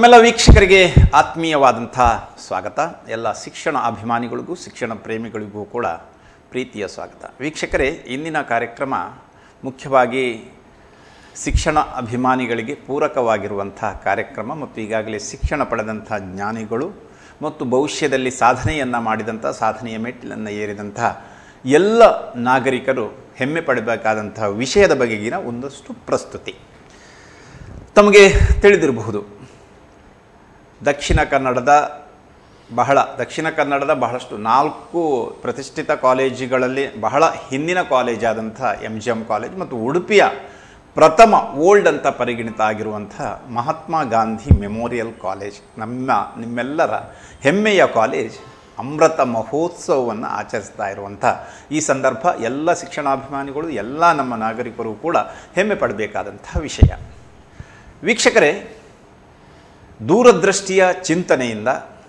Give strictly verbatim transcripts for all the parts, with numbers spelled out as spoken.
ನಮ್ಮೆಲ್ಲ ವೀಕ್ಷಕರಿಗೆ ಆತ್ಮೀಯವಾದಂಥ ಸ್ವಾಗತ. ಎಲ್ಲ ಶಿಕ್ಷಣ ಅಭಿಮಾನಿಗಳಿಗೂ ಶಿಕ್ಷಣ ಪ್ರೇಮಿಗಳಿಗೂ ಕೂಡ ಪ್ರೀತಿಯ ಸ್ವಾಗತ. ವೀಕ್ಷಕರೇ, ಇಂದಿನ ಕಾರ್ಯಕ್ರಮ ಮುಖ್ಯವಾಗಿ ಶಿಕ್ಷಣ ಅಭಿಮಾನಿಗಳಿಗೆ ಪೂರಕವಾಗಿರುವಂಥ ಕಾರ್ಯಕ್ರಮ ಮತ್ತು ಈಗಾಗಲೇ ಶಿಕ್ಷಣ ಪಡೆದಂಥ ಜ್ಞಾನಿಗಳು ಮತ್ತು ಭವಿಷ್ಯದಲ್ಲಿ ಸಾಧನೆಯನ್ನು ಮಾಡಿದಂಥ ಸಾಧನೆಯ ಮೆಟ್ಟಿಲನ್ನು ಏರಿದಂಥ ಎಲ್ಲ ನಾಗರಿಕರು ಹೆಮ್ಮೆ ಪಡಬೇಕಾದಂಥ ವಿಷಯದ ಬಗೆಗಿನ ಒಂದಷ್ಟು ಪ್ರಸ್ತುತಿ. ತಮಗೆ ತಿಳಿದಿರಬಹುದು, ದಕ್ಷಿಣ ಕನ್ನಡದ ಬಹಳ ದಕ್ಷಿಣ ಕನ್ನಡದ ಬಹಳಷ್ಟು ನಾಲ್ಕು ಪ್ರತಿಷ್ಠಿತ ಕಾಲೇಜುಗಳಲ್ಲಿ ಬಹಳ ಹಿಂದಿನ ಕಾಲೇಜಾದಂಥ ಎಮ್ ಜಿ ಎಮ್ ಕಾಲೇಜ್ ಮತ್ತು ಉಡುಪಿಯ ಪ್ರಥಮ ಓಲ್ಡ್ ಅಂತ ಪರಿಗಣಿತ ಆಗಿರುವಂಥ ಮಹಾತ್ಮ ಗಾಂಧಿ ಮೆಮೋರಿಯಲ್ ಕಾಲೇಜ್, ನಮ್ಮ ನಿಮ್ಮೆಲ್ಲರ ಹೆಮ್ಮೆಯ ಕಾಲೇಜ್ ಅಮೃತ ಮಹೋತ್ಸವವನ್ನು ಆಚರಿಸ್ತಾ ಇರುವಂಥ ಈ ಸಂದರ್ಭ ಎಲ್ಲ ಶಿಕ್ಷಣಾಭಿಮಾನಿಗಳು ಎಲ್ಲ ನಮ್ಮ ನಾಗರಿಕರು ಕೂಡ ಹೆಮ್ಮೆ ಪಡಬೇಕಾದಂಥ ವಿಷಯ. ವೀಕ್ಷಕರೇ, ದೂರದೃಷ್ಟಿಯ ಚಿಂತನೆಯಿಂದ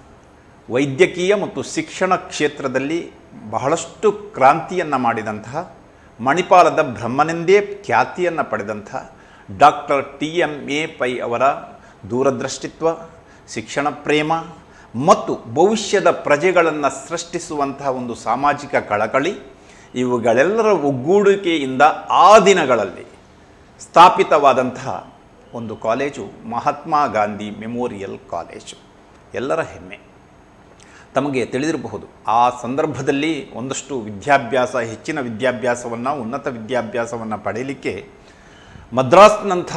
ವೈದ್ಯಕೀಯ ಮತ್ತು ಶಿಕ್ಷಣ ಕ್ಷೇತ್ರದಲ್ಲಿ ಬಹಳಷ್ಟು ಕ್ರಾಂತಿಯನ್ನು ಮಾಡಿದಂತಹ, ಮಣಿಪಾಲದ ಬ್ರಹ್ಮನೆಂದೇ ಖ್ಯಾತಿಯನ್ನು ಪಡೆದಂಥ doctor T M A Pai ಅವರ ದೂರದೃಷ್ಟಿತ್ವ, ಶಿಕ್ಷಣ ಪ್ರೇಮ ಮತ್ತು ಭವಿಷ್ಯದ ಪ್ರಜೆಗಳನ್ನು ಸೃಷ್ಟಿಸುವಂತಹ ಒಂದು ಸಾಮಾಜಿಕ ಕಳಕಳಿ, ಇವುಗಳೆಲ್ಲರ ಒಗ್ಗೂಡಿಕೆಯಿಂದ ಆ ದಿನಗಳಲ್ಲಿ ಸ್ಥಾಪಿತವಾದಂತಹ ಒಂದು college Mahatma Gandhi memorial college, ಎಲ್ಲರ ಹೆಮ್ಮೆ. ತಮಗೆ ತಿಳಿದಿರಬಹುದು, ಆ ಸಂದರ್ಭದಲ್ಲಿ ಒಂದಷ್ಟು ವಿದ್ಯಾಭ್ಯಾಸ, ಹೆಚ್ಚಿನ ವಿದ್ಯಾಭ್ಯಾಸವನ್ನು, ಉನ್ನತ ವಿದ್ಯಾಭ್ಯಾಸವನ್ನು ಪಡೆಯಲಿಕ್ಕೆ ಮದ್ರಾಸ್ನಂಥ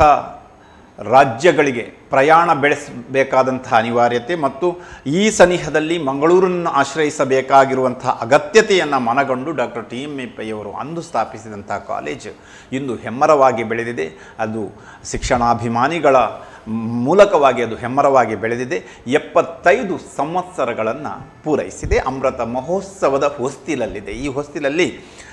ರಾಜ್ಯಗಳಿಗೆ ಪ್ರಯಾಣ ಬೆಳೆಸಬೇಕಾದಂಥ ಅನಿವಾರ್ಯತೆ ಮತ್ತು ಈ ಸನಿಹದಲ್ಲಿ ಮಂಗಳೂರನ್ನು ಆಶ್ರಯಿಸಬೇಕಾಗಿರುವಂಥ ಅಗತ್ಯತೆಯನ್ನು ಮನಗಂಡು doctor T M A Pai ಅವರು ಅಂದು ಸ್ಥಾಪಿಸಿದಂಥ ಕಾಲೇಜು ಇಂದು ಹೆಮ್ಮರವಾಗಿ ಬೆಳೆದಿದೆ. ಅದು ಶಿಕ್ಷಣಾಭಿಮಾನಿಗಳ ಮೂಲಕವಾಗಿ ಅದು ಹೆಮ್ಮರವಾಗಿ ಬೆಳೆದಿದೆ. ಎಪ್ಪತ್ತೈದು ಸಂವತ್ಸರಗಳನ್ನು ಪೂರೈಸಿದೆ. ಅಮೃತ ಮಹೋತ್ಸವದ ಹೊಸ್ತಿಲಲ್ಲಿದೆ. ಈ ಹೊಸ್ತಿಲಲ್ಲಿ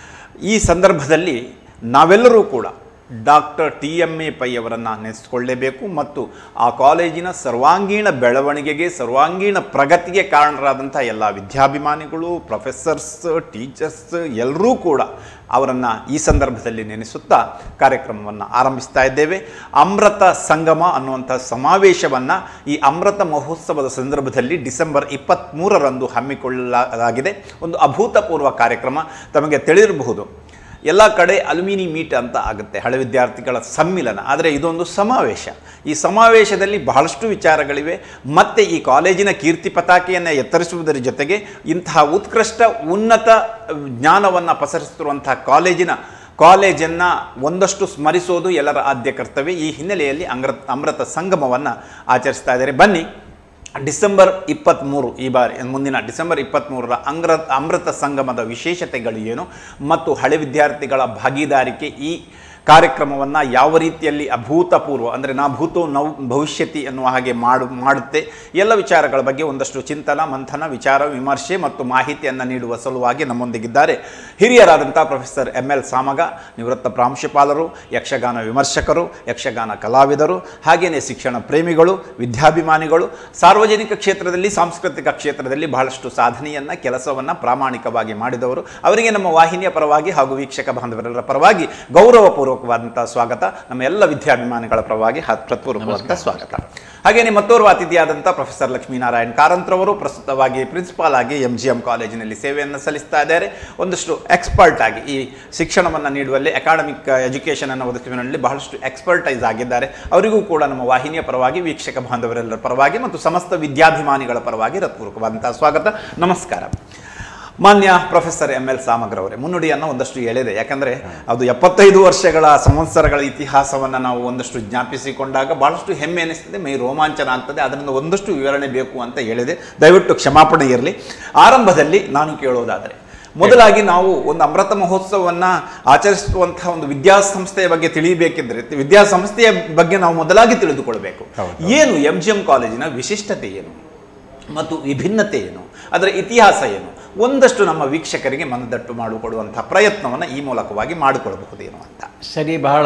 ಈ ಸಂದರ್ಭದಲ್ಲಿ ನಾವೆಲ್ಲರೂ ಕೂಡ doctor T M A Pai ಅವರನ್ನು ನೆನೆಸಿಕೊಳ್ಳಲೇಬೇಕು ಮತ್ತು ಆ ಕಾಲೇಜಿನ ಸರ್ವಾಂಗೀಣ ಬೆಳವಣಿಗೆಗೆ, ಸರ್ವಾಂಗೀಣ ಪ್ರಗತಿಗೆ ಕಾರಣರಾದಂಥ ಎಲ್ಲ ವಿದ್ಯಾಭಿಮಾನಿಗಳು, ಪ್ರೊಫೆಸರ್ಸ್, ಟೀಚರ್ಸ್ ಎಲ್ಲರೂ ಕೂಡ ಅವರನ್ನು ಈ ಸಂದರ್ಭದಲ್ಲಿ ನೆನೆಸುತ್ತಾ ಕಾರ್ಯಕ್ರಮವನ್ನು ಆರಂಭಿಸ್ತಾ ಇದ್ದೇವೆ. ಅಮೃತ ಸಂಗಮ ಅನ್ನುವಂಥ ಸಮಾವೇಶವನ್ನು ಈ ಅಮೃತ ಮಹೋತ್ಸವದ ಸಂದರ್ಭದಲ್ಲಿ ಡಿಸೆಂಬರ್ ಇಪ್ಪತ್ತ್ಮೂರರಂದು ಹಮ್ಮಿಕೊಳ್ಳಲಾಗಿದೆ. ಒಂದು ಅಭೂತಪೂರ್ವ ಕಾರ್ಯಕ್ರಮ. ತಮಗೆ ತಿಳಿದಿರಬಹುದು, ಎಲ್ಲ ಕಡೆ ಅಲ್ಯೂಮಿನಿ ಮೀಟ್ ಅಂತ ಆಗುತ್ತೆ, ಹಳೆ ವಿದ್ಯಾರ್ಥಿಗಳ ಸಮ್ಮಿಲನ. ಆದರೆ ಇದೊಂದು ಸಮಾವೇಶ. ಈ ಸಮಾವೇಶದಲ್ಲಿ ಬಹಳಷ್ಟು ವಿಚಾರಗಳಿವೆ. ಮತ್ತು ಈ ಕಾಲೇಜಿನ ಕೀರ್ತಿ ಪತಾಕೆಯನ್ನು ಎತ್ತರಿಸುವುದರ ಜೊತೆಗೆ ಇಂತಹ ಉತ್ಕೃಷ್ಟ ಉನ್ನತ ಜ್ಞಾನವನ್ನು ಪಸರಿಸುತ್ತಿರುವಂಥ ಕಾಲೇಜಿನ ಕಾಲೇಜನ್ನು ಒಂದಷ್ಟು ಸ್ಮರಿಸೋದು ಎಲ್ಲರ ಆದ್ಯ ಕರ್ತವ್ಯ. ಈ ಹಿನ್ನೆಲೆಯಲ್ಲಿ ಅಮೃತ ಅಮೃತ ಸಂಗಮವನ್ನು ಆಚರಿಸ್ತಾ ಇದ್ದಾರೆ. ಬನ್ನಿ, ಡಿಸೆಂಬರ್ ಇಪ್ಪತ್ತ್ಮೂರು, ಈ ಬಾರಿ ಮುಂದಿನ ಡಿಸೆಂಬರ್ ಇಪ್ಪತ್ತ್ಮೂರರ ಅಂಗ್ರ ಅಮೃತ ಸಂಗಮದ ವಿಶೇಷತೆಗಳು ಏನು ಮತ್ತು ಹಳೆ ವಿದ್ಯಾರ್ಥಿಗಳ ಭಾಗಿದಾರಿಕೆ ಈ ಕಾರ್ಯಕ್ರಮವನ್ನು ಯಾವ ರೀತಿಯಲ್ಲಿ ಅಭೂತಪೂರ್ವ, ಅಂದರೆ ನಾ ಭೂತೋ ನವ್ ಭವಿಷ್ಯತಿ ಎನ್ನುವ ಹಾಗೆ ಮಾಡು ಮಾಡುತ್ತೆ ಎಲ್ಲ ವಿಚಾರಗಳ ಬಗ್ಗೆ ಒಂದಷ್ಟು ಚಿಂತನ, ಮಂಥನ, ವಿಚಾರ ವಿಮರ್ಶೆ ಮತ್ತು ಮಾಹಿತಿಯನ್ನು ನೀಡುವ ಸಲುವಾಗಿ ನಮ್ಮೊಂದಿಗಿದ್ದಾರೆ ಹಿರಿಯರಾದಂಥ ಪ್ರೊಫೆಸರ್ ಎಮ್ ಎಲ್ ಸಾಮಗ, ನಿವೃತ್ತ ಪ್ರಾಂಶುಪಾಲರು, ಯಕ್ಷಗಾನ ವಿಮರ್ಶಕರು, ಯಕ್ಷಗಾನ ಕಲಾವಿದರು, ಹಾಗೆಯೇ ಶಿಕ್ಷಣ ಪ್ರೇಮಿಗಳು, ವಿದ್ಯಾಭಿಮಾನಿಗಳು, ಸಾರ್ವಜನಿಕ ಕ್ಷೇತ್ರದಲ್ಲಿ, ಸಾಂಸ್ಕೃತಿಕ ಕ್ಷೇತ್ರದಲ್ಲಿ ಬಹಳಷ್ಟು ಸಾಧನೆಯನ್ನು, ಕೆಲಸವನ್ನು ಪ್ರಾಮಾಣಿಕವಾಗಿ ಮಾಡಿದವರು. ಅವರಿಗೆ ನಮ್ಮ ವಾಹಿನಿಯ ಪರವಾಗಿ ಹಾಗೂ ವೀಕ್ಷಕ ಬಾಂಧವರೆಲ್ಲರ ಪರವಾಗಿ ಗೌರವಪೂರ್ವ ವಾದಂಥ ಸ್ವಾಗತ. ನಮ್ಮ ಎಲ್ಲ ವಿದ್ಯಾಭಿಮಾನಿಗಳ ಪರವಾಗಿ ಹೃತ್ಪೂರ್ವಕವಾದಂಥ ಸ್ವಾಗತ. ಹಾಗೆಯೇ ಮತ್ತೋರ್ವ ಅತಿಥಿಯಾದಂಥ ಪ್ರೊಫೆಸರ್ ಲಕ್ಷ್ಮೀನಾರಾಯಣ್ ಕಾರಂತ್ರವರು ಪ್ರಸ್ತುತವಾಗಿ ಪ್ರಿನ್ಸಿಪಾಲ್ ಆಗಿ ಎಮ್ ಜಿ ಎಮ್ ಕಾಲೇಜಿನಲ್ಲಿ ಸೇವೆಯನ್ನು ಸಲ್ಲಿಸ್ತಾ ಇದ್ದಾರೆ. ಒಂದಷ್ಟು ಎಕ್ಸ್ಪರ್ಟ್ ಆಗಿ ಈ ಶಿಕ್ಷಣವನ್ನು ನೀಡುವಲ್ಲಿ, ಅಕಾಡೆಮಿಕ್ ಎಜುಕೇಷನನ್ನು ಒದಗಿಸುವಲ್ಲಿ ಬಹಳಷ್ಟು ಎಕ್ಸ್ಪರ್ಟೈಸ್ ಆಗಿದ್ದಾರೆ. ಅವರಿಗೂ ಕೂಡ ನಮ್ಮ ವಾಹಿನಿಯ ಪರವಾಗಿ, ವೀಕ್ಷಕ ಬಾಂಧವರೆಲ್ಲರ ಪರವಾಗಿ ಮತ್ತು ಸಮಸ್ತ ವಿದ್ಯಾಭಿಮಾನಿಗಳ ಪರವಾಗಿ ಹೃತ್ಪೂರ್ವಕವಾದಂಥ ಸ್ವಾಗತ. ನಮಸ್ಕಾರ. ಮಾನ್ಯ ಪ್ರೊಫೆಸರ್ ಎಮ್ ಎಲ್ ಸಾಮಗ್ರವರೇ, ಮುನ್ನುಡಿಯನ್ನು ಒಂದಷ್ಟು ಹೇಳಿದೆ. ಯಾಕಂದರೆ ಅದು ಎಪ್ಪತ್ತೈದು ವರ್ಷಗಳ ಸಂವತ್ಸರಗಳ ಇತಿಹಾಸವನ್ನು ನಾವು ಒಂದಷ್ಟು ಜ್ಞಾಪಿಸಿಕೊಂಡಾಗ ಭಾಳಷ್ಟು ಹೆಮ್ಮೆ ಎನಿಸ್ತದೆ, ಮೈ ರೋಮಾಂಚನ ಆಗ್ತದೆ. ಅದರಿಂದ ಒಂದಷ್ಟು ವಿವರಣೆ ಬೇಕು ಅಂತ ಹೇಳಿದೆ. ದಯವಿಟ್ಟು ಕ್ಷಮಾಪಣೆ ಇರಲಿ. ಆರಂಭದಲ್ಲಿ ನಾನು ಕೇಳೋದಾದರೆ, ಮೊದಲಾಗಿ ನಾವು ಒಂದು ಅಮೃತ ಮಹೋತ್ಸವವನ್ನು ಆಚರಿಸುವಂತಹ ಒಂದು ವಿದ್ಯಾಸಂಸ್ಥೆಯ ಬಗ್ಗೆ ತಿಳಿಯಬೇಕಿದ್ರೆ ವಿದ್ಯಾಸಂಸ್ಥೆಯ ಬಗ್ಗೆ ನಾವು ಮೊದಲಾಗಿ ತಿಳಿದುಕೊಳ್ಬೇಕು. ಏನು ಎಮ್ ಜಿ ಎಮ್ ಕಾಲೇಜಿನ ವಿಶಿಷ್ಟತೆ ಏನು ಮತ್ತು ವಿಭಿನ್ನತೆ ಏನು, ಅದರ ಇತಿಹಾಸ ಏನು, ಒಂದಷ್ಟು ನಮ್ಮ ವೀಕ್ಷಕರಿಗೆ ಮನದಟ್ಟು ಮಾಡಿಕೊಡುವಂಥ ಪ್ರಯತ್ನವನ್ನು ಈ ಮೂಲಕವಾಗಿ ಮಾಡಿಕೊಳ್ಬಹುದೇನು ಅಂತ. ಸರಿ, ಬಹಳ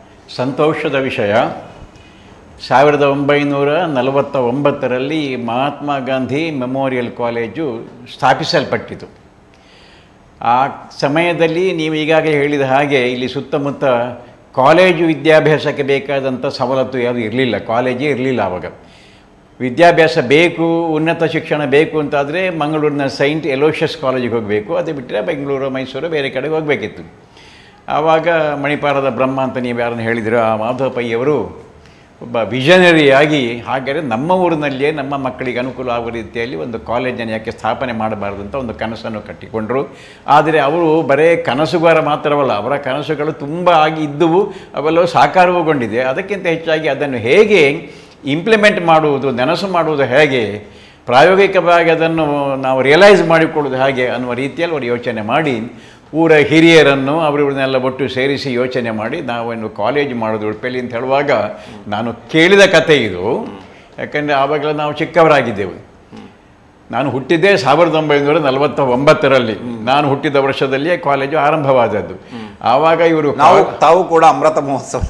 ಸಂತೋಷದ ವಿಷಯ. ಸಾವಿರದ ಒಂಬೈನೂರ ನಲವತ್ತ ಒಂಬತ್ತರಲ್ಲಿ ಮಹಾತ್ಮ ಗಾಂಧಿ ಮೆಮೋರಿಯಲ್ ಕಾಲೇಜು ಸ್ಥಾಪಿಸಲ್ಪಟ್ಟಿತು. ಆ ಸಮಯದಲ್ಲಿ ನೀವು ಈಗಾಗಲೇ ಹೇಳಿದ ಹಾಗೆ ಇಲ್ಲಿ ಸುತ್ತಮುತ್ತ ಕಾಲೇಜು ವಿದ್ಯಾಭ್ಯಾಸಕ್ಕೆ ಬೇಕಾದಂಥ ಸವಲತ್ತು ಯಾವುದು ಇರಲಿಲ್ಲ, ಕಾಲೇಜೇ ಇರಲಿಲ್ಲ ಆವಾಗ. ವಿದ್ಯಾಭ್ಯಾಸ ಬೇಕು, ಉನ್ನತ ಶಿಕ್ಷಣ ಬೇಕು ಅಂತಾದರೆ ಮಂಗಳೂರಿನ ಸೈಂಟ್ ಎಲೋಷಿಯಸ್ ಕಾಲೇಜಿಗೆ ಹೋಗಬೇಕು. ಅದು ಬಿಟ್ಟರೆ ಬೆಂಗಳೂರು, ಮೈಸೂರು, ಬೇರೆ ಕಡೆಗೆ ಹೋಗಬೇಕಿತ್ತು. ಆವಾಗ ಮಣಿಪಾಲದ ಬ್ರಹ್ಮ ಅಂತ ನೀವು ಯಾರನ್ನು ಹೇಳಿದ್ರು, ಆ ಮಾಧವ ಪೈ ಅವರು ಒಬ್ಬ ವಿಷನರಿಯಾಗಿ, ಹಾಗಾದರೆ ನಮ್ಮ ಊರಿನಲ್ಲಿಯೇ ನಮ್ಮ ಮಕ್ಕಳಿಗೆ ಅನುಕೂಲ ಆಗುವ ರೀತಿಯಲ್ಲಿ ಒಂದು ಕಾಲೇಜನ್ನು ಯಾಕೆ ಸ್ಥಾಪನೆ ಮಾಡಬಾರ್ದು ಅಂತ ಒಂದು ಕನಸನ್ನು ಕಟ್ಟಿಕೊಂಡರು. ಆದರೆ ಅವರು ಬರೇ ಕನಸುಗಾರ ಮಾತ್ರವಲ್ಲ, ಅವರ ಕನಸುಗಳು ತುಂಬ ಆಗಿ ಇದ್ದುವು, ಅವೆಲ್ಲವೂ ಸಾಕಾರವೂಗೊಂಡಿದೆ. ಅದಕ್ಕಿಂತ ಹೆಚ್ಚಾಗಿ ಅದನ್ನು ಹೇಗೆ ಇಂಪ್ಲಿಮೆಂಟ್ ಮಾಡುವುದು, ನೆನಸು ಮಾಡುವುದು ಹೇಗೆ, ಪ್ರಾಯೋಗಿಕವಾಗಿ ಅದನ್ನು ನಾವು ರಿಯಲೈಸ್ ಮಾಡಿಕೊಳ್ಳೋದು ಹೇಗೆ ಅನ್ನುವ ರೀತಿಯಲ್ಲಿ ಅವರು ಯೋಚನೆ ಮಾಡಿ, ಊರ ಹಿರಿಯರನ್ನು ಅವರಿವ್ರನ್ನೆಲ್ಲ ಒಟ್ಟು ಸೇರಿಸಿ ಯೋಚನೆ ಮಾಡಿ ನಾವೇನು ಕಾಲೇಜ್ ಮಾಡೋದು ಉಡುಪಿಯಲ್ಲಿ ಅಂತ ಹೇಳುವಾಗ ನಾನು ಕೇಳಿದ ಕಥೆ ಇದು. ಯಾಕಂದರೆ ಆವಾಗಲೇ ನಾವು ಚಿಕ್ಕವರಾಗಿದ್ದೆವು. ನಾನು ಹುಟ್ಟಿದ್ದೇ ಸಾವಿರದ ಒಂಬೈನೂರ ನಲವತ್ತ ಒಂಬತ್ತರಲ್ಲಿ. ನಾನು ಹುಟ್ಟಿದ ವರ್ಷದಲ್ಲಿಯೇ ಕಾಲೇಜು ಆರಂಭವಾದದ್ದು. ಆವಾಗ ಇವರು ತಾವು ಕೂಡ ಅಮೃತ ಮಹೋತ್ಸವ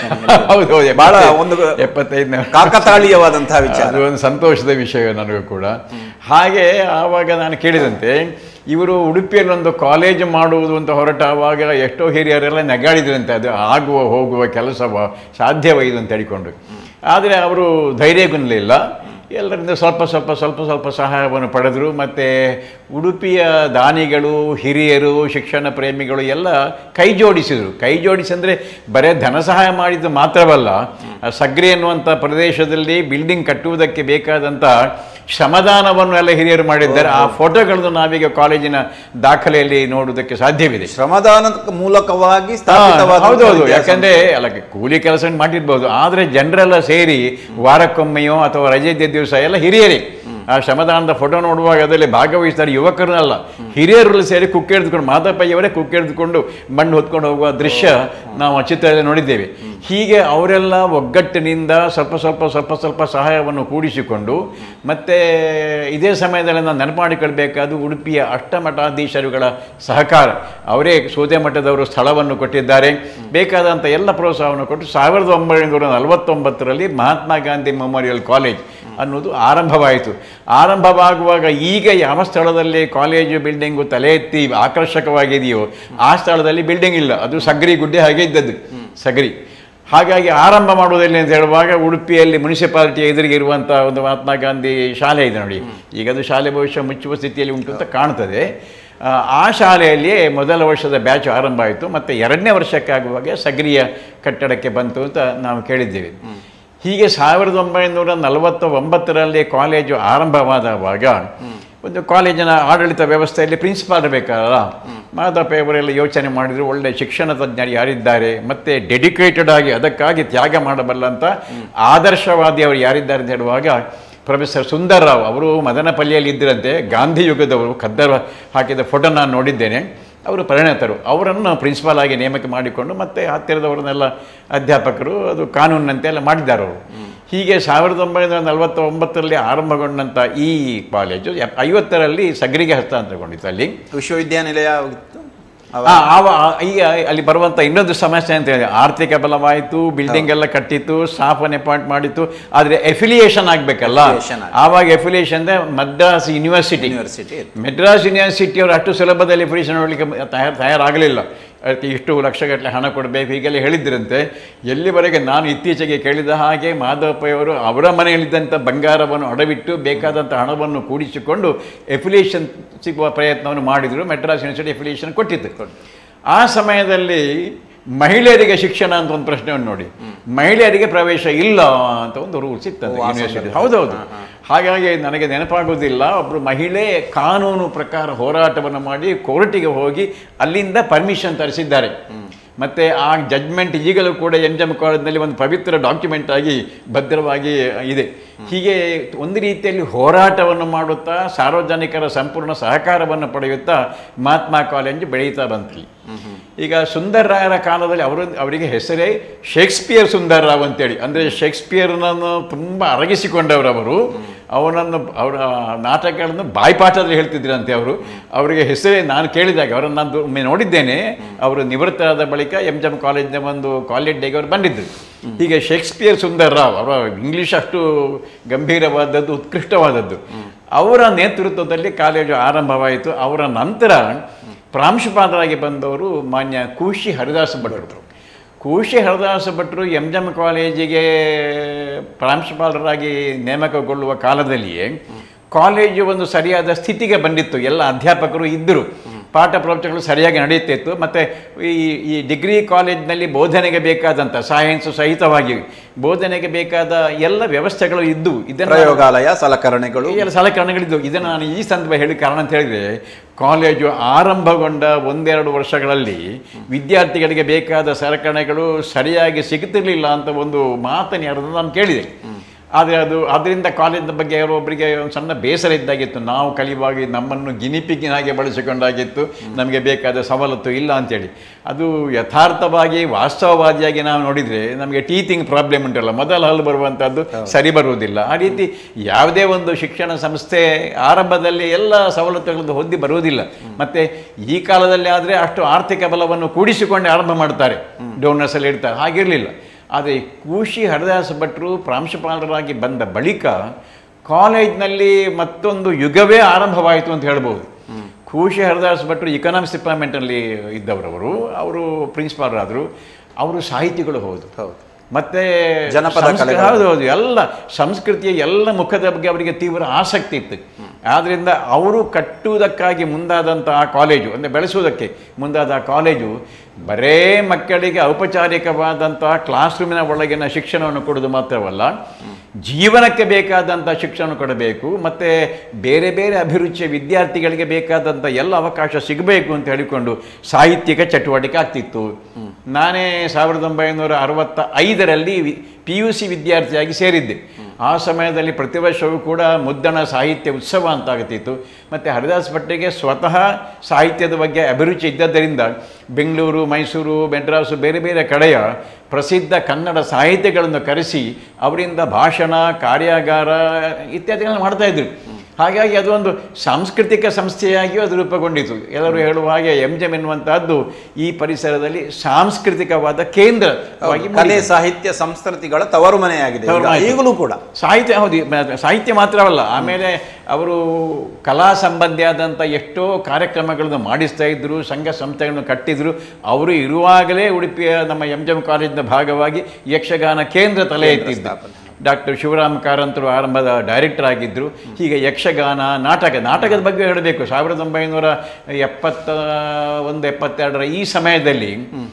ಹೌದು ಬಹಳ ಒಂದು ಎಪ್ಪತ್ತೈದನೇ ಕಾಕತಾಳೀಯವಾದಂತಹ ವಿಚಾರ, ಅದು ಒಂದು ಸಂತೋಷದ ವಿಷಯ ನನಗೂ ಕೂಡ. ಹಾಗೆ ಆವಾಗ ನಾನು ಕೇಳಿದಂತೆ ಇವರು ಉಡುಪಿಯಲ್ಲಿ ಒಂದು ಕಾಲೇಜು ಮಾಡುವುದು ಅಂತ ಹೊರಟಾವಾಗ ಎಷ್ಟೋ ಹಿರಿಯರೆಲ್ಲ ನಗಾಡಿದ್ರಂತೆ, ಅದು ಆಗುವ ಹೋಗುವ ಕೆಲಸವ ಸಾಧ್ಯವೋ ಇದು ಅಂತ ಹೇಳಿಕೊಂಡು. ಆದರೆ ಅವರು ಧೈರ್ಯಗೊಳ್ಳಲಿಲ್ಲ. ಎಲ್ಲರಿಂದ ಸ್ವಲ್ಪ ಸ್ವಲ್ಪ ಸ್ವಲ್ಪ ಸ್ವಲ್ಪ ಸಹಾಯವನ್ನು ಪಡೆದರು. ಮತ್ತು ಉಡುಪಿಯ ದಾನಿಗಳು, ಹಿರಿಯರು, ಶಿಕ್ಷಣ ಪ್ರೇಮಿಗಳು ಎಲ್ಲ ಕೈ ಜೋಡಿಸಿದರು. ಕೈ ಜೋಡಿಸಿ ಅಂದರೆ ಬರೇ ಧನ ಸಹಾಯ ಮಾಡಿದ್ದು ಮಾತ್ರವಲ್ಲ, ಸಗ್ರಿ ಎನ್ನುವಂಥ ಪ್ರದೇಶದಲ್ಲಿ ಬಿಲ್ಡಿಂಗ್ ಕಟ್ಟುವುದಕ್ಕೆ ಬೇಕಾದಂಥ ಶ್ರಮದಾನವನ್ನು ಎಲ್ಲ ಹಿರಿಯರು ಮಾಡಿದ್ದಾರೆ. ಆ ಫೋಟೋಗಳನ್ನು ನಾವೀಗ ಕಾಲೇಜಿನ ದಾಖಲೆಯಲ್ಲಿ ನೋಡುವುದಕ್ಕೆ ಸಾಧ್ಯವಿದೆ. ಶ್ರಮದಾನದ ಮೂಲಕವಾಗಿ ಹೌದೌದು. ಯಾಕಂದರೆ ಅಲ್ಲ, ಕೂಲಿ ಕೆಲಸ ಮಾಡಿರ್ಬೋದು, ಆದರೆ ಜನರೆಲ್ಲ ಸೇರಿ ವಾರಕ್ಕೊಮ್ಮೆಯೋ ಅಥವಾ ರಜೆ ಇದ್ದ ದಿವಸ ಎಲ್ಲ ಹಿರಿಯರೇ ಆ ಶ್ರಮದಾನದ ಫೋಟೋ ನೋಡುವಾಗ ಅದರಲ್ಲಿ ಭಾಗವಹಿಸ್ತಾರೆ. ಯುವಕರನ್ನಲ್ಲ, ಹಿರಿಯರಲ್ಲಿ ಸೇರಿ ಕುಕ್ಕೆಡ್ದುಕೊಂಡು, ಮಾದಪ್ಪಯ್ಯವರೇ ಕುಕ್ಕೆಡ್ದುಕೊಂಡು ಮಣ್ಣು ಹೊತ್ಕೊಂಡು ಹೋಗುವ ದೃಶ್ಯ ನಾವು ಚಿತ್ರದಲ್ಲಿ ನೋಡಿದ್ದೇವೆ. ಹೀಗೆ ಅವರೆಲ್ಲ ಒಗ್ಗಟ್ಟಿನಿಂದ ಸ್ವಲ್ಪ ಸ್ವಲ್ಪ ಸ್ವಲ್ಪ ಸ್ವಲ್ಪ ಸಹಾಯವನ್ನು ಕೂಡಿಸಿಕೊಂಡು, ಮತ್ತು ಇದೇ ಸಮಯದಲ್ಲಿ ನಾವು ನೆನಪು ಮಾಡಿಕೊಳ್ಬೇಕಾದ್ದು ಉಡುಪಿಯ ಅಷ್ಟಮಠಾಧೀಶರುಗಳ ಸಹಕಾರ. ಅವರೇ ಸೋದೆ ಮಠದವರು ಸ್ಥಳವನ್ನು ಕೊಟ್ಟಿದ್ದಾರೆ, ಬೇಕಾದಂಥ ಎಲ್ಲ ಪ್ರೋತ್ಸಾಹವನ್ನು ಕೊಟ್ಟು ಸಾವಿರದ ಒಂಬೈನೂರ ನಲವತ್ತೊಂಬತ್ತರಲ್ಲಿ ಮಹಾತ್ಮ ಗಾಂಧಿ ಮೆಮೋರಿಯಲ್ ಕಾಲೇಜ್ ಅನ್ನೋದು ಆರಂಭವಾಯಿತು. ಆರಂಭವಾಗುವಾಗ ಈಗ ಯಾವ ಸ್ಥಳದಲ್ಲಿ ಕಾಲೇಜು ಬಿಲ್ಡಿಂಗು ತಲೆ ಎತ್ತಿ ಆಕರ್ಷಕವಾಗಿದೆಯೋ ಆ ಸ್ಥಳದಲ್ಲಿ ಬಿಲ್ಡಿಂಗ್ ಇಲ್ಲ, ಅದು ಸಗರಿ ಗುಡ್ಡೆ ಹಾಗೆ ಇದ್ದದ್ದು, ಸಗರಿ. ಹಾಗಾಗಿ ಆರಂಭ ಮಾಡುವುದಿಲ್ಲ ಅಂತ ಹೇಳುವಾಗ ಉಡುಪಿಯಲ್ಲಿ ಮುನ್ಸಿಪಾಲಿಟಿ ಎದುರಿಗೆ ಇರುವಂಥ ಒಂದು ಮಹಾತ್ಮ ಗಾಂಧಿ ಶಾಲೆ ಇದೆ ನೋಡಿ, ಈಗ ಅದು ಶಾಲೆ ಭವಿಷ್ಯ ಮುಚ್ಚುವ ಸ್ಥಿತಿಯಲ್ಲಿ ಉಂಟು ಅಂತ ಕಾಣ್ತದೆ. ಆ ಶಾಲೆಯಲ್ಲಿಯೇ ಮೊದಲ ವರ್ಷದ ಬ್ಯಾಚ್ ಆರಂಭ ಆಯಿತು. ಮತ್ತು ಎರಡನೇ ವರ್ಷಕ್ಕಾಗುವಾಗ ಸಗರಿಯ ಕಟ್ಟಡಕ್ಕೆ ಬಂತು ಅಂತ ನಾವು ಕೇಳಿದ್ದೇವೆ. ಹೀಗೆ ಸಾವಿರದ ಒಂಬೈನೂರ ನಲವತ್ತ ಒಂಬತ್ತರಲ್ಲಿ ಕಾಲೇಜು ಆರಂಭವಾದವಾಗ ಒಂದು ಕಾಲೇಜಿನ ಆಡಳಿತ ವ್ಯವಸ್ಥೆಯಲ್ಲಿ ಪ್ರಿನ್ಸಿಪಾಲ್ ಬೇಕಾರಲ್ಲ, ಮಾಧವಪ್ಪಯವರೆಲ್ಲ ಯೋಚನೆ ಮಾಡಿದರು, ಒಳ್ಳೆಯ ಶಿಕ್ಷಣ ತಜ್ಞರು ಯಾರಿದ್ದಾರೆ ಮತ್ತು ಡೆಡಿಕೇಟೆಡ್ ಆಗಿ ಅದಕ್ಕಾಗಿ ತ್ಯಾಗ ಮಾಡಬಲ್ಲಂಥ ಆದರ್ಶವಾದಿ ಅವರು ಯಾರಿದ್ದಾರೆ ಅಂತ ಹೇಳುವಾಗ ಪ್ರೊಫೆಸರ್ ಸುಂದರ್ ರಾವ್ ಅವರು ಮದನಪಲ್ಲಿಯಲ್ಲಿ ಇದ್ದರಂತೆ, ಗಾಂಧಿ ಯುಗದವರು, ಖದ್ದರ್ ಹಾಕಿದ ಫೋಟೋ ನಾನು ನೋಡಿದ್ದೇನೆ. ಅವರು ಪರಿಣತರು, ಅವರನ್ನು ಪ್ರಿನ್ಸಿಪಾಲ್ ಆಗಿ ನೇಮಕ ಮಾಡಿಕೊಂಡು ಮತ್ತು ಹತ್ತಿರದವರನ್ನೆಲ್ಲ ಅಧ್ಯಾಪಕರು, ಅದು ಕಾನೂನಿನಂತೆ ಎಲ್ಲ ಮಾಡಿದ್ದಾರೆ ಅವರು. ಹೀಗೆ ಸಾವಿರದ ಒಂಬೈನೂರ ನಲವತ್ತ ಒಂಬತ್ತರಲ್ಲಿ ಆರಂಭಗೊಂಡಂಥ ಈ ಕಾಲೇಜು ಐವತ್ತರಲ್ಲಿ ಸಗರಿಗೆ ಹಸ್ತಾಂತರಗೊಂಡಿತ್ತು. ಅಲ್ಲಿ ವಿಶ್ವವಿದ್ಯಾನಿಲಯ ಆವ ಈಗ ಅಲ್ಲಿ ಬರುವಂಥ ಇನ್ನೊಂದು ಸಮಸ್ಯೆ ಅಂತ ಹೇಳಿದೆ, ಆರ್ಥಿಕ ಬಲವಾಯಿತು, ಬಿಲ್ಡಿಂಗ್ ಎಲ್ಲ ಕಟ್ಟಿತ್ತು, ಸ್ಟಾಫನ್ನು ಅಪಾಯಿಂಟ್ ಮಾಡಿತ್ತು, ಆದರೆ ಎಫಿಲಿಯೇಷನ್ ಆಗಬೇಕಲ್ಲ. ಆವಾಗ ಎಫಿಲಿಯೇಷನ್ ಅಂದರೆ ಮದ್ರಾಸ್ ಯೂನಿವರ್ಸಿಟಿ ಯೂನಿವರ್ಸಿಟಿ ಮೆಡ್ರಾಸ್ ಯೂನಿವರ್ಸಿಟಿಯವರು ಅಷ್ಟು ಸುಲಭದಲ್ಲಿ ಎಫಿಲಿಯೇಷನ್ ಮಾಡಲಿಕ್ಕೆ ತಯಾರು ತಯಾರಾಗಲಿಲ್ಲ. ಅದಕ್ಕೆ ಇಷ್ಟು ಲಕ್ಷಗಟ್ಟಲೆ ಹಣ ಕೊಡಬೇಕು ಹೀಗೆಲ್ಲ ಹೇಳಿದ್ರಂತೆ. ಎಲ್ಲಿವರೆಗೆ ನಾನು ಇತ್ತೀಚೆಗೆ ಕೇಳಿದ ಹಾಗೆ ಮಾಧವಪ್ಪಯವರು ಅವರ ಮನೆಯಲ್ಲಿದ್ದಂಥ ಬಂಗಾರವನ್ನು ಅಡವಿಟ್ಟು ಬೇಕಾದಂಥ ಹಣವನ್ನು ಕೂಡಿಸಿಕೊಂಡು ಎಫಿಲಿಯೇಷನ್ ಸಿಗುವ ಪ್ರಯತ್ನವನ್ನು ಮಾಡಿದರು. ಮೆಡ್ರಾಸ್ ಯೂನಿವರ್ಸಿಟಿ ಎಫಿಲಿಯೇಷನ್ ಕೊಟ್ಟಿತ್ತು. ಆ ಸಮಯದಲ್ಲಿ ಮಹಿಳೆಯರಿಗೆ ಶಿಕ್ಷಣ ಅಂತ ಒಂದು ಪ್ರಶ್ನೆಯನ್ನು ನೋಡಿ, ಮಹಿಳೆಯರಿಗೆ ಪ್ರವೇಶ ಇಲ್ಲ ಅಂತ ಒಂದು ರೂಲ್ಸ್ ಇತ್ತು ಯೂನಿವರ್ಸಿಟಿ. ಹೌದೌದು. ಹಾಗಾಗಿ ನನಗೆ ನೆನಪಾಗೋದಿಲ್ಲ, ಒಬ್ಬರು ಮಹಿಳೆ ಕಾನೂನು ಪ್ರಕಾರ ಹೋರಾಟವನ್ನು ಮಾಡಿ ಕೋರ್ಟಿಗೆ ಹೋಗಿ ಅಲ್ಲಿಂದ ಪರ್ಮಿಷನ್ ತರಿಸಿದ್ದಾರೆ. ಮತ್ತು ಆ ಜಡ್ಜ್ಮೆಂಟ್ ಈಗಲೂ ಕೂಡ ಎನ್ ಜಿ ಎಮ್ ಕಾಲೇಜಿನಲ್ಲಿ ಒಂದು ಪವಿತ್ರ ಡಾಕ್ಯುಮೆಂಟ್ ಆಗಿ ಭದ್ರವಾಗಿ ಇದೆ. ಹೀಗೆ ಒಂದು ರೀತಿಯಲ್ಲಿ ಹೋರಾಟವನ್ನು ಮಾಡುತ್ತಾ ಸಾರ್ವಜನಿಕರ ಸಂಪೂರ್ಣ ಸಹಕಾರವನ್ನು ಪಡೆಯುತ್ತಾ ಮಹಾತ್ಮ ಕಾಲೇಜು ಬೆಳೀತಾ ಬಂತು. ಈಗ ಸುಂದರ್ ರಾಯರ ಕಾಲದಲ್ಲಿ ಅವರು ಅವರಿಗೆ ಹೆಸರೇ ಶೇಕ್ಸ್ಪಿಯರ್ ಸುಂದರ್ ರಾವ್ ಅಂತೇಳಿ, ಅಂದರೆ ಶೇಕ್ಸ್ಪಿಯರ್ನನ್ನು ತುಂಬ ಅರಗಿಸಿಕೊಂಡವರು ಅವರು. ಅವನನ್ನು ಅವರ ನಾಟಕಗಳನ್ನು ಬಾಯ್ಪಾಠದಲ್ಲಿ ಹೇಳ್ತಿದ್ರಂತೆ ಅವರು. ಅವರಿಗೆ ಹೆಸರೇ, ನಾನು ಕೇಳಿದಾಗ ಅವರನ್ನು ನಾನು ಒಮ್ಮೆ ನೋಡಿದ್ದೇನೆ, ಅವರು ನಿವೃತ್ತರಾದ ಬಳಿಕ ಎಮ್ ಜಿ ಎಮ್ ಕಾಲೇಜಿನ ಒಂದು ಕಾಲೇಜ್ ಡೇಗೆ ಅವರು ಬಂದಿದ್ದರು. ಹೀಗೆ ಶೇಕ್ಸ್ಪಿಯರ್ ಸುಂದರ್ ರಾವ್ ಅವರ ಇಂಗ್ಲೀಷ್ ಅಷ್ಟು ಗಂಭೀರವಾದದ್ದು, ಉತ್ಕೃಷ್ಟವಾದದ್ದು. ಅವರ ನೇತೃತ್ವದಲ್ಲಿ ಕಾಲೇಜು ಆರಂಭವಾಯಿತು. ಅವರ ನಂತರ ಪ್ರಾಂಶುಪಾಲರಾಗಿ ಬಂದವರು ಮಾನ್ಯ ಕೂಶಿ ಹರಿದಾಸ ಭಟ್ರು. ಕೂಶಿ ಹರದಾಸ ಭಟ್ರು ಎಂ ಜಿ ಎಂ ಕಾಲೇಜಿಗೆ ಪ್ರಾಂಶುಪಾಲರಾಗಿ ನೇಮಕಗೊಳ್ಳುವ ಕಾಲದಲ್ಲಿಯೇ ಕಾಲೇಜು ಒಂದು ಸರಿಯಾದ ಸ್ಥಿತಿಗೆ ಬಂದಿತ್ತು. ಎಲ್ಲ ಅಧ್ಯಾಪಕರು ಇದ್ದರು, ಪಾಠ ಪ್ರವಚನಗಳು ಸರಿಯಾಗಿ ನಡೆಯುತ್ತಿತ್ತು. ಮತ್ತು ಈ ಈ ಡಿಗ್ರಿ ಕಾಲೇಜಿನಲ್ಲಿ ಬೋಧನೆಗೆ ಬೇಕಾದಂಥ ಸೈನ್ಸ್ ಸಹಿತವಾಗಿ ಬೋಧನೆಗೆ ಬೇಕಾದ ಎಲ್ಲ ವ್ಯವಸ್ಥೆಗಳು ಇದ್ದು, ಇದನ್ನು ಪ್ರಯೋಗಾಲಯ ಸಲಕರಣೆಗಳು ಎಲ್ಲ ಸಲಕರಣೆಗಳಿದ್ದು. ಇದನ್ನು ನಾನು ಈ ಸಂದರ್ಭ ಹೇಳಿ ಕಾರಣ ಅಂತ ಹೇಳಿದರೆ, ಕಾಲೇಜು ಆರಂಭಗೊಂಡ ಒಂದೆರಡು ವರ್ಷಗಳಲ್ಲಿ ವಿದ್ಯಾರ್ಥಿಗಳಿಗೆ ಬೇಕಾದ ಸಲಕರಣೆಗಳು ಸರಿಯಾಗಿ ಸಿಗುತ್ತಿರಲಿಲ್ಲ ಅಂತ ಒಂದು ಮಾತನ್ನು ಯಾರನ್ನು ನಾನು ಕೇಳಿದೆ. ಆದರೆ ಅದು ಅದರಿಂದ ಕಾಲೇಜಿನ ಬಗ್ಗೆ ಯಾರೊಬ್ಬರಿಗೆ ಒಂದು ಸಣ್ಣ ಬೇಸರ ಇದ್ದಾಗಿತ್ತು. ನಾವು ಕಲಿಯುವಾಗ ನಮ್ಮನ್ನು ಗಿನಿಪಿಗಿನಾಗೆ ಬಳಸಿಕೊಂಡಾಗಿತ್ತು, ನಮಗೆ ಬೇಕಾದ ಸವಲತ್ತು ಇಲ್ಲ ಅಂಥೇಳಿ. ಅದು ಯಥಾರ್ಥವಾಗಿ ವಾಸ್ತವವಾದಿಯಾಗಿ ನಾವು ನೋಡಿದರೆ ನಮಗೆ ಟೀಚಿಂಗ್ ಪ್ರಾಬ್ಲಮ್ ಉಂಟಲ್ಲ, ಮೊದಲ ಹಲ್ಲು ಬರುವಂಥದ್ದು ಸರಿ ಬರುವುದಿಲ್ಲ. ಆ ರೀತಿ ಯಾವುದೇ ಒಂದು ಶಿಕ್ಷಣ ಸಂಸ್ಥೆ ಆರಂಭದಲ್ಲಿ ಎಲ್ಲ ಸವಲತ್ತುಗಳನ್ನು ಹೊಂದಿ ಬರುವುದಿಲ್ಲ. ಮತ್ತು ಈ ಕಾಲದಲ್ಲಿ ಆದರೆ ಅಷ್ಟು ಆರ್ಥಿಕ ಬಲವನ್ನು ಕೂಡಿಸಿಕೊಂಡು ಆರಂಭ ಮಾಡ್ತಾರೆ, ಡೋನರ್ಸಲ್ಲಿ ಇಡ್ತಾರೆ. ಹಾಗಿರಲಿಲ್ಲ. ಆದರೆ ಕೂಶಿ ಹರದಾಸ ಭಟ್ರು ಪ್ರಾಂಶುಪಾಲರಾಗಿ ಬಂದ ಬಳಿಕ ಕಾಲೇಜ್ನಲ್ಲಿ ಮತ್ತೊಂದು ಯುಗವೇ ಆರಂಭವಾಯಿತು ಅಂತ ಹೇಳ್ಬೋದು. ಕೂಶಿ ಹರದಾಸ ಭಟ್ರು ಇಕನಾಮಿಕ್ಸ್ ಡಿಪಾರ್ಟ್ಮೆಂಟಲ್ಲಿ ಇದ್ದವರವರು, ಅವರು ಪ್ರಿನ್ಸಿಪಾಲರಾದರು. ಅವರು ಸಾಹಿತಿಗಳು ಹೌದು ಹೌದು ಮತ್ತು ಜನಪದ ಹೌದು ಹೌದು ಎಲ್ಲ ಸಂಸ್ಕೃತಿಯ ಎಲ್ಲ ಮುಖದ ಬಗ್ಗೆ ಅವರಿಗೆ ತೀವ್ರ ಆಸಕ್ತಿ ಇತ್ತು. ಆದ್ದರಿಂದ ಅವರು ಕಟ್ಟುವುದಕ್ಕಾಗಿ ಮುಂದಾದಂಥ ಆ ಕಾಲೇಜು, ಅಂದರೆ ಬೆಳೆಸುವುದಕ್ಕೆ ಮುಂದಾದ ಆ ಕಾಲೇಜು ಬರೇ ಮಕ್ಕಳಿಗೆ ಔಪಚಾರಿಕವಾದಂಥ ಕ್ಲಾಸ್ ರೂಮಿನ ಒಳಗಿನ ಶಿಕ್ಷಣವನ್ನು ಕೊಡೋದು ಮಾತ್ರವಲ್ಲ, ಜೀವನಕ್ಕೆ ಬೇಕಾದಂಥ ಶಿಕ್ಷಣ ಕೊಡಬೇಕು. ಮತ್ತು ಬೇರೆ ಬೇರೆ ಅಭಿರುಚಿಯ ವಿದ್ಯಾರ್ಥಿಗಳಿಗೆ ಬೇಕಾದಂಥ ಎಲ್ಲ ಅವಕಾಶ ಸಿಗಬೇಕು ಅಂತ ಹೇಳಿಕೊಂಡು ಸಾಹಿತ್ಯಿಕ ಚಟುವಟಿಕೆ ಆಗ್ತಿತ್ತು. ನಾನೇ ಸಾವಿರದ ಒಂಬೈನೂರ ಅರವತ್ತ ಐದರಲ್ಲಿ ಪಿ ಯು ಸಿ ವಿದ್ಯಾರ್ಥಿಯಾಗಿ ಸೇರಿದ್ದೆ. ಆ ಸಮಯದಲ್ಲಿ ಪ್ರತಿ ವರ್ಷವೂ ಕೂಡ ಮುದ್ದಣ ಸಾಹಿತ್ಯ ಉತ್ಸವ ಅಂತ ಆಗುತ್ತಿತ್ತು. ಮತ್ತು ಹರಿದಾಸ್ ಭಟ್ರಿಗೆ ಸ್ವತಃ ಸಾಹಿತ್ಯದ ಬಗ್ಗೆ ಅಭಿರುಚಿ ಇದ್ದದ್ದರಿಂದ ಬೆಂಗಳೂರು, ಮೈಸೂರು, ಮೆಡ್ರಾಸು ಬೇರೆ ಬೇರೆ ಕಡೆಯ ಪ್ರಸಿದ್ಧ ಕನ್ನಡ ಸಾಹಿತ್ಯಗಳನ್ನು ಕರೆಸಿ ಅವರಿಂದ ಭಾಷಣ, ಕಾರ್ಯಾಗಾರ ಇತ್ಯಾದಿಗಳನ್ನು ಮಾಡ್ತಾಯಿದ್ರು. ಹಾಗಾಗಿ ಅದೊಂದು ಸಾಂಸ್ಕೃತಿಕ ಸಂಸ್ಥೆಯಾಗಿಯೂ ಅದು ರೂಪುಗೊಂಡಿತು. ಎಲ್ಲರೂ ಹೇಳುವ ಹಾಗೆ ಎಂ ಜಿ ಎಂ ಎನ್ನುವಂಥದ್ದು ಈ ಪರಿಸರದಲ್ಲಿ ಸಾಂಸ್ಕೃತಿಕವಾದ ಕೇಂದ್ರವಾಗಿ ಕಲೆ ಸಾಹಿತ್ಯ ಸಂಸ್ಕೃತಿಗಳ ತವರು ಮನೆಯಾಗಿದೆ ಈಗಲೂ ಕೂಡ. ಸಾಹಿತ್ಯ ಹೌದು, ಸಾಹಿತ್ಯ ಮಾತ್ರವಲ್ಲ, ಆಮೇಲೆ ಅವರು ಕಲಾ ಸಂಬಂಧಿಯಾದಂಥ ಎಷ್ಟೋ ಕಾರ್ಯಕ್ರಮಗಳನ್ನು ಮಾಡಿಸ್ತಾ ಇದ್ದರು, ಸಂಘ ಸಂಸ್ಥೆಗಳನ್ನು ಕಟ್ಟಿದ್ರು. ಅವರು ಇರುವಾಗಲೇ ಉಡುಪಿಯ ನಮ್ಮ ಎಂ ಜಿ ಎಂ ಕಾಲೇಜಿನ ಭಾಗವಾಗಿ ಯಕ್ಷಗಾನ ಕೇಂದ್ರ ತಲೆ ಎತ್ತಿದ್ದ ಡಾಕ್ಟರ್ ಶಿವರಾಮ್ ಕಾರಂತರು ಆರಂಭದ ಡೈರೆಕ್ಟರ್ ಆಗಿದ್ದರು. ಹೀಗೆ ಯಕ್ಷಗಾನ, ನಾಟಕ ನಾಟಕದ ಬಗ್ಗೆ ಹೇಳಬೇಕು, ಸಾವಿರದ ಒಂಬೈನೂರ ಎಪ್ಪತ್ತ ಒಂದು ಎಪ್ಪತ್ತೆರಡರ ಈ ಸಮಯದಲ್ಲಿ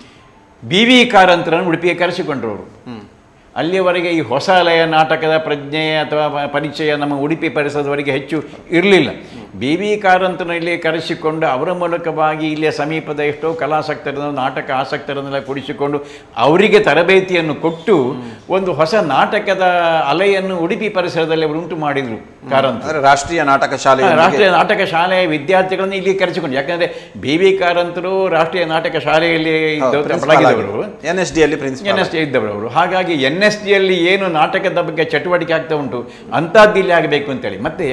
ಬಿ ವಿ ಕಾರಂತರನ್ನು ಉಡುಪಿಗೆ ಕರೆಸಿಕೊಂಡ್ರು ಅವರು. ಅಲ್ಲಿಯವರೆಗೆ ಈ ಹೊಸ ಅಲೆಯ ನಾಟಕದ ಪ್ರಜ್ಞೆ ಅಥವಾ ಪರಿಚಯ ನಮ್ಮ ಉಡುಪಿ ಪರಿಸರದವರೆಗೆ ಹೆಚ್ಚು ಇರಲಿಲ್ಲ. ಬಿ ವಿ ಕಾರಂತನಲ್ಲಿ ಕರೆಸಿಕೊಂಡು ಅವರ ಮೂಲಕವಾಗಿ ಇಲ್ಲಿಯ ಸಮೀಪದ ಎಷ್ಟೋ ಕಲಾಸಕ್ತರನ್ನು, ನಾಟಕ ಆಸಕ್ತರನ್ನೆಲ್ಲ ಕೂಡಿಸಿಕೊಂಡು ಅವರಿಗೆ ತರಬೇತಿಯನ್ನು ಕೊಟ್ಟು ಒಂದು ಹೊಸ ನಾಟಕದ ಅಲೆಯನ್ನು ಉಡುಪಿ ಪರಿಸರದಲ್ಲಿ ಅವರು ಉಂಟು ಮಾಡಿದರು ಕಾರಂತ. ರಾಷ್ಟ್ರೀಯ ನಾಟಕ ಶಾಲೆ ರಾಷ್ಟ್ರೀಯ ನಾಟಕ ಶಾಲೆಯ ವಿದ್ಯಾರ್ಥಿಗಳನ್ನು ಇಲ್ಲಿ ಕರೆಸಿಕೊಂಡು, ಯಾಕಂದರೆ ಬಿ ವಿ ಕಾರಂತರು ರಾಷ್ಟ್ರೀಯ ನಾಟಕ ಶಾಲೆಯಲ್ಲಿ ಪಳಗಿದವರು, ಎನ್ ಎಸ್ ಡಿ ಅಲ್ಲಿ ಎನ್ ಎಸ್ ಡಿ ಇದ್ದವರು ಅವರು. ಹಾಗಾಗಿ ಎನ್ ಎಸ್ ಡಿಯಲ್ಲಿ ಏನು ನಾಟಕದ ಬಗ್ಗೆ ಚಟುವಟಿಕೆ ಆಗ್ತಾ ಉಂಟು ಅಂಥದ್ದು ಇಲ್ಲಿ ಆಗಬೇಕು ಅಂತೇಳಿ. ಮತ್ತು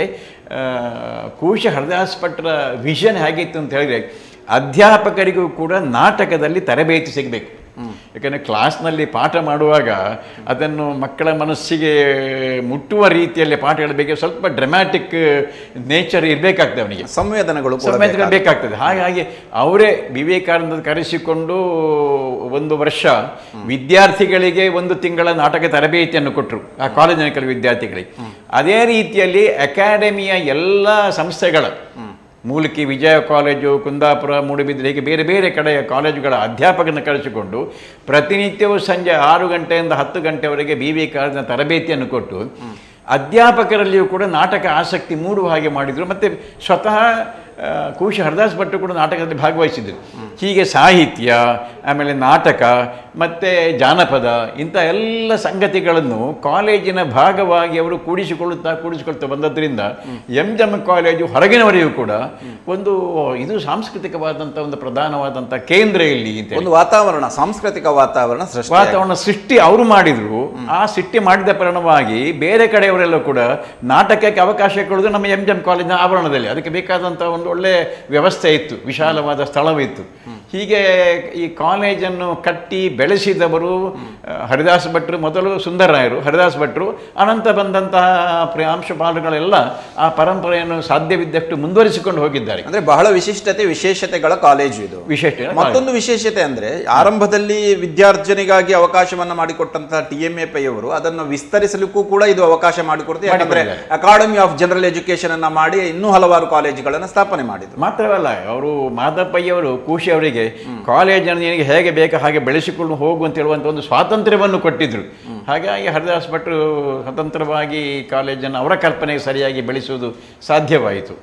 ಕೂಶಿ ಹರದಾಸ್ ಭಟ್ರ ವಿಷನ್ ಹೇಗಿತ್ತು ಅಂತ ಹೇಳಿದರೆ, ಅಧ್ಯಾಪಕರಿಗೂ ಕೂಡ ನಾಟಕದಲ್ಲಿ ತರಬೇತಿ ಸಿಗಬೇಕು. ಯಾಕಂದರೆ ಕ್ಲಾಸ್ನಲ್ಲಿ ಪಾಠ ಮಾಡುವಾಗ ಅದನ್ನು ಮಕ್ಕಳ ಮನಸ್ಸಿಗೆ ಮುಟ್ಟುವ ರೀತಿಯಲ್ಲಿ ಪಾಠ ಹೇಳಬೇಕು. ಸ್ವಲ್ಪ ಡ್ರಾಮ್ಯಾಟಿಕ್ ನೇಚರ್ ಇರಬೇಕಾಗ್ತದೆ, ಅವನಿಗೆ ಸಂವೇದನೆಗಳು ಸಂವೇದನೆಗಳು ಬೇಕಾಗ್ತದೆ. ಹಾಗಾಗಿ ಅವರೇ ವಿವೇಕಾನಂದ ಕರೆಸಿಕೊಂಡು ಒಂದು ವರ್ಷ ವಿದ್ಯಾರ್ಥಿಗಳಿಗೆ ಒಂದು ತಿಂಗಳ ನಾಟಕ ತರಬೇತಿಯನ್ನು ಕೊಟ್ಟರು ಆ ಕಾಲೇಜಿನ ಕೆಲವು ವಿದ್ಯಾರ್ಥಿಗಳಿಗೆ. ಅದೇ ರೀತಿಯಲ್ಲಿ ಅಕಾಡೆಮಿಯ ಎಲ್ಲ ಸಂಸ್ಥೆಗಳ ಮೂಲಿಕೆ, ವಿಜಯ ಕಾಲೇಜು, ಕುಂದಾಪುರ, ಮೂಡುಬಿದಿರೆ, ಹೀಗೆ ಬೇರೆ ಬೇರೆ ಕಡೆಯ ಕಾಲೇಜುಗಳ ಅಧ್ಯಾಪಕರನ್ನು ಕರೆಸಿಕೊಂಡು ಪ್ರತಿನಿತ್ಯವೂ ಸಂಜೆ ಆರು ಗಂಟೆಯಿಂದ ಹತ್ತು ಗಂಟೆವರೆಗೆ ಬಿ ವಿ ಕಾಲೇಜಿನ ತರಬೇತಿಯನ್ನು ಕೊಟ್ಟು ಅಧ್ಯಾಪಕರಲ್ಲಿಯೂ ಕೂಡ ನಾಟಕ ಆಸಕ್ತಿ ಮೂಡುವ ಹಾಗೆ ಮಾಡಿದರು. ಮತ್ತು ಸ್ವತಃ ಕೂಶಿ ಹರದಾಸ್ ಭಟ್ರು ಕೂಡ ನಾಟಕದಲ್ಲಿ ಭಾಗವಹಿಸಿದರು. ಹೀಗೆ ಸಾಹಿತ್ಯ, ಆಮೇಲೆ ನಾಟಕ ಮತ್ತು ಜಾನಪದ ಇಂಥ ಎಲ್ಲ ಸಂಗತಿಗಳನ್ನು ಕಾಲೇಜಿನ ಭಾಗವಾಗಿ ಅವರು ಕೂಡಿಸಿಕೊಳ್ಳುತ್ತಾ ಕೂಡಿಸಿಕೊಳ್ತಾ ಬಂದದ್ರಿಂದ ಎಂ ಜಿ ಎಂ ಕಾಲೇಜು ಹೊರಗಿನವರೆಗೂ ಕೂಡ ಒಂದು ಇದು ಸಾಂಸ್ಕೃತಿಕವಾದಂಥ ಒಂದು ಪ್ರಧಾನವಾದಂಥ ಕೇಂದ್ರ ಇಲ್ಲಿ ಅಂತ ಒಂದು ವಾತಾವರಣ, ಸಾಂಸ್ಕೃತಿಕ ವಾತಾವರಣ ವಾತಾವರಣ ಸೃಷ್ಟಿ ಅವರು ಮಾಡಿದರು. ಆ ಸೃಷ್ಟಿ ಮಾಡಿದ ಪರಿಣಾಮವಾಗಿ ಬೇರೆ ಕಡೆಯವರೆಲ್ಲ ಕೂಡ ನಾಟಕಕ್ಕೆ ಅವಕಾಶ ಕೊಡೋದು ನಮ್ಮ ಎಂ ಜಿ ಎಂ ಕಾಲೇಜಿನ ಆವರಣದಲ್ಲಿ. ಅದಕ್ಕೆ ಬೇಕಾದಂಥ ಒಂದು ಒಳ್ಳೆಯ ವ್ಯವಸ್ಥೆ ಇತ್ತು, ವಿಶಾಲವಾದ ಸ್ಥಳವಿತ್ತು. ಹೀಗೆ ಈ ಕಾಲೇಜನ್ನು ಕಟ್ಟಿ ಬೆಳೆಸಿದವರು ಹರಿದಾಸ್ ಭಟ್ರು, ಮೊದಲು ಸುಂದರರಾಯರು, ಹರಿದಾಸ್ ಭಟ್ರು, ಅನಂತ ಬಂದಂತಹ ಪ್ರಾಂಶುಪಾಲರುಗಳೆಲ್ಲ ಆ ಪರಂಪರೆಯನ್ನು ಸಾಧ್ಯವಿದ್ದಷ್ಟು ಮುಂದುವರಿಸಿಕೊಂಡು ಹೋಗಿದ್ದಾರೆ. ಅಂದ್ರೆ ಬಹಳ ವಿಶಿಷ್ಟತೆ ವಿಶೇಷತೆಗಳ ಕಾಲೇಜು ಇದು. ವಿಶೇಷ ಮತ್ತೊಂದು ವಿಶೇಷತೆ ಅಂದ್ರೆ ಆರಂಭದಲ್ಲಿ ವಿದ್ಯಾರ್ಜನೆಗಾಗಿ ಅವಕಾಶವನ್ನ ಮಾಡಿಕೊಟ್ಟಂತಹ ಟಿ ಎಂ ಎ ಪೈ ಅವರು ಅದನ್ನು ವಿಸ್ತರಿಸಲಿಕ್ಕೂ ಕೂಡ ಇದು ಅವಕಾಶ ಮಾಡಿಕೊಡ್ತೀವಿ. ಯಾಕಂದ್ರೆ ಅಕಾಡೆಮಿ ಆಫ್ ಜನರಲ್ ಎಜುಕೇಶನ್ ಅನ್ನ ಮಾಡಿ ಇನ್ನೂ ಹಲವಾರು ಕಾಲೇಜುಗಳನ್ನು ಸ್ಥಾಪನೆ ಮಾಡಿದ್ರು. ಮಾತ್ರವಲ್ಲ, ಅವರು ಮಾದಪ್ಪಯ್ಯವರು ಕೂಶಿ ಅವರಿಗೆ ಕಾಲೇಜನ್ನು ನಿನಗೆ ಹೇಗೆ ಬೇಕು ಹಾಗೆ ಬೆಳೆಸಿಕೊಂಡು ಹೋಗು ಅಂತ ಹೇಳುವಂಥ ಒಂದು ಸ್ವಾತಂತ್ರ್ಯವನ್ನು ಕೊಟ್ಟಿದ್ರು. ಹಾಗಾಗಿ ಹರಿದಾಸ್ ಭಟ್ರು ಸ್ವತಂತ್ರವಾಗಿ ಕಾಲೇಜನ್ನು ಅವರ ಕಲ್ಪನೆಗೆ ಸರಿಯಾಗಿ ಬೆಳೆಸುವುದು ಸಾಧ್ಯವಾಯಿತು.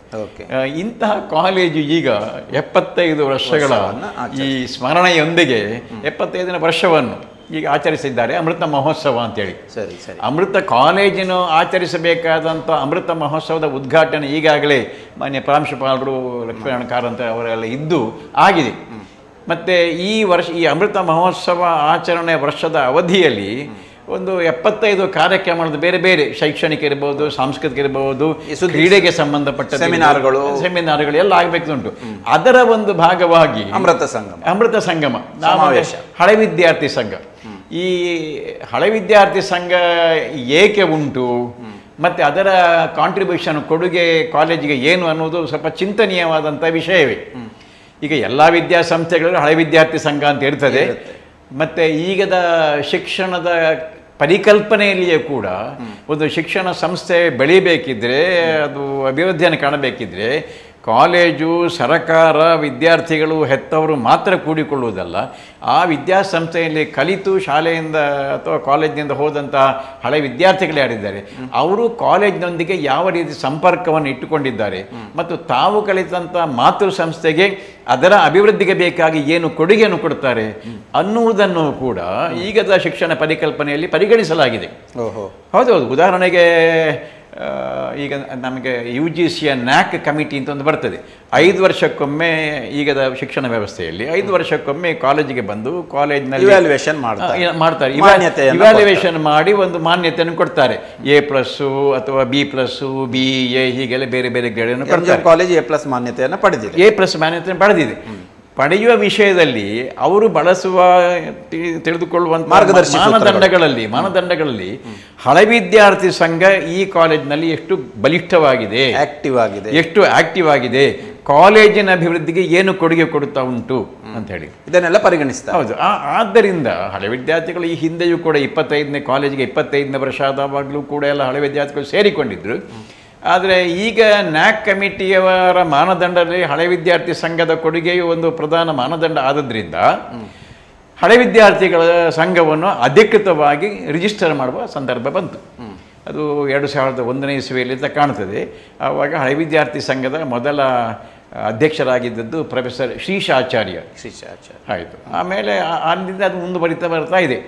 ಇಂತಹ ಕಾಲೇಜು ಈಗ ಎಪ್ಪತ್ತೈದು ವರ್ಷಗಳ ಈ ಸ್ಮರಣೆಯೊಂದಿಗೆ ಎಪ್ಪತ್ತೈದನೇ ವರ್ಷವನ್ನು ಈಗ ಆಚರಿಸಿದ್ದಾರೆ, ಅಮೃತ ಮಹೋತ್ಸವ ಅಂತೇಳಿ. ಸರಿ ಸರಿ ಅಮೃತ ಕಾಲೇಜಿನ ಆಚರಿಸಬೇಕಾದಂಥ ಅಮೃತ ಮಹೋತ್ಸವದ ಉದ್ಘಾಟನೆ ಈಗಾಗಲೇ ಮಾನ್ಯ ಪ್ರಾಂಶುಪಾಲರು ಲಕ್ಷ್ಮೀನಾರಾಯಣ ಕಾರಂತ ಅವರೆಲ್ಲ ಇದ್ದು ಆಗಿದೆ. ಮತ್ತು ಈ ವರ್ಷ ಈ ಅಮೃತ ಮಹೋತ್ಸವ ಆಚರಣೆ ವರ್ಷದ ಅವಧಿಯಲ್ಲಿ ಒಂದು ಎಪ್ಪತ್ತೈದು ಕಾರ್ಯಕ್ರಮಗಳು ಬೇರೆ ಬೇರೆ ಶೈಕ್ಷಣಿಕ ಇರಬಹುದು, ಸಾಂಸ್ಕೃತಿಕ ಇರಬಹುದು, ಕ್ರೀಡೆಗೆ ಸಂಬಂಧಪಟ್ಟ ಸೆಮಿನಾರ್ಗಳು ಸೆಮಿನಾರ್ಗಳು ಎಲ್ಲ ಆಗಬೇಕುಂಟು. ಅದರ ಒಂದು ಭಾಗವಾಗಿ ಅಮೃತ ಸಂಗಮ ಅಮೃತ ಸಂಗಮ ಸಮಾವೇಶ ಹಳೆ ವಿದ್ಯಾರ್ಥಿ ಸಂಘ. ಈ ಹಳೆ ವಿದ್ಯಾರ್ಥಿ ಸಂಘ ಏಕೆ ಉಂಟು ಮತ್ತು ಅದರ ಕಾಂಟ್ರಿಬ್ಯೂಷನ್ ಕೊಡುಗೆ ಕಾಲೇಜಿಗೆ ಏನು ಅನ್ನೋದು ಸ್ವಲ್ಪ ಚಿಂತನೀಯವಾದಂಥ ವಿಷಯವೇ. ಈಗ ಎಲ್ಲ ವಿದ್ಯಾಸಂಸ್ಥೆಗಳು ಹಳೆ ವಿದ್ಯಾರ್ಥಿ ಸಂಘ ಅಂತ ಇರ್ತದೆ. ಮತ್ತು ಈಗದ ಶಿಕ್ಷಣದ ಪರಿಕಲ್ಪನೆಯಲ್ಲಿಯೇ ಕೂಡ ಒಂದು ಶಿಕ್ಷಣ ಸಂಸ್ಥೆ ಬೆಳಿಬೇಕಿದ್ರೆ, ಅದು ಅಭಿವೃದ್ಧಿಯನ್ನು ಕಾಣಬೇಕಿದ್ರೆ ಕಾಲೇಜು, ಸರಕಾರ, ವಿದ್ಯಾರ್ಥಿಗಳು, ಹೆತ್ತವರು ಮಾತ್ರ ಕೂಡಿಕೊಳ್ಳುವುದಲ್ಲ, ಆ ವಿದ್ಯಾಸಂಸ್ಥೆಯಲ್ಲಿ ಕಲಿತು ಶಾಲೆಯಿಂದ ಅಥವಾ ಕಾಲೇಜಿನಿಂದ ಹೋದಂತಹ ಹಳೆ ವಿದ್ಯಾರ್ಥಿಗಳು ಯಾರಿದ್ದಾರೆ ಅವರು ಕಾಲೇಜಿನೊಂದಿಗೆ ಯಾವ ರೀತಿ ಸಂಪರ್ಕವನ್ನು ಇಟ್ಟುಕೊಂಡಿದ್ದಾರೆ ಮತ್ತು ತಾವು ಕಲಿತಂಥ ಮಾತೃ ಸಂಸ್ಥೆಗೆ ಅದರ ಅಭಿವೃದ್ಧಿಗೆ ಬೇಕಾಗಿ ಏನು ಕೊಡುಗೆಯನ್ನು ಕೊಡ್ತಾರೆ ಅನ್ನುವುದನ್ನು ಕೂಡ ಈಗದ ಶಿಕ್ಷಣ ಪರಿಕಲ್ಪನೆಯಲ್ಲಿ ಪರಿಗಣಿಸಲಾಗಿದೆ. ಓಹೋ ಹೌದೌದು. ಉದಾಹರಣೆಗೆ ಈಗ ನಮಗೆ ಯು ಜಿ ಸಿಯ ನ್ಯಾಕ್ ಕಮಿಟಿ ಅಂತ ಒಂದು ಬರ್ತದೆ. ಐದು ವರ್ಷಕ್ಕೊಮ್ಮೆ ಈಗದ ಶಿಕ್ಷಣ ವ್ಯವಸ್ಥೆಯಲ್ಲಿ ಐದು ವರ್ಷಕ್ಕೊಮ್ಮೆ ಕಾಲೇಜಿಗೆ ಬಂದು ಕಾಲೇಜಿನಲ್ಲಿ ಇವ್ಯಾಲ್ಯೂಯೇಷನ್ ಮಾಡ್ತಾರೆ ಮಾಡ್ತಾರೆ ಇವ್ಯಾಲ್ಯೂಯೇಷನ್ ಮಾಡಿ ಒಂದು ಮಾನ್ಯತೆಯನ್ನು ಕೊಡ್ತಾರೆ. ಎ ಪ್ಲಸ್ಸು ಅಥವಾ ಬಿ ಪ್ಲಸ್ಸು, ಬಿ ಎ ಹೀಗೆಲ್ಲ ಬೇರೆ ಬೇರೆ ಗ್ರೇಡನ್ನು ಕೊಡ್ತಾರೆ. ಕಾಲೇಜ್ ಎ ಪ್ಲಸ್ ಮಾನ್ಯತೆಯನ್ನು ಪಡೆದಿದೆ. ಎ ಪ್ಲಸ್ ಮಾನ್ಯತೆಯನ್ನು ಪಡೆದಿದೆ. ಪಡೆಯುವ ವಿಷಯದಲ್ಲಿ ಅವರು ಬಳಸುವ ತಿಳಿದುಕೊಳ್ಳುವಂಥ ಮಾರ್ಗದರ್ಶಿ ಮಾನದಂಡಗಳಲ್ಲಿ ಮಾನದಂಡಗಳಲ್ಲಿ ಹಳೆ ವಿದ್ಯಾರ್ಥಿ ಸಂಘ ಈ ಕಾಲೇಜಿನಲ್ಲಿ ಎಷ್ಟು ಬಲಿಷ್ಠವಾಗಿದೆ, ಆಕ್ಟಿವ್ ಆಗಿದೆ, ಎಷ್ಟು ಆಕ್ಟಿವ್ ಆಗಿದೆ, ಕಾಲೇಜಿನ ಅಭಿವೃದ್ಧಿಗೆ ಏನು ಕೊಡುಗೆ ಕೊಡುತ್ತಾ ಉಂಟು ಅಂತ ಹೇಳಿ ಇದನ್ನೆಲ್ಲ ಪರಿಗಣಿಸ್ತಾ. ಹೌದು. ಆದ್ದರಿಂದ ಹಳೆ ವಿದ್ಯಾರ್ಥಿಗಳು ಈ ಹಿಂದೆಯೂ ಕೂಡ ಇಪ್ಪತ್ತೈದನೇ ಕಾಲೇಜಿಗೆ ಇಪ್ಪತ್ತೈದನೇ ವರ್ಷ ಆದವಾಗಲೂ ಕೂಡ ಎಲ್ಲ ಹಳೆ ವಿದ್ಯಾರ್ಥಿಗಳು ಸೇರಿಕೊಂಡಿದ್ರು. ಆದರೆ ಈಗ ನ್ಯಾಕ್ ಕಮಿಟಿಯವರ ಮಾನದಂಡದಲ್ಲಿ ಹಳೆ ವಿದ್ಯಾರ್ಥಿ ಸಂಘದ ಕೊಡುಗೆಯು ಒಂದು ಪ್ರಧಾನ ಮಾನದಂಡ ಆದದ್ರಿಂದ ಹಳೆ ವಿದ್ಯಾರ್ಥಿಗಳ ಸಂಘವನ್ನು ಅಧಿಕೃತವಾಗಿ ರಿಜಿಸ್ಟರ್ ಮಾಡುವ ಸಂದರ್ಭ ಬಂತು. ಅದು ಎರಡು ಸಾವಿರದ ಒಂದನೇ ಇಸ್ವಿಯಲ್ಲಿ ಅಂತ ಕಾಣ್ತದೆ. ಆವಾಗ ಹಳೆ ವಿದ್ಯಾರ್ಥಿ ಸಂಘದ ಮೊದಲ ಅಧ್ಯಕ್ಷರಾಗಿದ್ದದ್ದು ಪ್ರೊಫೆಸರ್ ಶ್ರೀಶಾಚಾರ್ಯ ಶ್ರೀಶಾಚಾರ್ಯ ಆಯಿತು. ಆಮೇಲೆ ಅಲ್ಲಿಂದ ಅದು ಮುಂದುವರಿತಾ ಬರ್ತಾ ಇದೆ.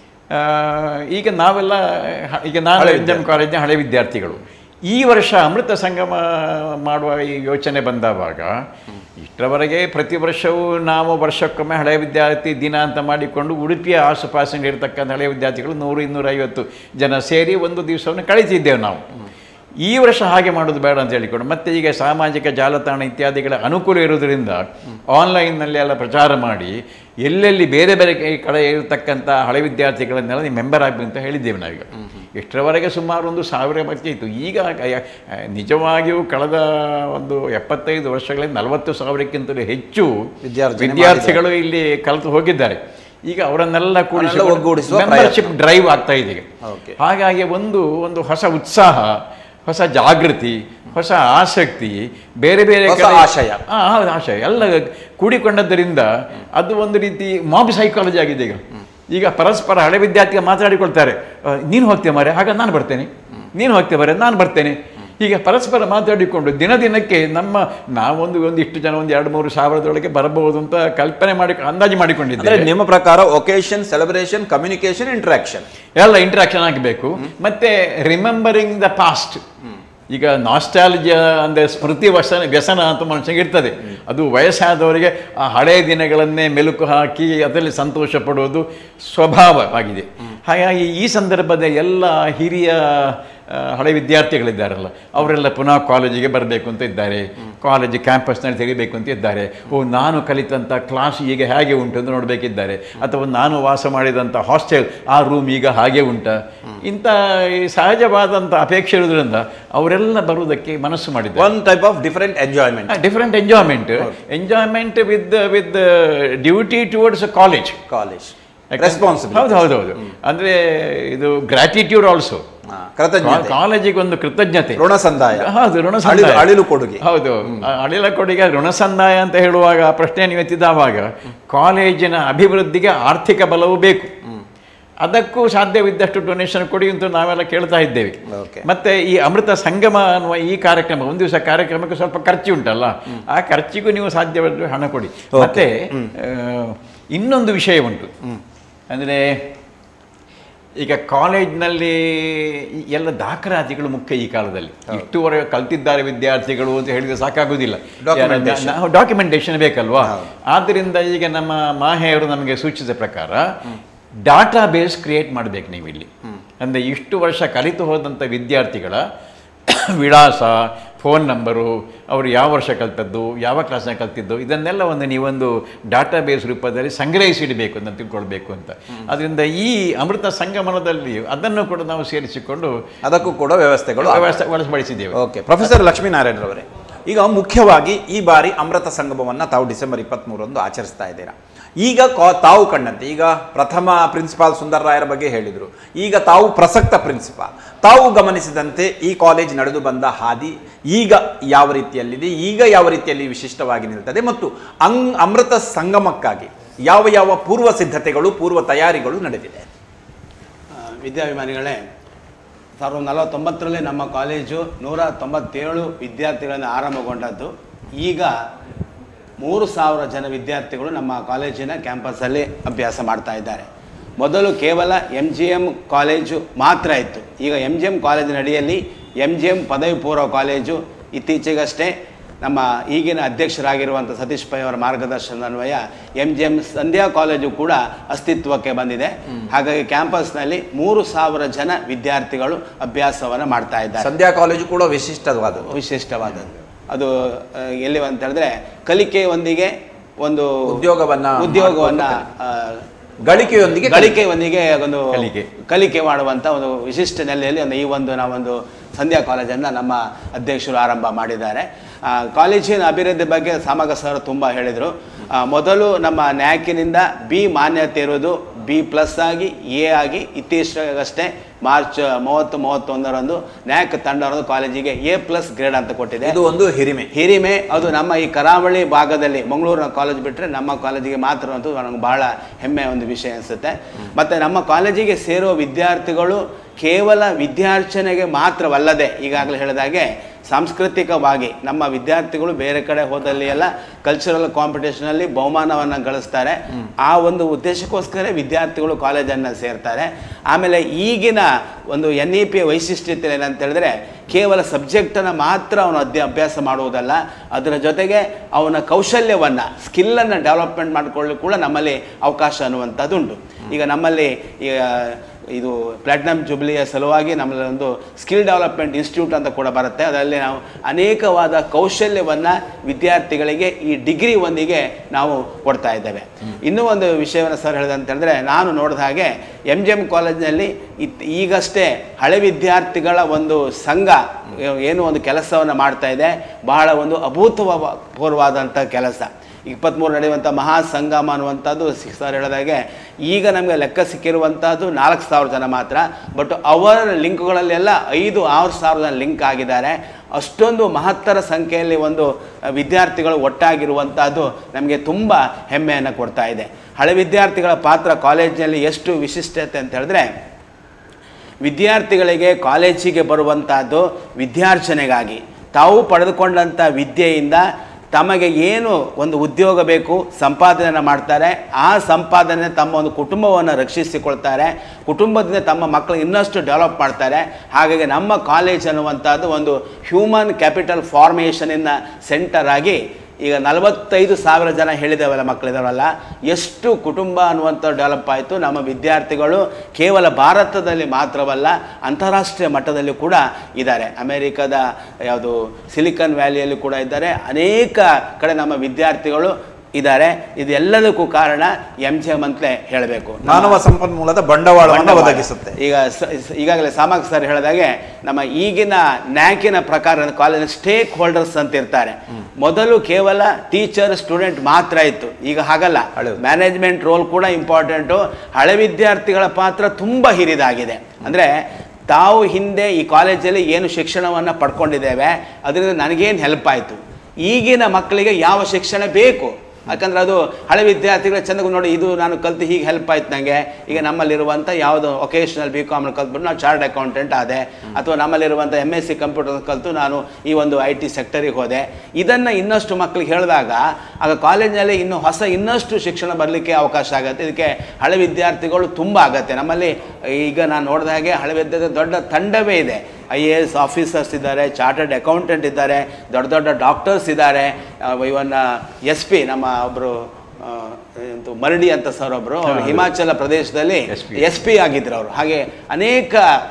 ಈಗ ನಾವೆಲ್ಲ ಈಗ ನಾನು ಎನ್ ಎಂ ಕಾಲೇಜಿನ ಹಳೆ ವಿದ್ಯಾರ್ಥಿಗಳು. ಈ ವರ್ಷ ಅಮೃತ ಸಂಗಮ ಮಾಡುವ ಈ ಯೋಚನೆ ಬಂದವಾಗ ಇಷ್ಟರವರೆಗೆ ಪ್ರತಿ ವರ್ಷವೂ ನಾವು ವರ್ಷಕ್ಕೊಮ್ಮೆ ಹಳೆಯ ವಿದ್ಯಾರ್ಥಿ ದಿನ ಅಂತ ಮಾಡಿಕೊಂಡು ಉಡುಪಿಯ ಆಸುಪಾಸಿನಲ್ಲಿರ್ತಕ್ಕಂಥ ಹಳೆಯ ವಿದ್ಯಾರ್ಥಿಗಳು ನೂರು ಇನ್ನೂರೈವತ್ತು ಜನ ಸೇರಿ ಒಂದು ದಿವಸವನ್ನು ಕಳೀತಿದ್ದೇವೆ ನಾವು. ಈ ವರ್ಷ ಹಾಗೆ ಮಾಡೋದು ಬೇಡ ಅಂತ ಹೇಳಿಕೊಂಡು ಮತ್ತೆ ಈಗ ಸಾಮಾಜಿಕ ಜಾಲತಾಣ ಇತ್ಯಾದಿಗಳ ಅನುಕೂಲ ಇರೋದರಿಂದ ಆನ್ಲೈನ್ನಲ್ಲಿ ಎಲ್ಲ ಪ್ರಚಾರ ಮಾಡಿ ಎಲ್ಲೆಲ್ಲಿ ಬೇರೆ ಬೇರೆ ಕಡೆ ಇರತಕ್ಕಂಥ ಹಳೆ ವಿದ್ಯಾರ್ಥಿಗಳನ್ನೆಲ್ಲ ನೀವು ಮೆಂಬರ್ ಆಗಬೇಕು ಅಂತ ಹೇಳಿದ್ದೇವೆ ನಾವೀಗ. ಇಷ್ಟರವರೆಗೆ ಸುಮಾರು ಒಂದು ಸಾವಿರ ಬಗ್ಗೆ ಇತ್ತು. ಈಗ ನಿಜವಾಗಿಯೂ ಕಳೆದ ಒಂದು ಎಪ್ಪತ್ತೈದು ವರ್ಷಗಳಲ್ಲಿ ನಲವತ್ತು ಸಾವಿರಕ್ಕಿಂತಲೂ ಹೆಚ್ಚು ವಿದ್ಯಾರ್ಥಿಗಳು ಇಲ್ಲಿ ಕಲಿತು ಹೋಗಿದ್ದಾರೆ. ಈಗ ಅವರನ್ನೆಲ್ಲ ಕೂಡಿಸಿ ಮೆಂಬರ್ಶಿಪ್ ಡ್ರೈವ್ ಆಗ್ತಾ ಇದೆ. ಹಾಗಾಗಿ ಒಂದು ಒಂದು ಹೊಸ ಉತ್ಸಾಹ, ಹೊಸ ಜಾಗೃತಿ, ಹೊಸ ಆಸಕ್ತಿ, ಬೇರೆ ಬೇರೆ ಆಶಯ ಹೌದು ಆಶಯ ಎಲ್ಲ ಕೂಡಿಕೊಂಡದ್ದರಿಂದ ಅದು ಒಂದು ರೀತಿ ಮಾಬ್ ಸೈಕಾಲಜಿ ಆಗಿದೆ. ಈಗ ಈಗ ಪರಸ್ಪರ ಹಳೆ ವಿದ್ಯಾರ್ಥಿಗೆ ಮಾತಾಡಿಕೊಳ್ತಾರೆ, ನೀನು ಹೋಗ್ತೇವೆ ಮಾರೆ, ಆಗ ನಾನು ಬರ್ತೇನೆ, ನೀನು ಹೋಗ್ತೇವೆ ಮಾರೆ, ನಾನು ಬರ್ತೇನೆ. ಹೀಗೆ ಪರಸ್ಪರ ಮಾತಾಡಿಕೊಂಡು ದಿನ ದಿನಕ್ಕೆ ನಮ್ಮ ನಾವೊಂದು ಒಂದು ಇಷ್ಟು ಜನ ಒಂದು ಎರಡು ಮೂರು ಸಾವಿರದೊಳಗೆ ಬರಬಹುದು ಅಂತ ಕಲ್ಪನೆ ಮಾಡಿ ಅಂದಾಜು ಮಾಡಿಕೊಂಡಿದ್ದೇವೆ. ನಿಮ್ಮ ಪ್ರಕಾರ ಒಕೇಶನ್, ಸೆಲೆಬ್ರೇಷನ್, ಕಮ್ಯುನಿಕೇಶನ್, ಇಂಟ್ರಾಕ್ಷನ್ ಎಲ್ಲ ಇಂಟ್ರಾಕ್ಷನ್ ಆಗಬೇಕು. ಮತ್ತೆ ರಿಮೆಂಬರಿಂಗ್ ದ ಪಾಸ್ಟ್. ಈಗ ನಾಸ್ಟಾಲಜಿಯಾ ಅಂದರೆ ಸ್ಮೃತಿ ವಸನ ವ್ಯಸನ ಅಂತ ಮನುಷ್ಯನಿಗೆ ಇರ್ತದೆ. ಅದು ವಯಸ್ಸಾದವರಿಗೆ ಆ ಹಳೆಯ ದಿನಗಳನ್ನೇ ಮೆಲುಕು ಹಾಕಿ ಅದರಲ್ಲಿ ಸಂತೋಷ ಪಡುವುದು ಸ್ವಭಾವವಾಗಿದೆ. ಹಾಗಾಗಿ ಈ ಸಂದರ್ಭದ ಎಲ್ಲ ಹಿರಿಯ ಹಳೆ ವಿದ್ಯಾರ್ಥಿಗಳಿದ್ದಾರಲ್ಲ ಅವರೆಲ್ಲ ಪುನಃ ಕಾಲೇಜಿಗೆ ಬರಬೇಕು ಅಂತ ಇದ್ದಾರೆ. ಕಾಲೇಜ್ ಕ್ಯಾಂಪಸ್ನಲ್ಲಿ ತೆಗಿಬೇಕು ಅಂತ ಇದ್ದಾರೆ. ಓ ನಾನು ಕಲಿತಂಥ ಕ್ಲಾಸ್ ಈಗ ಹೇಗೆ ಉಂಟು ಅಂತ ನೋಡಬೇಕಿದ್ದಾರೆ, ಅಥವಾ ನಾನು ವಾಸ ಮಾಡಿದಂಥ ಹಾಸ್ಟೆಲ್ ಆ ರೂಮ್ ಈಗ ಹಾಗೆ ಉಂಟ, ಇಂಥ ಈ ಸಹಜವಾದಂಥ ಅಪೇಕ್ಷೆ ಇರೋದ್ರಿಂದ ಅವರೆಲ್ಲ ಬರುವುದಕ್ಕೆ ಮನಸ್ಸು ಮಾಡಿದ್ದಾರೆ. One type of different enjoyment different enjoyment enjoyment with with duty towards college college responsibility. ಹೌದು ಹೌದು ಹೌದು ಅಂದರೆ ಇದು ಗ್ರಾಟಿಟ್ಯೂಡ್ ಆಲ್ಸೋ, ಕಾಲೇಜಿಗೆ ಒಂದು ಕೃತಜ್ಞತೆ, ಋಣ ಸಂದಾಯ. ಹೌದು, ಋಣ ಸಂದಾಯ, ಅಳಿಲು ಕೊಡುಗೆ. ಹೌದು, ಅಳಿಲ ಕೊಡುಗೆ, ಋಣ ಸಂದಾಯ ಅಂತ ಹೇಳುವಾಗ ಪ್ರಶ್ನೆ ನೀವು ಎತ್ತಿದವಾಗ ಕಾಲೇಜಿನ ಅಭಿವೃದ್ಧಿಗೆ ಆರ್ಥಿಕ ಬಲವೂ ಬೇಕು. ಅದಕ್ಕೂ ಸಾಧ್ಯವಿದ್ದಷ್ಟು ಡೊನೇಷನ್ ಕೊಡಿ ಅಂತ ನಾವೆಲ್ಲ ಕೇಳ್ತಾ ಇದ್ದೇವೆ. ಮತ್ತೆ ಈ ಅಮೃತ ಸಂಗಮ ಅನ್ನುವ ಈ ಕಾರ್ಯಕ್ರಮ, ಒಂದು ದಿವಸ ಕಾರ್ಯಕ್ರಮಕ್ಕೆ ಸ್ವಲ್ಪ ಖರ್ಚು ಉಂಟಲ್ಲ, ಆ ಖರ್ಚಿಗೂ ನೀವು ಸಾಧ್ಯವಾದ್ರೆ ಹಣ ಕೊಡಿ. ಮತ್ತೆ ಇನ್ನೊಂದು ವಿಷಯ ಉಂಟು, ಅಂದರೆ ಈಗ ಕಾಲೇಜ್ನಲ್ಲಿ ಎಲ್ಲ ದಾಖಲಾತಿಗಳು ಮುಖ್ಯ ಈ ಕಾಲದಲ್ಲಿ. ಇಷ್ಟುವರೆಗೆ ಕಲ್ತಿದ್ದಾರೆ ವಿದ್ಯಾರ್ಥಿಗಳು ಅಂತ ಹೇಳಿದ್ರೆ ಸಾಕಾಗುವುದಿಲ್ಲ, ಡಾಕ್ಯುಮೆಂಟೇಶನ್ ಬೇಕಲ್ವಾ. ಆದ್ದರಿಂದ ಈಗ ನಮ್ಮ ಮಾಹೆಯವರು ನಮಗೆ ಸೂಚಿಸಿದ ಪ್ರಕಾರ ಡಾಟಾ ಬೇಸ್ ಕ್ರಿಯೇಟ್ ಮಾಡಬೇಕು ನೀವು ಇಲ್ಲಿ. ಅಂದರೆ ಇಷ್ಟು ವರ್ಷ ಕಲಿತು ಹೋದಂಥ ವಿದ್ಯಾರ್ಥಿಗಳ ವಿಳಾಸ, ಫೋನ್ ನಂಬರು, ಅವರು ಯಾವ ವರ್ಷ ಕಲ್ತದ್ದು, ಯಾವ ಕ್ಲಾಸ್ನಾಗ ಕಲ್ತಿದ್ದು, ಇದನ್ನೆಲ್ಲ ಒಂದು ನೀವೊಂದು ಡಾಟಾ ಬೇಸ್ ರೂಪದಲ್ಲಿ ಸಂಗ್ರಹಿಸಿಡಬೇಕು ಅಂತ ತಿಳ್ಕೊಳ್ಬೇಕು ಅಂತ. ಅದರಿಂದ ಈ ಅಮೃತ ಸಂಗಮನದಲ್ಲಿ ಅದನ್ನು ಕೂಡ ನಾವು ಸೇರಿಸಿಕೊಂಡು ಅದಕ್ಕೂ ಕೂಡ ವ್ಯವಸ್ಥೆಗಳು ವ್ಯವಸ್ಥೆ ಒಳಪಡಿಸಿದ್ದೇವೆ. ಓಕೆ, ಪ್ರೊಫೆಸರ್ ಲಕ್ಷ್ಮೀನಾರಾಯಣರವರೇ, ಈಗ ಮುಖ್ಯವಾಗಿ ಈ ಬಾರಿ ಅಮೃತ ಸಂಗಮವನ್ನು ತಾವು ಡಿಸೆಂಬರ್ ಇಪ್ಪತ್ತ್ಮೂರರಂದು ಆಚರಿಸ್ತಾ ಇದ್ದೀರಾ. ಈಗ ಕಾ ತಾವು ಕಂಡಂತೆ, ಈಗ ಪ್ರಥಮ ಪ್ರಿನ್ಸಿಪಾಲ್ ಸುಂದರ್ ರಾಯರ ಬಗ್ಗೆ ಹೇಳಿದರು, ಈಗ ತಾವು ಪ್ರಸಕ್ತ ಪ್ರಿನ್ಸಿಪಾಲ್, ತಾವು ಗಮನಿಸಿದಂತೆ ಈ ಕಾಲೇಜ್ ನಡೆದು ಬಂದ ಹಾದಿ ಈಗ ಯಾವ ರೀತಿಯಲ್ಲಿದೆ, ಈಗ ಯಾವ ರೀತಿಯಲ್ಲಿ ವಿಶಿಷ್ಟವಾಗಿ ನಿಲ್ತದೆ, ಮತ್ತು ಅಂಗ್ ಅಮೃತ ಸಂಗಮಕ್ಕಾಗಿ ಯಾವ ಯಾವ ಪೂರ್ವ ಸಿದ್ಧತೆಗಳು, ಪೂರ್ವ ತಯಾರಿಗಳು ನಡೆದಿದೆ? ವಿದ್ಯಾಭಿಮಾನಿಗಳೇ, ಸಾವಿರದ ನಲವತ್ತೊಂಬತ್ತರಲ್ಲಿ ನಮ್ಮ ಕಾಲೇಜು ನೂರ ತೊಂಬತ್ತೇಳು ವಿದ್ಯಾರ್ಥಿಗಳನ್ನು ಆರಂಭಗೊಂಡದ್ದು. ಈಗ ಮೂರು ಸಾವಿರ ಜನ ವಿದ್ಯಾರ್ಥಿಗಳು ನಮ್ಮ ಕಾಲೇಜಿನ ಕ್ಯಾಂಪಸ್ಸಲ್ಲಿ ಅಭ್ಯಾಸ ಮಾಡ್ತಾ ಇದ್ದಾರೆ. ಮೊದಲು ಕೇವಲ ಎಮ್ ಜಿ ಎಮ್ ಕಾಲೇಜು ಮಾತ್ರ ಇತ್ತು. ಈಗ ಎಮ್ ಜಿ ಎಮ್ ಕಾಲೇಜಿನ ಅಡಿಯಲ್ಲಿ ಎಮ್ ಜಿ ಎಮ್ ಪದವಿ ಪೂರ್ವ ಕಾಲೇಜು, ಇತ್ತೀಚೆಗಷ್ಟೇ ನಮ್ಮ ಈಗಿನ ಅಧ್ಯಕ್ಷರಾಗಿರುವಂಥ ಸತೀಶ್ ಪೈ ಅವರ ಮಾರ್ಗದರ್ಶನದನ್ವಯ ಎಮ್ ಜಿ ಎಮ್ ಸಂಧ್ಯಾ ಕಾಲೇಜು ಕೂಡ ಅಸ್ತಿತ್ವಕ್ಕೆ ಬಂದಿದೆ. ಹಾಗಾಗಿ ಕ್ಯಾಂಪಸ್ನಲ್ಲಿ ಮೂರು ಸಾವಿರ ಜನ ವಿದ್ಯಾರ್ಥಿಗಳು ಅಭ್ಯಾಸವನ್ನು ಮಾಡ್ತಾ ಇದ್ದಾರೆ. ಸಂಧ್ಯಾ ಕಾಲೇಜು ಕೂಡ ವಿಶಿಷ್ಟವಾದದ್ದು ವಿಶಿಷ್ಟವಾದದ್ದು ಅದು ಎಲ್ಲಿ ಅಂತ ಹೇಳಿದ್ರೆ ಕಲಿಕೆಯೊಂದಿಗೆ ಒಂದು ಉದ್ಯೋಗವನ್ನ ಉದ್ಯೋಗವನ್ನ ಗಳಿಕೆಯೊಂದಿಗೆ ಗಳಿಕೆಯೊಂದಿಗೆ ಒಂದು ಕಲಿಕೆ ಕಲಿಕೆ ಮಾಡುವಂಥ ಒಂದು ವಿಶಿಷ್ಟ ನೆಲೆಯಲ್ಲಿ ಒಂದು ಈ ಒಂದು ನಾವೊಂದು ಸಂಧ್ಯಾ ಕಾಲೇಜನ್ನು ನಮ್ಮ ಅಧ್ಯಕ್ಷರು ಆರಂಭ ಮಾಡಿದ್ದಾರೆ. ಕಾಲೇಜಿನ ಅಭಿವೃದ್ಧಿ ಬಗ್ಗೆ ಸಾಮಗ ಸರ್ ತುಂಬ ಹೇಳಿದರು. ಮೊದಲು ನಮ್ಮ ನ್ಯಾಕಿನಿಂದ ಬಿ ಮಾನ್ಯತೆ ಇರೋದು ಬಿ ಪ್ಲಸ್ ಆಗಿ ಎ ಆಗಿ ಇತ್ತೀಚೆಗಷ್ಟೇ ಮಾರ್ಚ್ ಮೂವತ್ತು ಮೂವತ್ತೊಂದರಂದು ನ್ಯಾಕ್ ತಂಡವನ್ನು ಕಾಲೇಜಿಗೆ ಎ ಪ್ಲಸ್ ಗ್ರೇಡ್ ಅಂತ ಕೊಟ್ಟಿದೆ. ಇದು ಒಂದು ಹಿರಿಮೆ ಹಿರಿಮೆ ಅದು ನಮ್ಮ ಈ ಕರಾವಳಿ ಭಾಗದಲ್ಲಿ ಮಂಗಳೂರಿನ ಕಾಲೇಜ್ ಬಿಟ್ಟರೆ ನಮ್ಮ ಕಾಲೇಜಿಗೆ ಮಾತ್ರ ಅಂತೂ ನನಗೆ ಬಹಳ ಹೆಮ್ಮೆಯ ಒಂದು ವಿಷಯ ಅನಿಸುತ್ತೆ. ಮತ್ತು ನಮ್ಮ ಕಾಲೇಜಿಗೆ ಸೇರೋ ವಿದ್ಯಾರ್ಥಿಗಳು ಕೇವಲ ವಿದ್ಯಾರ್ಚನೆಗೆ ಮಾತ್ರವಲ್ಲದೆ ಈಗಾಗಲೇ ಹೇಳಿದಾಗೆ ಸಾಂಸ್ಕೃತಿಕವಾಗಿ ನಮ್ಮ ವಿದ್ಯಾರ್ಥಿಗಳು ಬೇರೆ ಕಡೆ ಹೋದಲ್ಲಿ ಎಲ್ಲ ಕಲ್ಚರಲ್ ಕಾಂಪಿಟೇಷನಲ್ಲಿ ಬಹುಮಾನವನ್ನು ಗಳಿಸ್ತಾರೆ. ಆ ಒಂದು ಉದ್ದೇಶಕ್ಕೋಸ್ಕರ ವಿದ್ಯಾರ್ಥಿಗಳು ಕಾಲೇಜನ್ನು ಸೇರ್ತಾರೆ. ಆಮೇಲೆ ಈಗಿನ ಒಂದು ಎನ್ ಇ ಪಿ ವೈಶಿಷ್ಟ್ಯತೆ ಏನಂತ ಹೇಳಿದ್ರೆ ಕೇವಲ ಸಬ್ಜೆಕ್ಟನ್ನು ಮಾತ್ರ ಅವನು ಅಧ್ಯ ಅಭ್ಯಾಸ ಮಾಡುವುದಲ್ಲ, ಅದರ ಜೊತೆಗೆ ಅವನ ಕೌಶಲ್ಯವನ್ನು ಸ್ಕಿಲ್ಲನ್ನು ಡೆವಲಪ್ಮೆಂಟ್ ಮಾಡಿಕೊಳ್ಳಲು ಕೂಡ ನಮ್ಮಲ್ಲಿ ಅವಕಾಶ ಅನ್ನುವಂಥದ್ದುಂಟು. ಈಗ ನಮ್ಮಲ್ಲಿ ಇದು ಪ್ಲಾಟಿನಮ್ ಜುಬ್ಲಿಯ ಸಲುವಾಗಿ ನಮ್ಮಲ್ಲಿ ಒಂದು ಸ್ಕಿಲ್ ಡೆವಲಪ್ಮೆಂಟ್ ಇನ್ಸ್ಟಿಟ್ಯೂಟ್ ಅಂತ ಕೂಡ ಬರುತ್ತೆ. ಅದರಲ್ಲಿ ನಾವು ಅನೇಕವಾದ ಕೌಶಲ್ಯವನ್ನು ವಿದ್ಯಾರ್ಥಿಗಳಿಗೆ ಈ ಡಿಗ್ರಿ ಒಂದಿಗೆ ನಾವು ಕೊಡ್ತಾ ಇದ್ದೇವೆ. ಇನ್ನೂ ಒಂದು ವಿಷಯವನ್ನು ಸರ್ ಹೇಳಿದಂತ ಹೇಳಿದ್ರೆ, ನಾನು ನೋಡಿದ ಹಾಗೆ ಎಮ್ ಜಿ ಎಮ್ ಕಾಲೇಜಿನಲ್ಲಿ ಇತ್ ಈಗಷ್ಟೇ ಹಳೆ ವಿದ್ಯಾರ್ಥಿಗಳ ಒಂದು ಸಂಘ ಏನು ಒಂದು ಕೆಲಸವನ್ನು ಮಾಡ್ತಾ ಇದೆ, ಬಹಳ ಒಂದು ಅಭೂತಪೂರ್ವವಾದಂಥ ಕೆಲಸ. ಇಪ್ಪತ್ತ್ಮೂರು ನಡೆಯುವಂಥ ಮಹಾ ಸಂಗಮ ಅನ್ನುವಂಥದ್ದು ಸರ್ ಹೇಳಿದಾಗೆ ಈಗ ನಮಗೆ ಲೆಕ್ಕ ಸಿಕ್ಕಿರುವಂಥದ್ದು ನಾಲ್ಕು ಸಾವಿರ ಜನ ಮಾತ್ರ. ಬಟ್ ಅವರ ಲಿಂಕ್ಗಳಲ್ಲೆಲ್ಲ ಐದು ಆರು ಸಾವಿರ ಜನ ಲಿಂಕ್ ಆಗಿದ್ದಾರೆ. ಅಷ್ಟೊಂದು ಮಹತ್ತರ ಸಂಖ್ಯೆಯಲ್ಲಿ ಒಂದು ವಿದ್ಯಾರ್ಥಿಗಳು ಒಟ್ಟಾಗಿರುವಂಥದ್ದು ನಮಗೆ ತುಂಬ ಹೆಮ್ಮೆಯನ್ನು ಕೊಡ್ತಾ ಇದೆ. ಹಳೆ ವಿದ್ಯಾರ್ಥಿಗಳ ಪಾತ್ರ ಕಾಲೇಜಿನಲ್ಲಿ ಎಷ್ಟು ವಿಶಿಷ್ಟತೆ ಅಂತ ಹೇಳಿದ್ರೆ, ವಿದ್ಯಾರ್ಥಿಗಳಿಗೆ ಕಾಲೇಜಿಗೆ ಬರುವಂಥದ್ದು ವಿದ್ಯಾರ್ಚನೆಗಾಗಿ ತಾವು ಪಡೆದುಕೊಂಡಂಥ ವಿದ್ಯೆಯಿಂದ ತಮಗೆ ಏನು ಒಂದು ಉದ್ಯೋಗ ಬೇಕು ಸಂಪಾದನೆಯನ್ನು ಮಾಡ್ತಾರೆ. ಆ ಸಂಪಾದನೆ ತಮ್ಮ ಒಂದು ಕುಟುಂಬವನ್ನು ರಕ್ಷಿಸಿಕೊಳ್ತಾರೆ, ಕುಟುಂಬದಿಂದ ತಮ್ಮ ಮಕ್ಕಳು ಇನ್ನಷ್ಟು ಡೆವಲಪ್ ಮಾಡ್ತಾರೆ. ಹಾಗಾಗಿ ನಮ್ಮ ಕಾಲೇಜ್ ಅನ್ನುವಂಥದ್ದು ಒಂದು ಹ್ಯೂಮನ್ ಕ್ಯಾಪಿಟಲ್ ಫಾರ್ಮೇಷನಿನ ಸೆಂಟರ್ ಆಗಿ ಈಗ ನಲವತ್ತೈದು ಸಾವಿರ ಜನ ಹೇಳಿದವಲ್ಲ ಮಕ್ಕಳಿದಾವಲ್ಲ, ಎಷ್ಟು ಕುಟುಂಬ ಅನ್ನುವಂಥ ಡೆವಲಪ್ ಆಯಿತು. ನಮ್ಮ ವಿದ್ಯಾರ್ಥಿಗಳು ಕೇವಲ ಭಾರತದಲ್ಲಿ ಮಾತ್ರವಲ್ಲ ಅಂತಾರಾಷ್ಟ್ರೀಯ ಮಟ್ಟದಲ್ಲಿ ಕೂಡ ಇದ್ದಾರೆ. ಅಮೆರಿಕದ ಯಾವುದು ಸಿಲಿಕಾನ್ ವ್ಯಾಲಿಯಲ್ಲಿ ಕೂಡ ಇದ್ದಾರೆ. ಅನೇಕ ಕಡೆ ನಮ್ಮ ವಿದ್ಯಾರ್ಥಿಗಳು ಇದ್ದಾರೆ. ಇದೆಲ್ಲದಕ್ಕೂ ಕಾರಣ ಎಂ ಜಿ ಎಂ ಅಂತಲೇ ಹೇಳಬೇಕು. ಮಾನವ ಸಂಪನ್ಮೂಲದ ಬಂಡವಾಳವನ್ನು ಒದಗಿಸುತ್ತೆ. ಈಗ ಈಗಾಗಲೇ ಸಾಮಾಕ್ ಸರ್ ಹೇಳಿದಾಗೆ ನಮ್ಮ ಈಗಿನ ನ್ಯಾಕಿನ ಪ್ರಕಾರ ಕಾಲೇಜ್ ಸ್ಟೇಕ್ ಹೋಲ್ಡರ್ಸ್ ಅಂತ ಇರ್ತಾರೆ. ಮೊದಲು ಕೇವಲ ಟೀಚರ್ ಸ್ಟೂಡೆಂಟ್ ಮಾತ್ರ ಇತ್ತು, ಈಗ ಹಾಗಲ್ಲ. ಮ್ಯಾನೇಜ್ಮೆಂಟ್ ರೋಲ್ ಕೂಡ ಇಂಪಾರ್ಟೆಂಟು. ಹಳೆ ವಿದ್ಯಾರ್ಥಿಗಳ ಪಾತ್ರ ತುಂಬ ಹಿರಿದಾಗಿದೆ. ಅಂದರೆ ತಾವು ಹಿಂದೆ ಈ ಕಾಲೇಜಲ್ಲಿ ಏನು ಶಿಕ್ಷಣವನ್ನು ಪಡ್ಕೊಂಡಿದ್ದೇವೆ ಅದರಿಂದ ನನಗೇನು ಹೆಲ್ಪ್ ಆಯಿತು, ಈಗಿನ ಮಕ್ಕಳಿಗೆ ಯಾವ ಶಿಕ್ಷಣ ಬೇಕು, ಯಾಕಂದರೆ ಅದು ಹಳೆ ವಿದ್ಯಾರ್ಥಿಗಳ ಚೆಂದ ನೋಡಿ ಇದು ನಾನು ಕಲ್ತು ಹೀಗೆ ಹೆಲ್ಪ್ ಆಯ್ತು ನನಗೆ. ಈಗ ನಮ್ಮಲ್ಲಿರುವಂಥ ಯಾವುದೋ ಒಕೇಶನಲ್ ಬಿ ಕಾಮ್ ಕಲ್ತ್ಬಿಟ್ಟು ನಾನು ಚಾರ್ಟ್ ಅಕೌಂಟೆಂಟ್ ಆದೆ, ಅಥವಾ ನಮ್ಮಲ್ಲಿರುವಂಥ ಎಮ್ ಎಸ್ ಸಿ ಕಂಪ್ಯೂಟರ್ ಕಲಿತು ನಾನು ಈ ಒಂದು ಐ ಟಿ ಸೆಕ್ಟರಿಗೆ ಹೋದೆ. ಇದನ್ನು ಇನ್ನಷ್ಟು ಮಕ್ಕಳಿಗೆ ಹೇಳಿದಾಗ ಆಗ ಕಾಲೇಜಿನಲ್ಲಿ ಇನ್ನೂ ಹೊಸ ಇನ್ನಷ್ಟು ಶಿಕ್ಷಣ ಬರಲಿಕ್ಕೆ ಅವಕಾಶ ಆಗುತ್ತೆ. ಇದಕ್ಕೆ ಹಳೆ ವಿದ್ಯಾರ್ಥಿಗಳು ತುಂಬ ಆಗುತ್ತೆ. ನಮ್ಮಲ್ಲಿ ಈಗ ನಾನು ನೋಡಿದ ಹಾಗೆ ಹಳೆ ವಿದ್ಯಾರ್ಥಿ ದೊಡ್ಡ ತಂಡವೇ ಇದೆ. ಐ ಎ ಎಸ್ ಆಫೀಸರ್ಸ್ ಇದ್ದಾರೆ, ಚಾರ್ಟರ್ಡ್ ಅಕೌಂಟೆಂಟ್ ಇದ್ದಾರೆ, ದೊಡ್ಡ ದೊಡ್ಡ ಡಾಕ್ಟರ್ಸ್ ಇದ್ದಾರೆ. ಇವನ್ ಎಸ್ ಪಿ ನಮ್ಮ ಒಬ್ಬರು ಮರಡಿ ಅಂತ ಸರ್ ಒಬ್ಬರು ಅವರು ಹಿಮಾಚಲ ಪ್ರದೇಶದಲ್ಲಿ ಎಸ್ ಪಿ ಆಗಿದ್ರು ಅವರು. ಹಾಗೆ ಅನೇಕ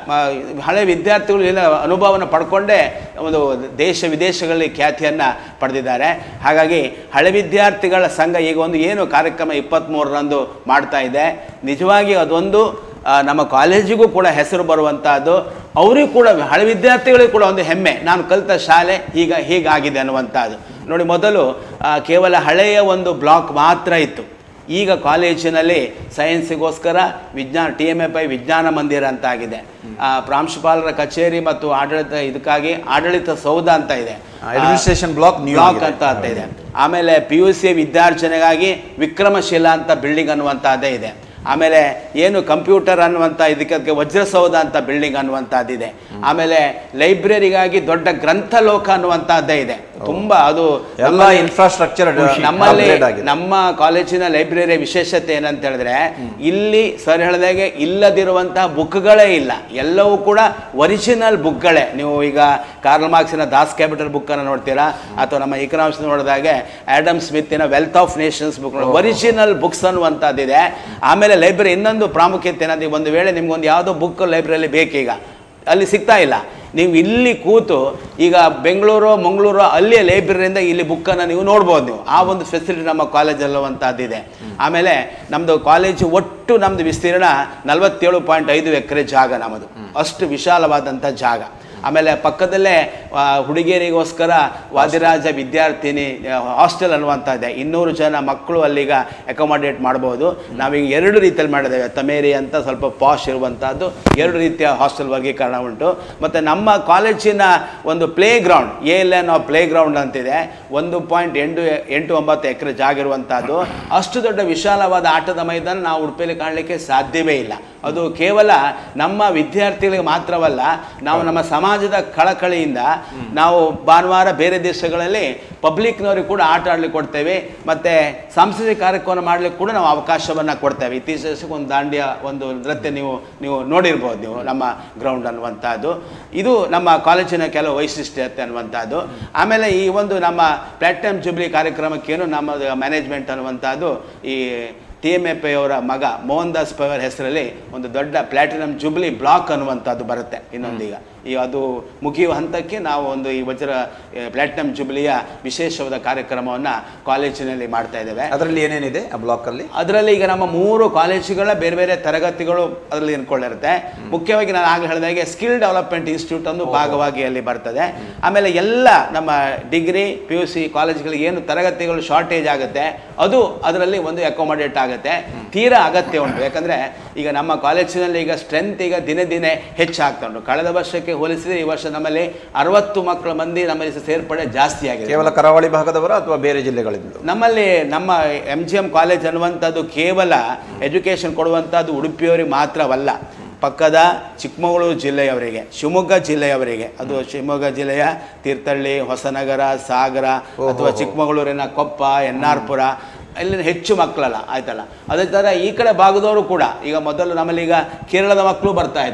ಹಳೆ ವಿದ್ಯಾರ್ಥಿಗಳು ಎಲ್ಲ ಅನುಭವವನ್ನು ಪಡ್ಕೊಂಡೇ ಒಂದು ದೇಶ ವಿದೇಶಗಳಲ್ಲಿ ಖ್ಯಾತಿಯನ್ನು ಪಡೆದಿದ್ದಾರೆ. ಹಾಗಾಗಿ ಹಳೆ ವಿದ್ಯಾರ್ಥಿಗಳ ಸಂಘ ಈಗ ಒಂದು ಏನು ಕಾರ್ಯಕ್ರಮ ಇಪ್ಪತ್ತ್ಮೂರರಂದು ಮಾಡ್ತಾ ಇದೆ, ನಿಜವಾಗಿ ಅದೊಂದು ನಮ್ಮ ಕಾಲೇಜಿಗೂ ಕೂಡ ಹೆಸರು ಬರುವಂಥದ್ದು. ಅವರಿಗೂ ಕೂಡ ಹಳೆ ವಿದ್ಯಾರ್ಥಿಗಳಿಗೂ ಕೂಡ ಒಂದು ಹೆಮ್ಮೆ, ನಾನು ಕಲಿತ ಶಾಲೆ ಈಗ ಹೀಗಾಗಿದೆ ಅನ್ನುವಂಥದ್ದು. ನೋಡಿ, ಮೊದಲು ಕೇವಲ ಹಳೆಯ ಒಂದು ಬ್ಲಾಕ್ ಮಾತ್ರ ಇತ್ತು. ಈಗ ಕಾಲೇಜಿನಲ್ಲಿ ಸೈನ್ಸಿಗೋಸ್ಕರ ವಿಜ್ಞಾನ ಟಿ ಎಮ್ ಎಫ್ ಐ ವಿಜ್ಞಾನ ಮಂದಿರ ಅಂತ ಆಗಿದೆ. ಪ್ರಾಂಶುಪಾಲರ ಕಚೇರಿ ಮತ್ತು ಆಡಳಿತ ಇದಕ್ಕಾಗಿ ಆಡಳಿತ ಸೌಧ ಅಂತ ಇದೆ, ಅಡ್ಮಿನಿಸ್ಟ್ರೇಷನ್ ಬ್ಲಾಕ್ ಬ್ಲಾಕ್ ಅಂತ ಅಂತ ಇದೆ. ಆಮೇಲೆ ಪಿ ಯು ಸಿ ವಿದ್ಯಾರ್ಜನೆಗಾಗಿ ವಿಕ್ರಮಶಿಲಾ ಅಂತ ಬಿಲ್ಡಿಂಗ್ ಅನ್ನುವಂಥದ್ದೇ ಇದೆ. ಆಮೇಲೆ ಏನು ಕಂಪ್ಯೂಟರ್ ಅನ್ನುವಂಥ ಇದಕ್ಕೆ ವಜ್ರಸೌಧ ಅಂತ ಬಿಲ್ಡಿಂಗ್ ಅನ್ನುವಂಥದ್ದಿದೆ. ಆಮೇಲೆ ಲೈಬ್ರರಿಗಾಗಿ ದೊಡ್ಡ ಗ್ರಂಥಲೋಕ ಅನ್ನುವಂಥದ್ದೇ ಇದೆ. ತುಂಬಾ ಅದು ಎಲ್ಲ ಇನ್ಫ್ರಾಸ್ಟ್ರಕ್ಚರ್ ನಮ್ಮಲ್ಲಿ ನಮ್ಮ ಕಾಲೇಜಿನ ಲೈಬ್ರರಿಯ ವಿಶೇಷತೆ ಏನಂತ ಹೇಳಿದ್ರೆ, ಇಲ್ಲಿ ಸರ್ ಹೇಳಿದಾಗೆ ಇಲ್ಲದಿರುವಂತಹ ಬುಕ್ಗಳೇ ಇಲ್ಲ, ಎಲ್ಲವೂ ಕೂಡ ಒರಿಜಿನಲ್ ಬುಕ್ಗಳೇ. ನೀವು ಈಗ ಕಾರ್ಲ್ ಮಾರ್ಕ್ಸಿನ ದಾಸ್ ಕ್ಯಾಪಿಟಲ್ ಬುಕ್ ಅನ್ನು ನೋಡ್ತೀರಾ, ಅಥವಾ ನಮ್ಮ ಇಕನಾಮಿಕ್ಸ್ ನೋಡಿದಾಗೆ ಆಡಮ್ ಸ್ಮಿತ್ತಿನ wealth of nations book, original books ಅನ್ನುವಂಥದ್ದಿದೆ. ಆಮೇಲೆ ಲೈಬ್ರರಿ ಇನ್ನೊಂದು ಪ್ರಾಮುಖ್ಯತೆ ಏನಂದ್ರೆ, ಒಂದು ವೇಳೆ ನಿಮ್ಗೊಂದು ಯಾವುದೋ ಬುಕ್ ಲೈಬ್ರರಿಯಲ್ಲಿ ಬೇಕೀಗ ಅಲ್ಲಿ ಸಿಗ್ತಾ ಇಲ್ಲ, ನೀವು ಇಲ್ಲಿ ಕೂತು ಈಗ ಬೆಂಗಳೂರು ಮಂಗಳೂರು ಅಲ್ಲಿಯ ಲೈಬ್ರರಿಯಿಂದ ಇಲ್ಲಿ ಬುಕ್ಕನ್ನು ನೀವು ನೋಡ್ಬೋದು. ನೀವು ಆ ಒಂದು ಫೆಸಿಲಿಟಿ ನಮ್ಮ ಕಾಲೇಜಲ್ಲುವಂಥದ್ದಿದೆ. ಆಮೇಲೆ ನಮ್ಮದು ಕಾಲೇಜು ಒಟ್ಟು ನಮ್ಮದು ವಿಸ್ತೀರ್ಣ ನಲವತ್ತೇಳು ಪಾಯಿಂಟ್ ಐದು ಎಕರೆ ಜಾಗ ನಮ್ಮದು, ಅಷ್ಟು ವಿಶಾಲವಾದಂಥ ಜಾಗ. ಆಮೇಲೆ ಪಕ್ಕದಲ್ಲೇ ಹುಡುಗಿಯರಿಗೋಸ್ಕರ ವಾದಿರಾಜ ವಿದ್ಯಾರ್ಥಿನಿ ಹಾಸ್ಟೆಲ್ ಅನ್ನುವಂಥದ್ದೇ, ಇನ್ನೂರು ಜನ ಮಕ್ಕಳು ಅಲ್ಲಿಗ ಅಕೊಮಡೇಟ್ ಮಾಡ್ಬೋದು. ನಾವೀಗ ಎರಡು ರೀತಿಯಲ್ಲಿ ಮಾಡಿದ್ದೇವೆ. ತಮೇರಿ ಅಂತ ಸ್ವಲ್ಪ ಪಾಶ್ ಇರುವಂಥದ್ದು ಎರಡು ರೀತಿಯ ಹಾಸ್ಟೆಲ್ ವರ್ಗೀಕರಣ ಉಂಟು. ಮತ್ತು ನಮ್ಮ ಕಾಲೇಜಿನ ಒಂದು play ground A L N play ground ಅಂತಿದೆ, ಒಂದು ಪಾಯಿಂಟ್ ಎಂಟು ಎಂಟು ಒಂಬತ್ತು ಎಕರೆ ಜಾಗ ಇರುವಂಥದ್ದು. ಅಷ್ಟು ದೊಡ್ಡ ವಿಶಾಲವಾದ ಆಟದ ಮೈದಾನ ನಾವು ಉಡುಪಿಯಲ್ಲಿ ಕಾಣಲಿಕ್ಕೆ ಸಾಧ್ಯವೇ ಇಲ್ಲ. ಅದು ಕೇವಲ ನಮ್ಮ ವಿದ್ಯಾರ್ಥಿಗಳಿಗೆ ಮಾತ್ರವಲ್ಲ, ನಾವು ನಮ್ಮ ಸಮಾಜದ ಕಳಕಳಿಯಿಂದ ನಾವು ಭಾನುವಾರ ಬೇರೆ ದೇಶಗಳಲ್ಲಿ ಪಬ್ಲಿಕ್ನವ್ರಿಗೆ ಕೂಡ ಆಟ ಆಡ್ಲಿಕ್ಕೆ ಕೊಡ್ತೇವೆ, ಮತ್ತು ಸಾಂಸ್ಕೃತಿಕ ಕಾರ್ಯಕ್ರಮ ಮಾಡ್ಲಿಕ್ಕೆ ಕೂಡ ನಾವು ಅವಕಾಶವನ್ನು ಕೊಡ್ತೇವೆ. ಇತ್ತೀಚೆಗೆ ಒಂದು ದಾಂಡಿಯ ಒಂದು ನೃತ್ಯ ನೀವು ನೀವು ನೋಡಿರ್ಬೋದು ನೀವು ನಮ್ಮ ಗ್ರೌಂಡ್ ಅನ್ನುವಂಥದ್ದು. ಇದು ನಮ್ಮ ಕಾಲೇಜಿನ ಕೆಲವು ವೈಶಿಷ್ಟ್ಯತೆ ಅನ್ನುವಂಥದ್ದು. ಆಮೇಲೆ ಈ ಒಂದು ನಮ್ಮ ಪ್ಲಾಟಿನಮ್ ಜೂಬ್ಲಿ ಕಾರ್ಯಕ್ರಮಕ್ಕೇನು ನಮ್ಮ ಮ್ಯಾನೇಜ್ಮೆಂಟ್ ಅನ್ನುವಂಥದ್ದು ಈ ಟಿ ಎಮ್ ಎಫ್ ಐ ಅವರ ಮಗ ಮೋಹನ್ ದಾಸ್ ಪವರ್ ಹೆಸರಲ್ಲಿ ಒಂದು ದೊಡ್ಡ ಪ್ಲಾಟಿನಮ್ ಜೂಬ್ಲಿ ಬ್ಲಾಕ್ ಅನ್ನುವಂಥದ್ದು ಬರುತ್ತೆ ಇನ್ನೊಂದೀಗ. ಈ ಅದು ಮುಗಿಯುವ ಹಂತಕ್ಕೆ ನಾವು ಒಂದು ಈ ವಜ್ರ ಪ್ಲಾಟಿನಮ್ ಜೂಬ್ಲಿಯ ವಿಶೇಷವಾದ ಕಾರ್ಯಕ್ರಮವನ್ನು ಕಾಲೇಜಿನಲ್ಲಿ ಮಾಡ್ತಾ ಇದ್ದೇವೆ. ಅದರಲ್ಲಿ ಏನೇನಿದೆ ಆ ಬ್ಲಾಕಲ್ಲಿ? ಅದರಲ್ಲಿ ಈಗ ನಮ್ಮ ಮೂರು ಕಾಲೇಜುಗಳ ಬೇರೆ ಬೇರೆ ತರಗತಿಗಳು ಅದರಲ್ಲಿ ಇನ್ಕೊಳ್ಳಿರುತ್ತೆ. ಮುಖ್ಯವಾಗಿ ನಾನು ಆಗಲೇ ಹೇಳಿದಾಗೆ ಸ್ಕಿಲ್ ಡೆವಲಪ್ಮೆಂಟ್ ಇನ್ಸ್ಟಿಟ್ಯೂಟ್ ಒಂದು ಭಾಗವಾಗಿ ಅಲ್ಲಿ ಬರ್ತದೆ. ಆಮೇಲೆ ಎಲ್ಲ ನಮ್ಮ ಡಿಗ್ರಿ ಪಿ ಯು ಸಿ ಕಾಲೇಜುಗಳಿಗೆ ಏನು ತರಗತಿಗಳು ಶಾರ್ಟೇಜ್ ಆಗುತ್ತೆ ಅದು ಅದರಲ್ಲಿ ಒಂದು ಅಕೊಮಡೇಟ್ ಆಗುತ್ತೆ. ತೀರಾ ಅಗತ್ಯ ಉಂಟು, ಯಾಕಂದರೆ ಈಗ ನಮ್ಮ ಕಾಲೇಜಿನಲ್ಲಿ ಈಗ ಸ್ಟ್ರೆಂತ್ ಈಗ ದಿನೇ ದಿನೇ ಹೆಚ್ಚಾಗ್ತಾ ಉಂಟು. ಕಳೆದ ವರ್ಷಕ್ಕೆ ಹೋಲಿಸಿದರೆ ಈ ವರ್ಷ ನಮ್ಮಲ್ಲಿ ಅರವತ್ತು ಮಕ್ಕಳ ಮಂದಿ ನಮ್ಮಲ್ಲಿ ಸೇರ್ಪಡೆ ಜಾಸ್ತಿ ಆಗಿದೆ. ಕೇವಲ ಕರಾವಳಿ ಭಾಗದವರ ಅಥವಾ ಬೇರೆ ಜಿಲ್ಲೆಗಳಿಂದ? ನಮ್ಮಲ್ಲಿ ನಮ್ಮ ಎಂ ಜಿ ಎಂ ಕಾಲೇಜ್ ಅನ್ನುವಂಥದ್ದು ಕೇವಲ ಎಜುಕೇಷನ್ ಕೊಡುವಂಥದ್ದು ಉಡುಪಿಯವರಿಗೆ ಮಾತ್ರವಲ್ಲ, ಪಕ್ಕದ ಚಿಕ್ಕಮಗಳೂರು ಜಿಲ್ಲೆಯವರಿಗೆ, ಶಿವಮೊಗ್ಗ ಜಿಲ್ಲೆಯವರಿಗೆ, ಅದು ಶಿವಮೊಗ್ಗ ಜಿಲ್ಲೆಯ ತೀರ್ಥಹಳ್ಳಿ, ಹೊಸನಗರ, ಸಾಗರ ಅಥವಾ ಚಿಕ್ಕಮಗಳೂರಿನ ಕೊಪ್ಪ, ಎನ್ ಆರ್ ಪುರ ಇಲ್ಲಿನ ಹೆಚ್ಚು ಮಕ್ಕಳಲ್ಲ ಆಯ್ತಲ್ಲ. ಅದೇ ಥರ ಈ ಕಡೆ ಭಾಗದವರು ಕೂಡ ಈಗ ಮೊದಲು ನಮ್ಮಲ್ಲಿ ಈಗ ಕೇರಳದ ಮಕ್ಕಳು ಬರ್ತಾಯಿದ್ರು,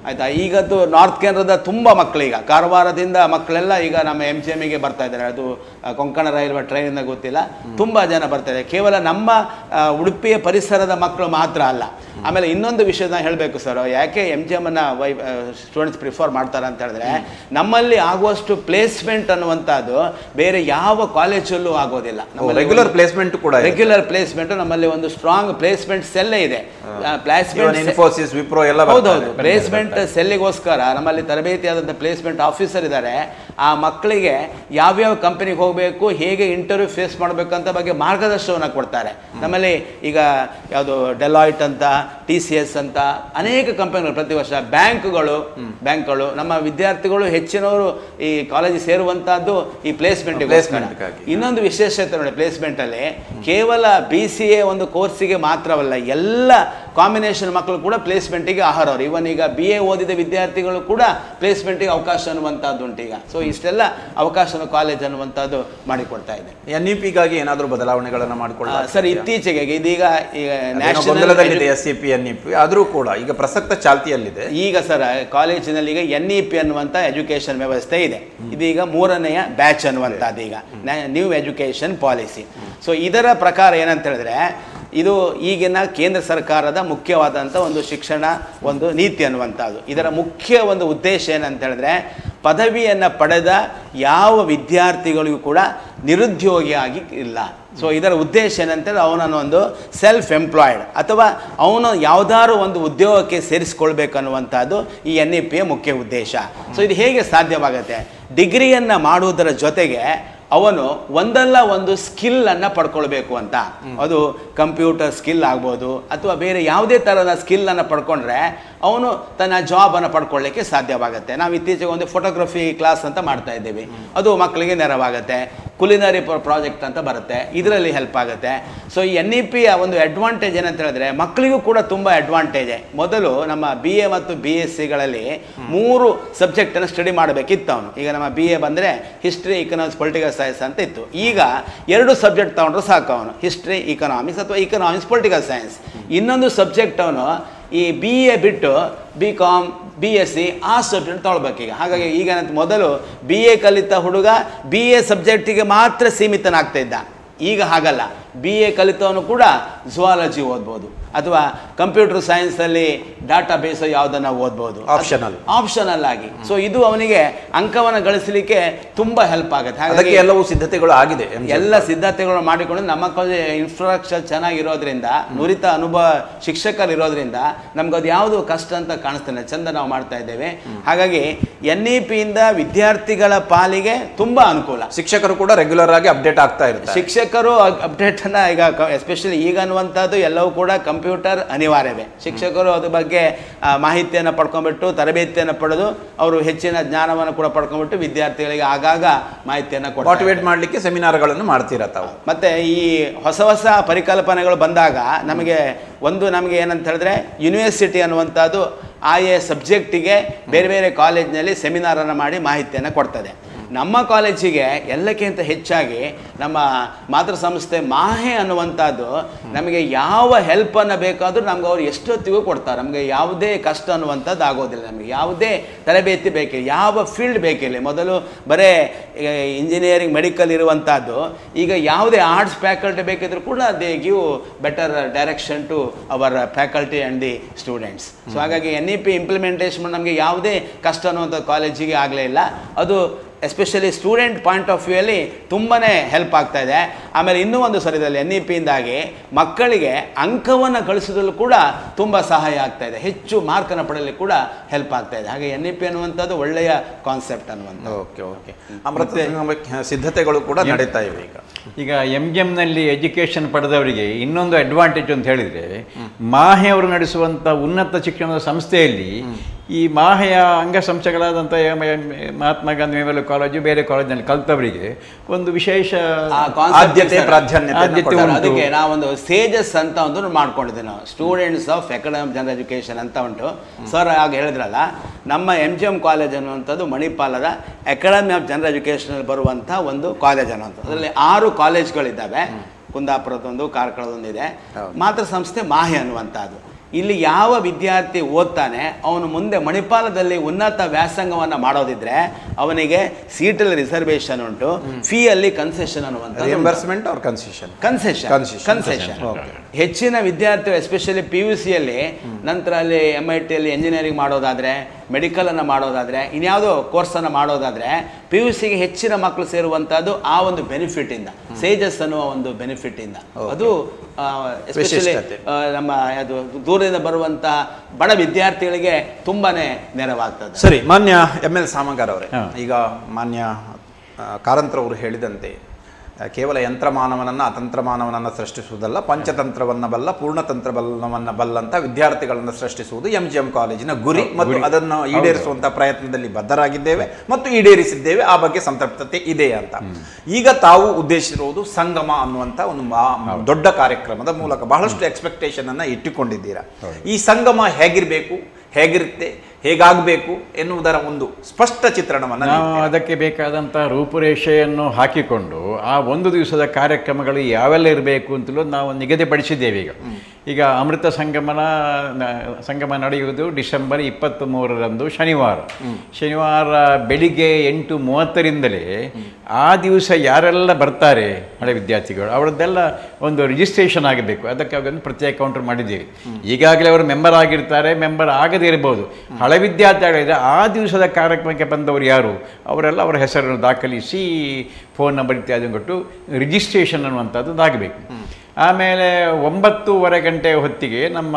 ಆಯಿತಾ. ಈಗದ್ದು ನಾರ್ತ್ ಕೇಂದ್ರದ ತುಂಬ ಮಕ್ಕಳೀಗ ಕಾರವಾರದಿಂದ ಮಕ್ಕಳೆಲ್ಲ ಈಗ ನಮ್ಮ ಎಮ್ ಜಿ ಎಮ್ಮಿಗೆ ಬರ್ತಾ ಇದ್ದಾರೆ. ಅದು ಕೊಂಕಣ ರೈಲ್ವೆ ಟ್ರೈನಿಂದ ಗೊತ್ತಿಲ್ಲ, ತುಂಬ ಜನ ಬರ್ತಾ ಇದ್ದಾರೆ. ಕೇವಲ ನಮ್ಮ ಉಡುಪಿಯ ಪರಿಸರದ ಮಕ್ಕಳು ಮಾತ್ರ ಅಲ್ಲ. ಆಮೇಲೆ ಇನ್ನೊಂದು ವಿಷಯನ ಹೇಳಬೇಕು ಸರ್, ಯಾಕೆ ಎಮ್ ಜಿ ಎಮ್ಮನ್ನು ವೈ ಸ್ಟೂಡೆಂಟ್ಸ್ ಪ್ರಿಫರ್ ಮಾಡ್ತಾರೆ ಅಂತ ಹೇಳಿದ್ರೆ, ನಮ್ಮಲ್ಲಿ ಆಗುವಷ್ಟು ಪ್ಲೇಸ್ಮೆಂಟ್ ಅನ್ನುವಂಥದ್ದು ಬೇರೆ ಯಾವ ಕಾಲೇಜಲ್ಲೂ ಆಗೋದಿಲ್ಲ. ರೆಗ್ಯುಲರ್ ಪ್ಲೇಸ್ಮೆಂಟ್ ಕೂಡ ರೆಗ್ಯುಲರ್ ಪ್ಲೇಸ್ಮೆಂಟ್ ನಮ್ಮಲ್ಲಿ ಒಂದು ಸ್ಟ್ರಾಂಗ್ ಪ್ಲೇಸ್ಮೆಂಟ್ ಸೆಲ್ಲೇ ಇದೆ. ಪ್ಲೇಸ್ಮೆಂಟ್ ಇನ್ಫೋಸಿಸ್, ವಿಪ್ರೋ ಎಲ್ಲ ಹೌದೌದು. ಪ್ಲೇಸ್ಮೆಂಟ್ ಸೆಲ್ಲಿಗೋಸ್ಕರ ನಮ್ಮಲ್ಲಿ ತರಬೇತಿ ಆದಂಥ ಪ್ಲೇಸ್ಮೆಂಟ್ ಆಫೀಸರ್ ಇದ್ದಾರೆ. ಆ ಮಕ್ಕಳಿಗೆ ಯಾವ್ಯಾವ ಕಂಪನಿಗೆ ಹೋಗಬೇಕು, ಹೇಗೆ ಇಂಟರ್ವ್ಯೂ ಫೇಸ್ ಮಾಡಬೇಕಂತ ಬಗ್ಗೆ ಮಾರ್ಗದರ್ಶನವನ್ನು ಕೊಡ್ತಾರೆ. ನಮ್ಮಲ್ಲಿ ಈಗ ಯಾವುದು ಡೆಲಾಯ್ಟ್ ಅಂತ, ಟಿ ಸಿ ಎಸ್ ಅಂತ ಅನೇಕ ಕಂಪನಿಗಳು ಪ್ರತಿ ವರ್ಷ, ಬ್ಯಾಂಕ್ಗಳು ಬ್ಯಾಂಕ್ಗಳು ನಮ್ಮ ವಿದ್ಯಾರ್ಥಿಗಳು ಹೆಚ್ಚಿನವರು ಈ ಕಾಲೇಜಿಗೆ ಸೇರುವಂತಹದ್ದು ಈ ಪ್ಲೇಸ್ಮೆಂಟ್. ಇನ್ನೊಂದು ವಿಶೇಷತೆ ನೋಡಿ ಪ್ಲೇಸ್ಮೆಂಟ್ ಅಲ್ಲಿ, ಕೇವಲ ಬಿ ಸಿ ಎ ಒಂದು ಕೋರ್ಸಿಗೆ ಮಾತ್ರವಲ್ಲ, ಎಲ್ಲ ಕಾಂಬಿನೇಷನ್ ಮಕ್ಕಳು ಕೂಡ ಪ್ಲೇಸ್ಮೆಂಟಿಗೆ ಆಹಾರವರು. ಇವನ್ ಈಗ ಬಿ ಎ ಓದಿದ ವಿದ್ಯಾರ್ಥಿಗಳು ಕೂಡ ಪ್ಲೇಸ್ಮೆಂಟಿಗೆ ಅವಕಾಶ ಅನ್ನುವಂಥದ್ದು ಉಂಟು ಈಗ. ಸೊ ಇಷ್ಟೆಲ್ಲ ಅವಕಾಶ ಕಾಲೇಜ್ ಅನ್ನುವಂಥದ್ದು ಮಾಡಿಕೊಡ್ತಾ ಇದೆ. ಎನ್ ಇ ಪಿಗಾಗಿ ಏನಾದರೂ ಬದಲಾವಣೆಗಳನ್ನು ಮಾಡಿಕೊಳ್ಳ ಸರ್ ಇತ್ತೀಚೆಗೆ ಇದೀಗ national S E P N E P ಆದರೂ ಕೂಡ ಈಗ ಪ್ರಸಕ್ತ ಚಾಲ್ತಿಯಲ್ಲಿದೆ. ಈಗ ಸರ್ ಕಾಲೇಜಿನಲ್ಲಿ ಈಗ ಎನ್ ಇ ಪಿ ಅನ್ನುವಂಥ ಎಜುಕೇಶನ್ ವ್ಯವಸ್ಥೆ ಇದೆ. ಇದೀಗ ಮೂರನೆಯ ಬ್ಯಾಚ್ ಅನ್ನುವಂಥದ್ದು ಈಗ ನ್ಯೂ ಎಜುಕೇಶನ್ ಪಾಲಿಸಿ. ಸೊ ಇದರ ಪ್ರಕಾರ ಏನಂತ ಹೇಳಿದ್ರೆ, ಇದು ಈಗಿನ ಕೇಂದ್ರ ಸರ್ಕಾರದ ಮುಖ್ಯವಾದಂಥ ಒಂದು ಶಿಕ್ಷಣ ಒಂದು ನೀತಿ ಅನ್ನುವಂಥದ್ದು. ಇದರ ಮುಖ್ಯ ಒಂದು ಉದ್ದೇಶ ಏನಂತ ಹೇಳಿದ್ರೆ, ಪದವಿಯನ್ನು ಪಡೆದ ಯಾವ ವಿದ್ಯಾರ್ಥಿಗಳಿಗೂ ಕೂಡ ನಿರುದ್ಯೋಗಿಯಾಗಿ ಇಲ್ಲ. ಸೊ ಇದರ ಉದ್ದೇಶ ಏನಂತೇಳಿ, ಅವನನ್ನು ಒಂದು ಸೆಲ್ಫ್ ಎಂಪ್ಲಾಯ್ಡ್ ಅಥವಾ ಅವನು ಯಾವುದಾದ್ರು ಒಂದು ಉದ್ಯೋಗಕ್ಕೆ ಸೇರಿಸ್ಕೊಳ್ಬೇಕನ್ನುವಂಥದ್ದು ಈ ಎನ್ ಇ ಪಿಯ ಮುಖ್ಯ ಉದ್ದೇಶ. ಸೊ ಇದು ಹೇಗೆ ಸಾಧ್ಯವಾಗುತ್ತೆ? ಡಿಗ್ರಿಯನ್ನು ಮಾಡುವುದರ ಜೊತೆಗೆ ಅವನು ಒಂದಲ್ಲ ಒಂದು ಸ್ಕಿಲ್ ಅನ್ನು ಪಡ್ಕೊಳ್ಬೇಕು ಅಂತ. ಅದು ಕಂಪ್ಯೂಟರ್ ಸ್ಕಿಲ್ ಆಗ್ಬೋದು ಅಥವಾ ಬೇರೆ ಯಾವುದೇ ಥರದ ಸ್ಕಿಲ್ ಅನ್ನು ಪಡ್ಕೊಂಡ್ರೆ ಅವನು ತನ್ನ ಜಾಬ್ ಅನ್ನು ಪಡ್ಕೊಳ್ಳಿಕ್ಕೆ ಸಾಧ್ಯವಾಗುತ್ತೆ. ನಾವು ಇತ್ತೀಚೆಗೆ ಒಂದು ಫೋಟೋಗ್ರಫಿ ಕ್ಲಾಸ್ ಅಂತ ಮಾಡ್ತಾ ಇದ್ದೀವಿ, ಅದು ಮಕ್ಕಳಿಗೆ ನೆರವಾಗುತ್ತೆ. ಕುಲಿನರಿ ಪ್ರಾಜೆಕ್ಟ್ ಅಂತ ಬರುತ್ತೆ, ಇದರಲ್ಲಿ ಹೆಲ್ಪ್ ಆಗುತ್ತೆ. ಸೊ ಈ ಎನ್ ಇ ಪಿಯ ಒಂದು ಅಡ್ವಾಂಟೇಜ್ ಏನಂತ ಹೇಳಿದ್ರೆ, ಮಕ್ಕಳಿಗೂ ಕೂಡ ತುಂಬ ಅಡ್ವಾಂಟೇಜೆ. ಮೊದಲು ನಮ್ಮ ಬಿ ಎ ಮತ್ತು ಬಿ ಎಸ್ ಸಿಗಳಲ್ಲಿ ಮೂರು ಸಬ್ಜೆಕ್ಟನ್ನು ಸ್ಟಡಿ ಮಾಡಬೇಕಿತ್ತು ಅವನು. ಈಗ ನಮ್ಮ ಬಿ ಎ ಬಂದರೆ ಹಿಸ್ಟ್ರಿ, ಇಕನಾಮಿಕ್ಸ್, ಪೊಲಿಟಿಕಲ್ ಸೈನ್ಸ್ ಅಂತ ಇತ್ತು. ಈಗ ಎರಡು ಸಬ್ಜೆಕ್ಟ್ ತಗೊಂಡ್ರೆ ಸಾಕು ಅವನು, ಹಿಸ್ಟ್ರಿ ಇಕನಾಮಿಕ್ಸ್ ಅಥವಾ ಇಕನಾಮಿಕ್ಸ್ ಪೊಲಿಟಿಕಲ್ ಸೈನ್ಸ್. ಇನ್ನೊಂದು ಸಬ್ಜೆಕ್ಟ್ ಅವನು ಈ ಬಿ ಎ ಬಿಟ್ಟು B com, B S C ಆ ಸಬ್ಜೆಕ್ಟ್ ತೊಗೊಳ್ಬೇಕೀಗ. ಹಾಗಾಗಿ ಈಗ ಮೊದಲು ಬಿ ಎ ಕಲಿತ ಹುಡುಗ ಬಿ ಎ ಸಬ್ಜೆಕ್ಟಿಗೆ ಮಾತ್ರ ಸೀಮಿತನಾಗ್ತಾ ಇದ್ದ. ಈಗ ಹಾಗಲ್ಲ, ಬಿ ಎ ಕಲಿತವನು ಕೂಡ ಝುವಾಲಜಿ ಓದ್ಬೋದು ಅಥವಾ ಕಂಪ್ಯೂಟರ್ ಸೈನ್ಸಲ್ಲಿ ಡಾಟಾ ಬೇಸ್ ಯಾವುದನ್ನು ಓದ್ಬೋದು, ಆಪ್ಷನಲ್ ಆಪ್ಷನಲ್ ಆಗಿ. ಸೊ ಇದು ಅವನಿಗೆ ಅಂಕವನ್ನು ಗಳಿಸಲಿಕ್ಕೆ ತುಂಬ ಹೆಲ್ಪ್ ಆಗುತ್ತೆ. ಹಾಗಾಗಿ ಎಲ್ಲವೂ ಸಿದ್ಧತೆಗಳು ಆಗಿದೆ, ಎಲ್ಲ ಸಿದ್ಧತೆಗಳು ಮಾಡಿಕೊಂಡು ನಮ್ಮ ಕಾಲೇಜ್ ಇನ್ಫ್ರಾಸ್ಟ್ರಕ್ಚರ್ ಚೆನ್ನಾಗಿರೋದ್ರಿಂದ, ನುರಿತ ಅನುಭವ ಶಿಕ್ಷಕರು ಇರೋದ್ರಿಂದ ನಮ್ಗೆ ಅದು ಯಾವುದು ಕಷ್ಟ ಅಂತ ಕಾಣಿಸ್ತಾನೆ, ಚಂದ ನಾವು ಮಾಡ್ತಾ ಇದ್ದೇವೆ. ಹಾಗಾಗಿ ಎನ್ ಇ ಪಿಯಿಂದ ವಿದ್ಯಾರ್ಥಿಗಳ ಪಾಲಿಗೆ ತುಂಬ ಅನುಕೂಲ. ಶಿಕ್ಷಕರು ಕೂಡ ರೆಗ್ಯುಲರ್ ಆಗಿ ಅಪ್ಡೇಟ್ ಆಗ್ತಾ ಇರ್ತಾರೆ. ಶಿಕ್ಷಕರು ಅಪ್ಡೇಟ್ ಅನ್ನ ಈಗ ಎಸ್ಪೆಷಲಿ ಈಗ ಅನ್ನುವಂಥದ್ದು ಎಲ್ಲವೂ ಕೂಡ ಕಂಪ್ಯೂಟರ್ ಅನಿವಾರ್ಯವೇ. ಶಿಕ್ಷಕರು ಅದ್ರ ಬಗ್ಗೆ ಮಾಹಿತಿಯನ್ನು ಪಡ್ಕೊಂಡ್ಬಿಟ್ಟು ತರಬೇತಿಯನ್ನು ಪಡೆದು ಅವರು ಹೆಚ್ಚಿನ ಜ್ಞಾನವನ್ನು ಕೂಡ ಪಡ್ಕೊಂಡ್ಬಿಟ್ಟು ವಿದ್ಯಾರ್ಥಿಗಳಿಗೆ ಆಗಾಗ ಮಾಹಿತಿಯನ್ನು ಕೊಟ್ಟು ಮೋಟಿವೇಟ್ ಮಾಡಲಿಕ್ಕೆ ಸೆಮಿನಾರ್ಗಳನ್ನು ಮಾಡ್ತೀರಾ ತಾವು. ಮತ್ತೆ ಈ ಹೊಸ ಹೊಸ ಪರಿಕಲ್ಪನೆಗಳು ಬಂದಾಗ ನಮಗೆ ಒಂದು ನಮಗೆ ಏನಂತ ಹೇಳಿದ್ರೆ, ಯೂನಿವರ್ಸಿಟಿ ಅನ್ನುವಂಥದ್ದು ಆಯಾ ಸಬ್ಜೆಕ್ಟಿಗೆ ಬೇರೆ ಬೇರೆ ಕಾಲೇಜಿನಲ್ಲಿ ಸೆಮಿನಾರನ್ನು ಮಾಡಿ ಮಾಹಿತಿಯನ್ನು ಕೊಡ್ತದೆ. ನಮ್ಮ ಕಾಲೇಜಿಗೆ ಎಲ್ಲಕ್ಕಿಂತ ಹೆಚ್ಚಾಗಿ ನಮ್ಮ ಮಾತೃ ಸಂಸ್ಥೆ ಮಾಹೆ ಅನ್ನುವಂಥದ್ದು ನಮಗೆ ಯಾವ ಹೆಲ್ಪನ್ನು ಬೇಕಾದರೂ ನಮ್ಗೆ ಅವ್ರು ಎಷ್ಟೊತ್ತಿಗೂ ಕೊಡ್ತಾರೆ. ನಮಗೆ ಯಾವುದೇ ಕಷ್ಟ ಅನ್ನುವಂಥದ್ದು ಆಗೋದಿಲ್ಲ. ನಮಗೆ ಯಾವುದೇ ತರಬೇತಿ ಬೇಕಿಲ್ಲ, ಯಾವ ಫೀಲ್ಡ್ ಬೇಕಿಲ್ಲ. ಮೊದಲು ಬರೇ ಇಂಜಿನಿಯರಿಂಗ್, ಮೆಡಿಕಲ್ ಇರುವಂಥದ್ದು ಈಗ ಯಾವುದೇ ಆರ್ಟ್ಸ್ ಫ್ಯಾಕಲ್ಟಿ ಬೇಕಿದ್ರೂ ಕೂಡ they give better direction to our faculty and the students. So ಹಾಗಾಗಿ ಎನ್ ಇ ಪಿ ಇಂಪ್ಲಿಮೆಂಟೇಷನ್ ನಮಗೆ ಯಾವುದೇ ಕಷ್ಟ ಅನ್ನುವಂಥ ಕಾಲೇಜಿಗೆ ಆಗಲೇ ಇಲ್ಲ. ಅದು especially student point of view ಅಲ್ಲಿ ತುಂಬಾ ಹೆಲ್ಪ್ ಆಗ್ತಾ ಇದೆ. ಆಮೇಲೆ ಇನ್ನೂ ಒಂದು ಸರಿದಲ್ಲಿ ಎನ್ ಇ ಪಿಯಿಂದಾಗಿ ಮಕ್ಕಳಿಗೆ ಅಂಕವನ್ನು ಗಳಿಸೋದ್ರಲ್ಲೂ ಕೂಡ ತುಂಬ ಸಹಾಯ ಆಗ್ತಾ ಇದೆ, ಹೆಚ್ಚು ಮಾರ್ಕನ್ನು ಪಡೆಯಲಿಕ್ಕೆ ಕೂಡ ಹೆಲ್ಪ್ ಆಗ್ತಾ ಇದೆ. ಹಾಗೆ ಎನ್ ಇ ಪಿ ಅನ್ನುವಂಥದ್ದು ಒಳ್ಳೆಯ ಕಾನ್ಸೆಪ್ಟ್ ಅನ್ನುವಂಥ. ಓಕೆ ಓಕೆ ಅಮೃತ ಸಿದ್ಧತೆಗಳು ಕೂಡ ನಡೀತಾ ಇವೆ. ಈಗ ಈಗ ಎಮ್ ಜಿ ಎಮ್ನಲ್ಲಿ ಎಜುಕೇಷನ್ ಪಡೆದವರಿಗೆ ಇನ್ನೊಂದು ಅಡ್ವಾಂಟೇಜ್ ಅಂತ ಹೇಳಿದರೆ, ಮಾಹೆ ಅವರು ನಡೆಸುವಂಥ ಉನ್ನತ ಶಿಕ್ಷಣದ ಸಂಸ್ಥೆಯಲ್ಲಿ ಈ ಮಾಹೆಯ ಅಂಗಸಂಸ್ಥೆಗಳಾದಂಥ ಮಹಾತ್ಮ ಗಾಂಧಿ ಮೆಮೋರಿಯಲ್ ಕಾಲೇಜು, ಬೇರೆ ಕಾಲೇಜಿನಲ್ಲಿ ಕಲಿತವರಿಗೆ ಒಂದು ವಿಶೇಷ ಆದ್ಯತೆ ಪ್ರಾಧಾನ್ಯತೆ. ಅದಕ್ಕೆ ನಾವೊಂದು ಸೇಜಸ್ ಅಂತ ಒಂದು ಮಾಡ್ಕೊಂಡಿದ್ದೀವಿ ನಾವು, students of academic general education ಅಂತ ಉಂಟು. ಸರ್ ಆಗ ಹೇಳಿದ್ರಲ್ಲ, ನಮ್ಮ ಎಮ್ ಜಿ ಎಮ್ ಕಾಲೇಜ್ ಅನ್ನುವಂಥದ್ದು ಮಣಿಪಾಲದ ಅಕಾಡೆಮಿ ಆಫ್ ಜನರಲ್ ಎಜುಕೇಷನಲ್ಲಿ ಬರುವಂಥ ಒಂದು ಕಾಲೇಜ್ ಅನ್ನುವಂಥದ್ದು. ಅದರಲ್ಲಿ ಆರು ಕಾಲೇಜ್ಗಳಿದ್ದಾವೆ. ಕುಂದಾಪುರದೊಂದು, ಕಾರ್ಕಳದೊಂದು ಇದೆ. ಮಾತೃ ಸಂಸ್ಥೆ ಮಾಹೆ ಅನ್ನುವಂಥದ್ದು. ಇಲ್ಲಿ ಯಾವ ವಿದ್ಯಾರ್ಥಿ ಓದ್ತಾನೆ ಅವನು ಮುಂದೆ ಮಣಿಪಾಲದಲ್ಲಿ ಉನ್ನತ ವ್ಯಾಸಂಗವನ್ನು ಮಾಡೋದಿದ್ರೆ ಅವನಿಗೆ ಸೀಟಲ್ಲಿ ರಿಸರ್ವೇಶನ್ ಉಂಟು, ಫೀ ಅಲ್ಲಿ ಕನ್ಸೆಷನ್ ಅನ್ನುವಂಥ reimbursement or concession concession concession ಹೆಚ್ಚಿನ ವಿದ್ಯಾರ್ಥಿಗಳು ಎಸ್ಪೆಷಲಿ ಪಿ ಯು ಸಿಯಲ್ಲಿ ನಂತರ ಅಲ್ಲಿ ಎಮ್ ಐ ಟಿಯಲ್ಲಿ ಎಂಜಿನಿಯರಿಂಗ್ ಮಾಡೋದಾದರೆ, ಮೆಡಿಕಲನ್ನು ಮಾಡೋದಾದರೆ, ಇನ್ಯಾವುದೋ ಕೋರ್ಸನ್ನು ಮಾಡೋದಾದರೆ ಪಿ ಯು ಸಿಗೆ ಹೆಚ್ಚಿನ ಮಕ್ಕಳು ಸೇರುವಂಥದ್ದು ಆ ಒಂದು ಬೆನಿಫಿಟ್ಟಿಂದ, ಸೇಜಸ್ ಅನ್ನುವ ಒಂದು ಬೆನಿಫಿಟ್ಟಿಂದ. ಅದು ಎಸ್ಪೆಷಲಿ ನಮ್ಮ ಅದು ದೂರದಿಂದ ಬರುವಂಥ ಬಡ ವಿದ್ಯಾರ್ಥಿಗಳಿಗೆ ತುಂಬಾನೇ ನೆರವಾಗ್ತದೆ. ಸರಿ, ಮಾನ್ಯ ಎಮ್ ಎಲ್ ಸಾಮಗಾರ್ ಅವರೇ, ಈಗ ಮಾನ್ಯ ಕಾರಂತರವರು ಹೇಳಿದಂತೆ ಕೇವಲ ಯಂತ್ರಮಾನವನನ್ನು ಅತಂತ್ರಮಾನವನನ್ನು ಸೃಷ್ಟಿಸುವುದಲ್ಲ, ಪಂಚತಂತ್ರವನ್ನು ಬಲ್ಲ ಪೂರ್ಣತಂತ್ರವನ್ನು ಬಲ್ಲಂತ ವಿದ್ಯಾರ್ಥಿಗಳನ್ನು ಸೃಷ್ಟಿಸುವುದು ಎಂ ಜಿ ಎಂ ಕಾಲೇಜಿನ ಗುರಿ ಮತ್ತು ಅದನ್ನು ಈಡೇರಿಸುವಂಥ ಪ್ರಯತ್ನದಲ್ಲಿ ಬದ್ಧರಾಗಿದ್ದೇವೆ ಮತ್ತು ಈಡೇರಿಸಿದ್ದೇವೆ. ಆ ಬಗ್ಗೆ ಸಂತೃಪ್ತತೆ ಇದೆ ಅಂತ. ಈಗ ತಾವು ಉದ್ದೇಶಿಸಿರುವುದು ಸಂಗಮ ಅನ್ನುವಂಥ ಒಂದು ದೊಡ್ಡ ಕಾರ್ಯಕ್ರಮದ ಮೂಲಕ ಬಹಳಷ್ಟು ಎಕ್ಸ್ಪೆಕ್ಟೇಷನ್ ಅನ್ನು ಇಟ್ಟುಕೊಂಡಿದ್ದೀರಾ. ಈ ಸಂಗಮ ಹೇಗಿರಬೇಕು, ಹೇಗಿರುತ್ತೆ, ಹೇಗಾಗಬೇಕು ಎನ್ನುವುದರ ಒಂದು ಸ್ಪಷ್ಟ ಚಿತ್ರಣವನ್ನು ನಾವು ಅದಕ್ಕೆ ಬೇಕಾದಂಥ ರೂಪುರೇಷೆಯನ್ನು ಹಾಕಿಕೊಂಡು ಆ ಒಂದು ದಿವಸದ ಕಾರ್ಯಕ್ರಮಗಳು ಯಾವೆಲ್ಲ ಇರಬೇಕು ಅಂತಲೂ ನಾವು ನಿಗದಿಪಡಿಸಿದ್ದೇವೆ. ಈಗ ಈಗ ಅಮೃತ ಸಂಗಮನ ಸಂಗಮ ನಡೆಯುವುದು ಡಿಸೆಂಬರ್ ಇಪ್ಪತ್ತ್ ಮೂರರಂದು ಶನಿವಾರ. ಶನಿವಾರ ಬೆಳಿಗ್ಗೆ ಎಂಟು ಮೂವತ್ತರಿಂದಲೇ ಆ ದಿವಸ ಯಾರೆಲ್ಲ ಬರ್ತಾರೆ ಹಳೆ ವಿದ್ಯಾರ್ಥಿಗಳು ಅವರದ್ದೆಲ್ಲ ಒಂದು ರಿಜಿಸ್ಟ್ರೇಷನ್ ಆಗಬೇಕು. ಅದಕ್ಕಾಗಿ ಒಂದು ಪ್ರತ್ಯೇಕ ಕೌಂಟರ್ ಮಾಡಿದ್ದೀವಿ. ಈಗಾಗಲೇ ಅವರು ಮೆಂಬರ್ ಆಗಿರ್ತಾರೆ, ಮೆಂಬರ್ ಆಗದೇ ಇರ್ಬೋದು. ಹಳೆ ವಿದ್ಯಾರ್ಥಿಗಳಿದ್ರೆ ಆ ದಿವಸದ ಕಾರ್ಯಕ್ರಮಕ್ಕೆ ಬಂದವರು ಯಾರು ಅವರೆಲ್ಲ ಅವರ ಹೆಸರನ್ನು ದಾಖಲಿಸಿ ಫೋನ್ ನಂಬರ್ ಇತ್ಯಾದಿ ಕೊಟ್ಟು ರಿಜಿಸ್ಟ್ರೇಷನ್ ಅನ್ನುವಂಥದ್ದು ಆಗಬೇಕು. ಆಮೇಲೆ ಒಂಬತ್ತೂವರೆ ಗಂಟೆ ಹೊತ್ತಿಗೆ ನಮ್ಮ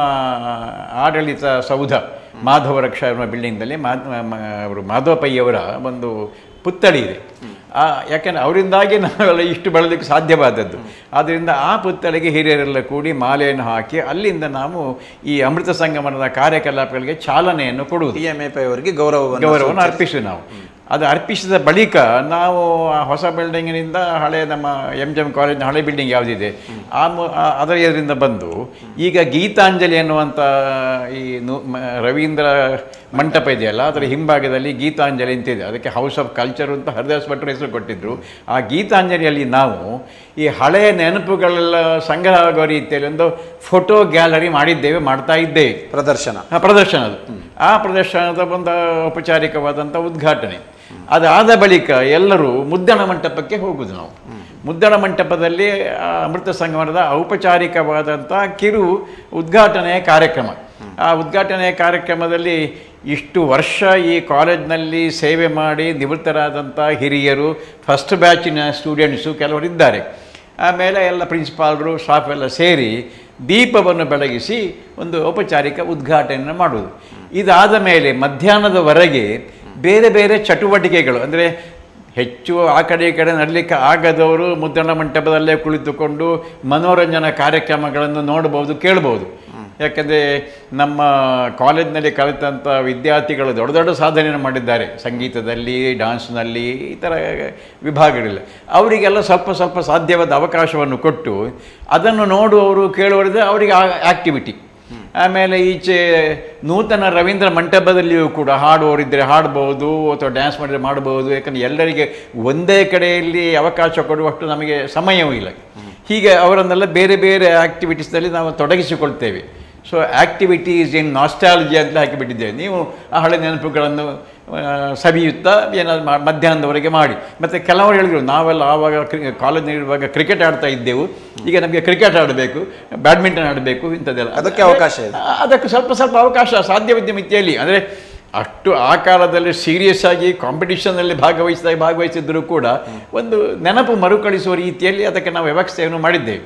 ಆಡಳಿತ ಸೌಧ ಮಾಧವ ರಕ್ಷಾ ಬಿಲ್ಡಿಂಗ್ನಲ್ಲಿ ಮಾ ಅವರು ಮಾಧವ ಪೈಯವರ ಒಂದು ಪುತ್ಥಳಿ ಇದೆ. ಆ ಯಾಕೆಂದರೆ ಅವರಿಂದಾಗಿ ನಾವೆಲ್ಲ ಇಷ್ಟು ಬೆಳೆದಕ್ಕೆ ಸಾಧ್ಯವಾದದ್ದು. ಆದ್ದರಿಂದ ಆ ಪುತ್ಥಳಿಗೆ ಹಿರಿಯರೆಲ್ಲ ಕೂಡಿ ಮಾಲೆಯನ್ನು ಹಾಕಿ ಅಲ್ಲಿಂದ ನಾವು ಈ ಅಮೃತ ಸಂಗಮನದ ಕಾರ್ಯಕಲಾಪಗಳಿಗೆ ಚಾಲನೆಯನ್ನು ಕೊಡುವುದು. ಟಿ ಎಮ್ ಎ ಪೈ ಅವರಿಗೆ ಗೌರವ ಗೌರವವನ್ನು ಅರ್ಪಿಸಿ ನಾವು ಅದು ಅರ್ಪಿಸಿದ ಬಳಿಕ ನಾವು ಆ ಹೊಸ ಬಿಲ್ಡಿಂಗಿನಿಂದ ಹಳೆ ನಮ್ಮ ಎಂ ಜಿ ಎಂ ಕಾಲೇಜಿನ ಹಳೆ ಬಿಲ್ಡಿಂಗ್ ಯಾವುದಿದೆ ಆ ಅದರ ಎದುರಿಂದ ಬಂದು ಈಗ ಗೀತಾಂಜಲಿ ಅನ್ನುವಂಥ ಈ ರವೀಂದ್ರ ಮಂಟಪ ಇದೆಯಲ್ಲ ಅದರ ಹಿಂಭಾಗದಲ್ಲಿ ಗೀತಾಂಜಲಿ ಅಂತಿದೆ. ಅದಕ್ಕೆ ಹೌಸ್ ಆಫ್ ಕಲ್ಚರ್ ಅಂತ ಹರಿದಾಸ್ ಭಟ್ರು ಹೆಸರು ಕೊಟ್ಟಿದ್ದರು. ಆ ಗೀತಾಂಜಲಿಯಲ್ಲಿ ನಾವು ಈ ಹಳೆಯ ನೆನಪುಗಳೆಲ್ಲ ಸಂಗ್ರಹ ಆಗುವ ರೀತಿಯಲ್ಲಿ ಒಂದು ಫೋಟೋ ಗ್ಯಾಲರಿ ಮಾಡಿದ್ದೇವೆ, ಮಾಡ್ತಾ ಇದ್ದೇವೆ. ಪ್ರದರ್ಶನ ಪ್ರದರ್ಶನದು ಆ ಪ್ರದರ್ಶನದ ಒಂದು ಔಪಚಾರಿಕವಾದಂಥ ಉದ್ಘಾಟನೆ. ಅದಾದ ಬಳಿಕ ಎಲ್ಲರೂ ಮುದ್ದಣ ಮಂಟಪಕ್ಕೆ ಹೋಗುವುದು. ನಾವು ಮುದ್ದಣ ಮಂಟಪದಲ್ಲಿ ಅಮೃತ ಸಂಗಮನದ ಔಪಚಾರಿಕವಾದಂಥ ಕಿರು ಉದ್ಘಾಟನೆಯ ಕಾರ್ಯಕ್ರಮ. ಆ ಉದ್ಘಾಟನೆಯ ಕಾರ್ಯಕ್ರಮದಲ್ಲಿ ಇಷ್ಟು ವರ್ಷ ಈ ಕಾಲೇಜಿನಲ್ಲಿ ಸೇವೆ ಮಾಡಿ ನಿವೃತ್ತರಾದಂಥ ಹಿರಿಯರು, ಫಸ್ಟ್ ಬ್ಯಾಚಿನ ಸ್ಟೂಡೆಂಟ್ಸು ಕೆಲವರು ಇದ್ದಾರೆ. ಆಮೇಲೆ ಎಲ್ಲ ಪ್ರಿನ್ಸಿಪಾಲ್ರು ಸ್ಟಾಫ್ ಎಲ್ಲ ಸೇರಿ ದೀಪವನ್ನು ಬೆಳಗಿಸಿ ಒಂದು ಔಪಚಾರಿಕ ಉದ್ಘಾಟನೆಯನ್ನು ಮಾಡುವುದು. ಇದಾದ ಮೇಲೆ ಮಧ್ಯಾಹ್ನದವರೆಗೆ ಬೇರೆ ಬೇರೆ ಚಟುವಟಿಕೆಗಳು, ಅಂದರೆ ಹೆಚ್ಚು ಆ ಕಡೆ ಈ ಕಡೆ ನಡಲಿಕ್ಕೆ ಆಗದವರು ಮುದ್ರಣ ಮಂಟಪದಲ್ಲೇ ಕುಳಿತುಕೊಂಡು ಮನೋರಂಜನಾ ಕಾರ್ಯಕ್ರಮಗಳನ್ನು ನೋಡ್ಬೋದು, ಕೇಳ್ಬೋದು. ಯಾಕೆಂದರೆ ನಮ್ಮ ಕಾಲೇಜಿನಲ್ಲಿ ಕಲಿತಂಥ ವಿದ್ಯಾರ್ಥಿಗಳು ದೊಡ್ಡ ದೊಡ್ಡ ಸಾಧನೆಯನ್ನು ಮಾಡಿದ್ದಾರೆ ಸಂಗೀತದಲ್ಲಿ, ಡ್ಯಾನ್ಸ್ನಲ್ಲಿ, ಈ ಥರ ವಿಭಾಗಗಳಿಲ್ಲ. ಅವರಿಗೆಲ್ಲ ಸ್ವಲ್ಪ ಸ್ವಲ್ಪ ಸಾಧ್ಯವಾದ ಅವಕಾಶವನ್ನು ಕೊಟ್ಟು ಅದನ್ನು ನೋಡುವವರು ಕೇಳುವವರಿದ್ರೆ ಅವರಿಗೆ ಆ್ಯಕ್ಟಿವಿಟಿ. ಆಮೇಲೆ ಈಚೆ ನೂತನ ರವೀಂದ್ರ ಮಂಟಪದಲ್ಲಿಯೂ ಕೂಡ ಹಾಡುವವರಿದ್ದರೆ ಹಾಡ್ಬೋದು ಅಥವಾ ಡ್ಯಾನ್ಸ್ ಮಾಡಿದರೆ ಮಾಡ್ಬೋದು. ಯಾಕಂದರೆ ಎಲ್ಲರಿಗೆ ಒಂದೇ ಕಡೆಯಲ್ಲಿ ಅವಕಾಶ ಕೊಡುವಷ್ಟು ನಮಗೆ ಸಮಯವೂ ಇಲ್ಲ. ಹೀಗೆ ಅವರನ್ನೆಲ್ಲ ಬೇರೆ ಬೇರೆ ಆ್ಯಕ್ಟಿವಿಟೀಸ್ನಲ್ಲಿ ನಾವು ತೊಡಗಿಸಿಕೊಳ್ತೇವೆ. ಸೊ ಆ್ಯಕ್ಟಿವಿಟೀಸ್ ಇನ್ ನಾಸ್ಟಾಲಜಿ ಅಂತ ಹಾಕಿಬಿಟ್ಟಿದ್ದೇವೆ. ನೀವು ಆ ಹಳೆ ನೆನಪುಗಳನ್ನು ಸವಿಯುತ್ತಾ ಏನಾದ್ರು ಮಧ್ಯಾಹ್ನದವರೆಗೆ ಮಾಡಿ. ಮತ್ತು ಕೆಲವರು ಹೇಳಿದರು ನಾವೆಲ್ಲ ಆವಾಗ ಕ್ರಿ ಕಾಲೇಜಿನಲ್ಲಿರುವಾಗ ಕ್ರಿಕೆಟ್ ಆಡ್ತಾ ಇದ್ದೆವು, ಈಗ ನಮಗೆ ಕ್ರಿಕೆಟ್ ಆಡಬೇಕು, ಬ್ಯಾಡ್ಮಿಂಟನ್ ಆಡಬೇಕು, ಇಂಥದ್ದೆಲ್ಲ ಅದಕ್ಕೆ ಅವಕಾಶ ಇದೆ. ಅದಕ್ಕೆ ಸ್ವಲ್ಪ ಸ್ವಲ್ಪ ಅವಕಾಶ ಸಾಧ್ಯವಿದ್ಯ ಮಿತಿಯಲ್ಲಿ. ಅಂದರೆ ಅಷ್ಟು ಆ ಕಾಲದಲ್ಲಿ ಸೀರಿಯಸ್ ಆಗಿ ಕಾಂಪಿಟಿಷನ್ನಲ್ಲಿ ಭಾಗವಹಿಸಿದಾಗ ಭಾಗವಹಿಸಿದ್ದರೂ ಕೂಡ ಒಂದು ನೆನಪು ಮರುಕಳಿಸುವ ರೀತಿಯಲ್ಲಿ ಅದಕ್ಕೆ ನಾವು ವ್ಯವಸ್ಥೆಯನ್ನು ಮಾಡಿದ್ದೇವೆ.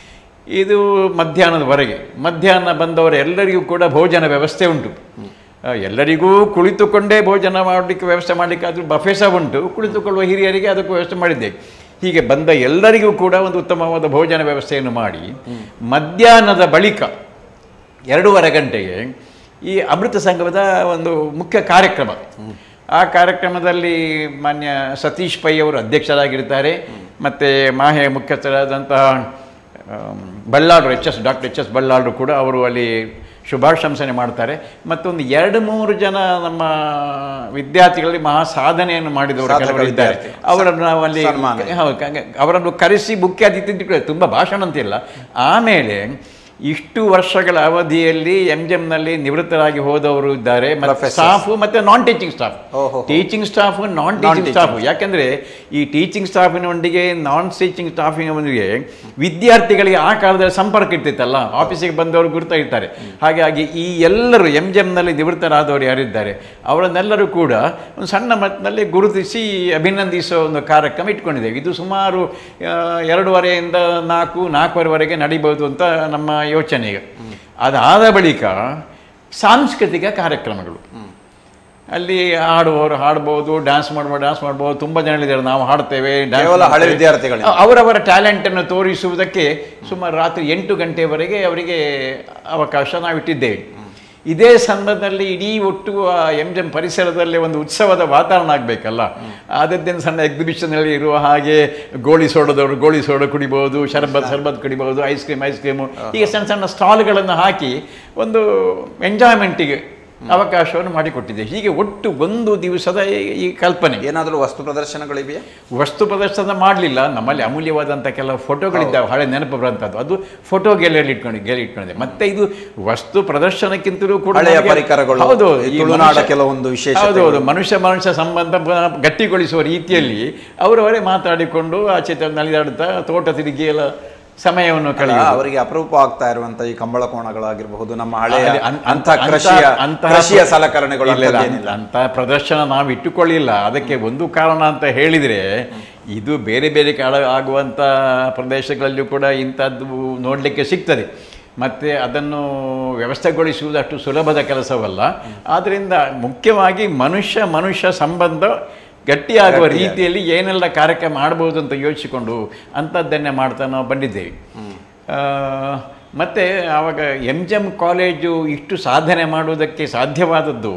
ಇದು ಮಧ್ಯಾಹ್ನದವರೆಗೆ. ಮಧ್ಯಾಹ್ನ ಬಂದವರು ಎಲ್ಲರಿಗೂ ಕೂಡ ಭೋಜನ ವ್ಯವಸ್ಥೆ ಉಂಟು. ಎಲ್ಲರಿಗೂ ಕುಳಿತುಕೊಂಡೇ ಭೋಜನ ಮಾಡಲಿಕ್ಕೆ ವ್ಯವಸ್ಥೆ ಮಾಡಲಿಕ್ಕೆ ಅದು ಬಫೆ ಸಹ ಉಂಟು. ಕುಳಿತುಕೊಳ್ಳುವ ಹಿರಿಯರಿಗೆ ಅದಕ್ಕೂ ವ್ಯವಸ್ಥೆ ಮಾಡಿದ್ದೇವೆ. ಹೀಗೆ ಬಂದ ಎಲ್ಲರಿಗೂ ಕೂಡ ಒಂದು ಉತ್ತಮವಾದ ಭೋಜನ ವ್ಯವಸ್ಥೆಯನ್ನು ಮಾಡಿ ಮಧ್ಯಾಹ್ನದ ಬಳಿಕ ಎರಡೂವರೆ ಗಂಟೆಗೆ ಈ ಅಮೃತ ಸಂಗಮದ ಒಂದು ಮುಖ್ಯ ಕಾರ್ಯಕ್ರಮ. ಆ ಕಾರ್ಯಕ್ರಮದಲ್ಲಿ ಮಾನ್ಯ ಸತೀಶ್ ಪೈ ಅವರು ಅಧ್ಯಕ್ಷರಾಗಿರ್ತಾರೆ. ಮತ್ತು ಮಾಹೆ ಮುಖ್ಯಸ್ಥರಾದಂತಹ ಬಳ್ಳಾಳ್ರು H S doctor H S ಬಳ್ಳಾಳ್ರು ಕೂಡ ಅವರು ಅಲ್ಲಿ ಶುಭಾಶಂಸನೆ ಮಾಡ್ತಾರೆ. ಮತ್ತೊಂದು ಎರಡು ಮೂರು ಜನ ನಮ್ಮ ವಿದ್ಯಾರ್ಥಿಗಳಲ್ಲಿ ಮಹಾ ಸಾಧನೆಯನ್ನು ಮಾಡಿದವರು ಕೆಲವರು ಇದ್ದಾರೆ. ಅವರನ್ನು ನಾವು ಅಲ್ಲಿ ಅವರನ್ನು ಕರೆಸಿ ಮುಖ್ಯ ಅತಿಥಿ ತುಂಬ ಭಾಷಣ ಅಂತಿಲ್ಲ. ಆಮೇಲೆ ಇಷ್ಟು ವರ್ಷಗಳ ಅವಧಿಯಲ್ಲಿ ಎಂ ಜಿ ಎಂನಲ್ಲಿ ನಿವೃತ್ತರಾಗಿ ಹೋದವರು ಇದ್ದಾರೆ, ಮತ್ತು ಸ್ಟಾಫು ಮತ್ತು non teaching staff. Teaching staff, non teaching staff. ಯಾಕಂದರೆ ಈ ಟೀಚಿಂಗ್ ಸ್ಟಾಫಿನೊಂದಿಗೆ ನಾನ್ ಟೀಚಿಂಗ್ ಸ್ಟಾಫಿನೊಂದಿಗೆ ವಿದ್ಯಾರ್ಥಿಗಳಿಗೆ ಆ ಕಾಲದಲ್ಲಿ ಸಂಪರ್ಕ ಇರ್ತಿತ್ತಲ್ಲ, ಆಫೀಸಿಗೆ ಬಂದವರು ಗುರ್ತಾ ಇರ್ತಾರೆ. ಹಾಗಾಗಿ ಈ ಎಲ್ಲರೂ ಎಂ ಜಿ ಎಂನಲ್ಲಿ ನಿವೃತ್ತರಾದವರು ಯಾರಿದ್ದಾರೆ ಅವರನ್ನೆಲ್ಲರೂ ಕೂಡ ಒಂದು ಸಣ್ಣ ಮಟ್ಟದಲ್ಲಿ ಗುರುತಿಸಿ ಅಭಿನಂದಿಸೋ ಒಂದು ಕಾರ್ಯಕ್ರಮ ಇಟ್ಕೊಂಡಿದ್ದೇವೆ. ಇದು ಸುಮಾರು ಎರಡೂವರೆಯಿಂದ ನಾಲ್ಕು ನಾಲ್ಕುವರೆವರೆಗೆ ನಡೀಬೋದು ಅಂತ ನಮ್ಮ ಯೋಚನೆ. ಈಗ ಅದಾದ ಬಳಿಕ ಸಾಂಸ್ಕೃತಿಕ ಕಾರ್ಯಕ್ರಮಗಳು, ಅಲ್ಲಿ ಹಾಡುವವರು ಹಾಡ್ಬೋದು, ಡ್ಯಾನ್ಸ್ ಮಾಡುವ ಡ್ಯಾನ್ಸ್ ಮಾಡ್ಬೋದು. ತುಂಬ ಜನರಿದ್ದಾರೆ, ನಾವು ಹಾಡ್ತೇವೆ, ಹಳೆ ವಿದ್ಯಾರ್ಥಿಗಳು ಅವರವರ ಟ್ಯಾಲೆಂಟನ್ನು ತೋರಿಸುವುದಕ್ಕೆ ಸುಮಾರು ರಾತ್ರಿ ಎಂಟು ಗಂಟೆವರೆಗೆ ಅವರಿಗೆ ಅವಕಾಶ ನಾವಿಟ್ಟಿದ್ದೇವೆ. ಇದೇ ಸಂದರ್ಭದಲ್ಲಿ ಇಡೀ ಒಟ್ಟು ಎಂ ಜಿ ಎಂ ಪರಿಸರದಲ್ಲಿ ಒಂದು ಉತ್ಸವದ ವಾತಾವರಣ ಆಗಬೇಕಲ್ಲ. ಆದದ್ದೇನು ಸಣ್ಣ ಎಕ್ಸಿಬಿಷನಲ್ಲಿ ಇರುವ ಹಾಗೆ ಗೋಳಿ ಸೋಡದವರು ಗೋಳಿ ಸೋಡ ಕುಡಿಬೋದು, ಶರ್ಬತ್ ಶರ್ಬತ್ ಕುಡಿಬೋದು, ಐಸ್ ಕ್ರೀಮ್ ಐಸ್ ಕ್ರೀಮು, ಹೀಗೆ ಸಣ್ಣ ಸಣ್ಣ ಸ್ಟಾಲ್ಗಳನ್ನು ಹಾಕಿ ಒಂದು ಎಂಜಾಯ್ಮೆಂಟಿಗೆ ಅವಕಾಶವನ್ನು ಮಾಡಿಕೊಟ್ಟಿದೆ. ಹೀಗೆ ಒಟ್ಟು ಒಂದು ದಿವಸದ ಈ ಕಲ್ಪನೆ. ಏನಾದರೂ ವಸ್ತು ಪ್ರದರ್ಶನಗಳಿವೆಯಾ? ವಸ್ತು ಪ್ರದರ್ಶನ ಮಾಡಲಿಲ್ಲ. ನಮ್ಮಲ್ಲಿ ಅಮೂಲ್ಯವಾದಂಥ ಕೆಲವು ಫೋಟೋಗಳಿದ್ದಾವೆ, ಹಳೆ ನೆನಪು ಬರುವಂಥದ್ದು. ಅದು ಫೋಟೋ ಗ್ಯಾಲರಿ ಇಟ್ಕೊಂಡು ಗ್ಯಾಲರಿ ಇಟ್ಕೊಂಡಿದೆ. ಮತ್ತೆ ಇದು ವಸ್ತು ಪ್ರದರ್ಶನಕ್ಕಿಂತಲೂ ಕೂಡ ಹಳೆಯ ಪರಿಕರಗಳು, ಹೌದು, ಕೆಲವೊಂದು ವಿಶೇಷ, ಹೌದು ಹೌದು ಮನುಷ್ಯ ಮನುಷ್ಯ ಸಂಬಂಧ ಗಟ್ಟಿಗೊಳಿಸುವ ರೀತಿಯಲ್ಲಿ ಅವರವರೇ ಮಾತಾಡಿಕೊಂಡು ಆಚೆ ನಲಿದಾಡುತ್ತಾ ತೋಟ ತಿರುಗಿ ಎಲ್ಲ ಸಮಯವನ್ನು ಕಳೆಯ ಅವರಿಗೆ ಅಪರೂಪ ಆಗ್ತಾ ಇರುವಂತ ಈ ಕಂಬಳ ಕೋಣಗಳಾಗಿರಬಹುದು, ನಮ್ಮ ಹಳೆಯ ಅಂತ ಕೃಷಿಯ ಕೃಷಿಯ ಸಲಕರಣೆಗಳು ಅಂತ ಪ್ರದರ್ಶನ ನಾವು ಇಟ್ಟುಕೊಳ್ಳಿಲ್ಲ. ಅದಕ್ಕೆ ಒಂದು ಕಾರಣ ಅಂತ ಹೇಳಿದರೆ, ಇದು ಬೇರೆ ಬೇರೆ ಕಾಲ ಆಗುವಂಥ ಪ್ರದೇಶಗಳಲ್ಲೂ ಕೂಡ ಇಂಥದ್ದು ನೋಡಲಿಕ್ಕೆ ಸಿಗ್ತದೆ. ಮತ್ತು ಅದನ್ನು ವ್ಯವಸ್ಥೆಗೊಳಿಸುವುದು ಅಷ್ಟು ಸುಲಭದ ಕೆಲಸವಲ್ಲ. ಆದ್ದರಿಂದ ಮುಖ್ಯವಾಗಿ ಮನುಷ್ಯ ಮನುಷ್ಯ ಸಂಬಂಧ ಗಟ್ಟಿಯಾಗುವ ರೀತಿಯಲ್ಲಿ ಏನೆಲ್ಲ ಕಾರ್ಯಕ್ರಮ ಮಾಡ್ಬೋದು ಅಂತ ಯೋಚಿಸಿಕೊಂಡು ಅಂಥದ್ದನ್ನೇ ಮಾಡ್ತಾ ನಾವು ಬಂದಿದ್ದೇವೆ. ಮತ್ತು ಆವಾಗ ಎಂ ಜಿ ಎಂ ಕಾಲೇಜು ಇಷ್ಟು ಸಾಧನೆ ಮಾಡುವುದಕ್ಕೆ ಸಾಧ್ಯವಾದದ್ದು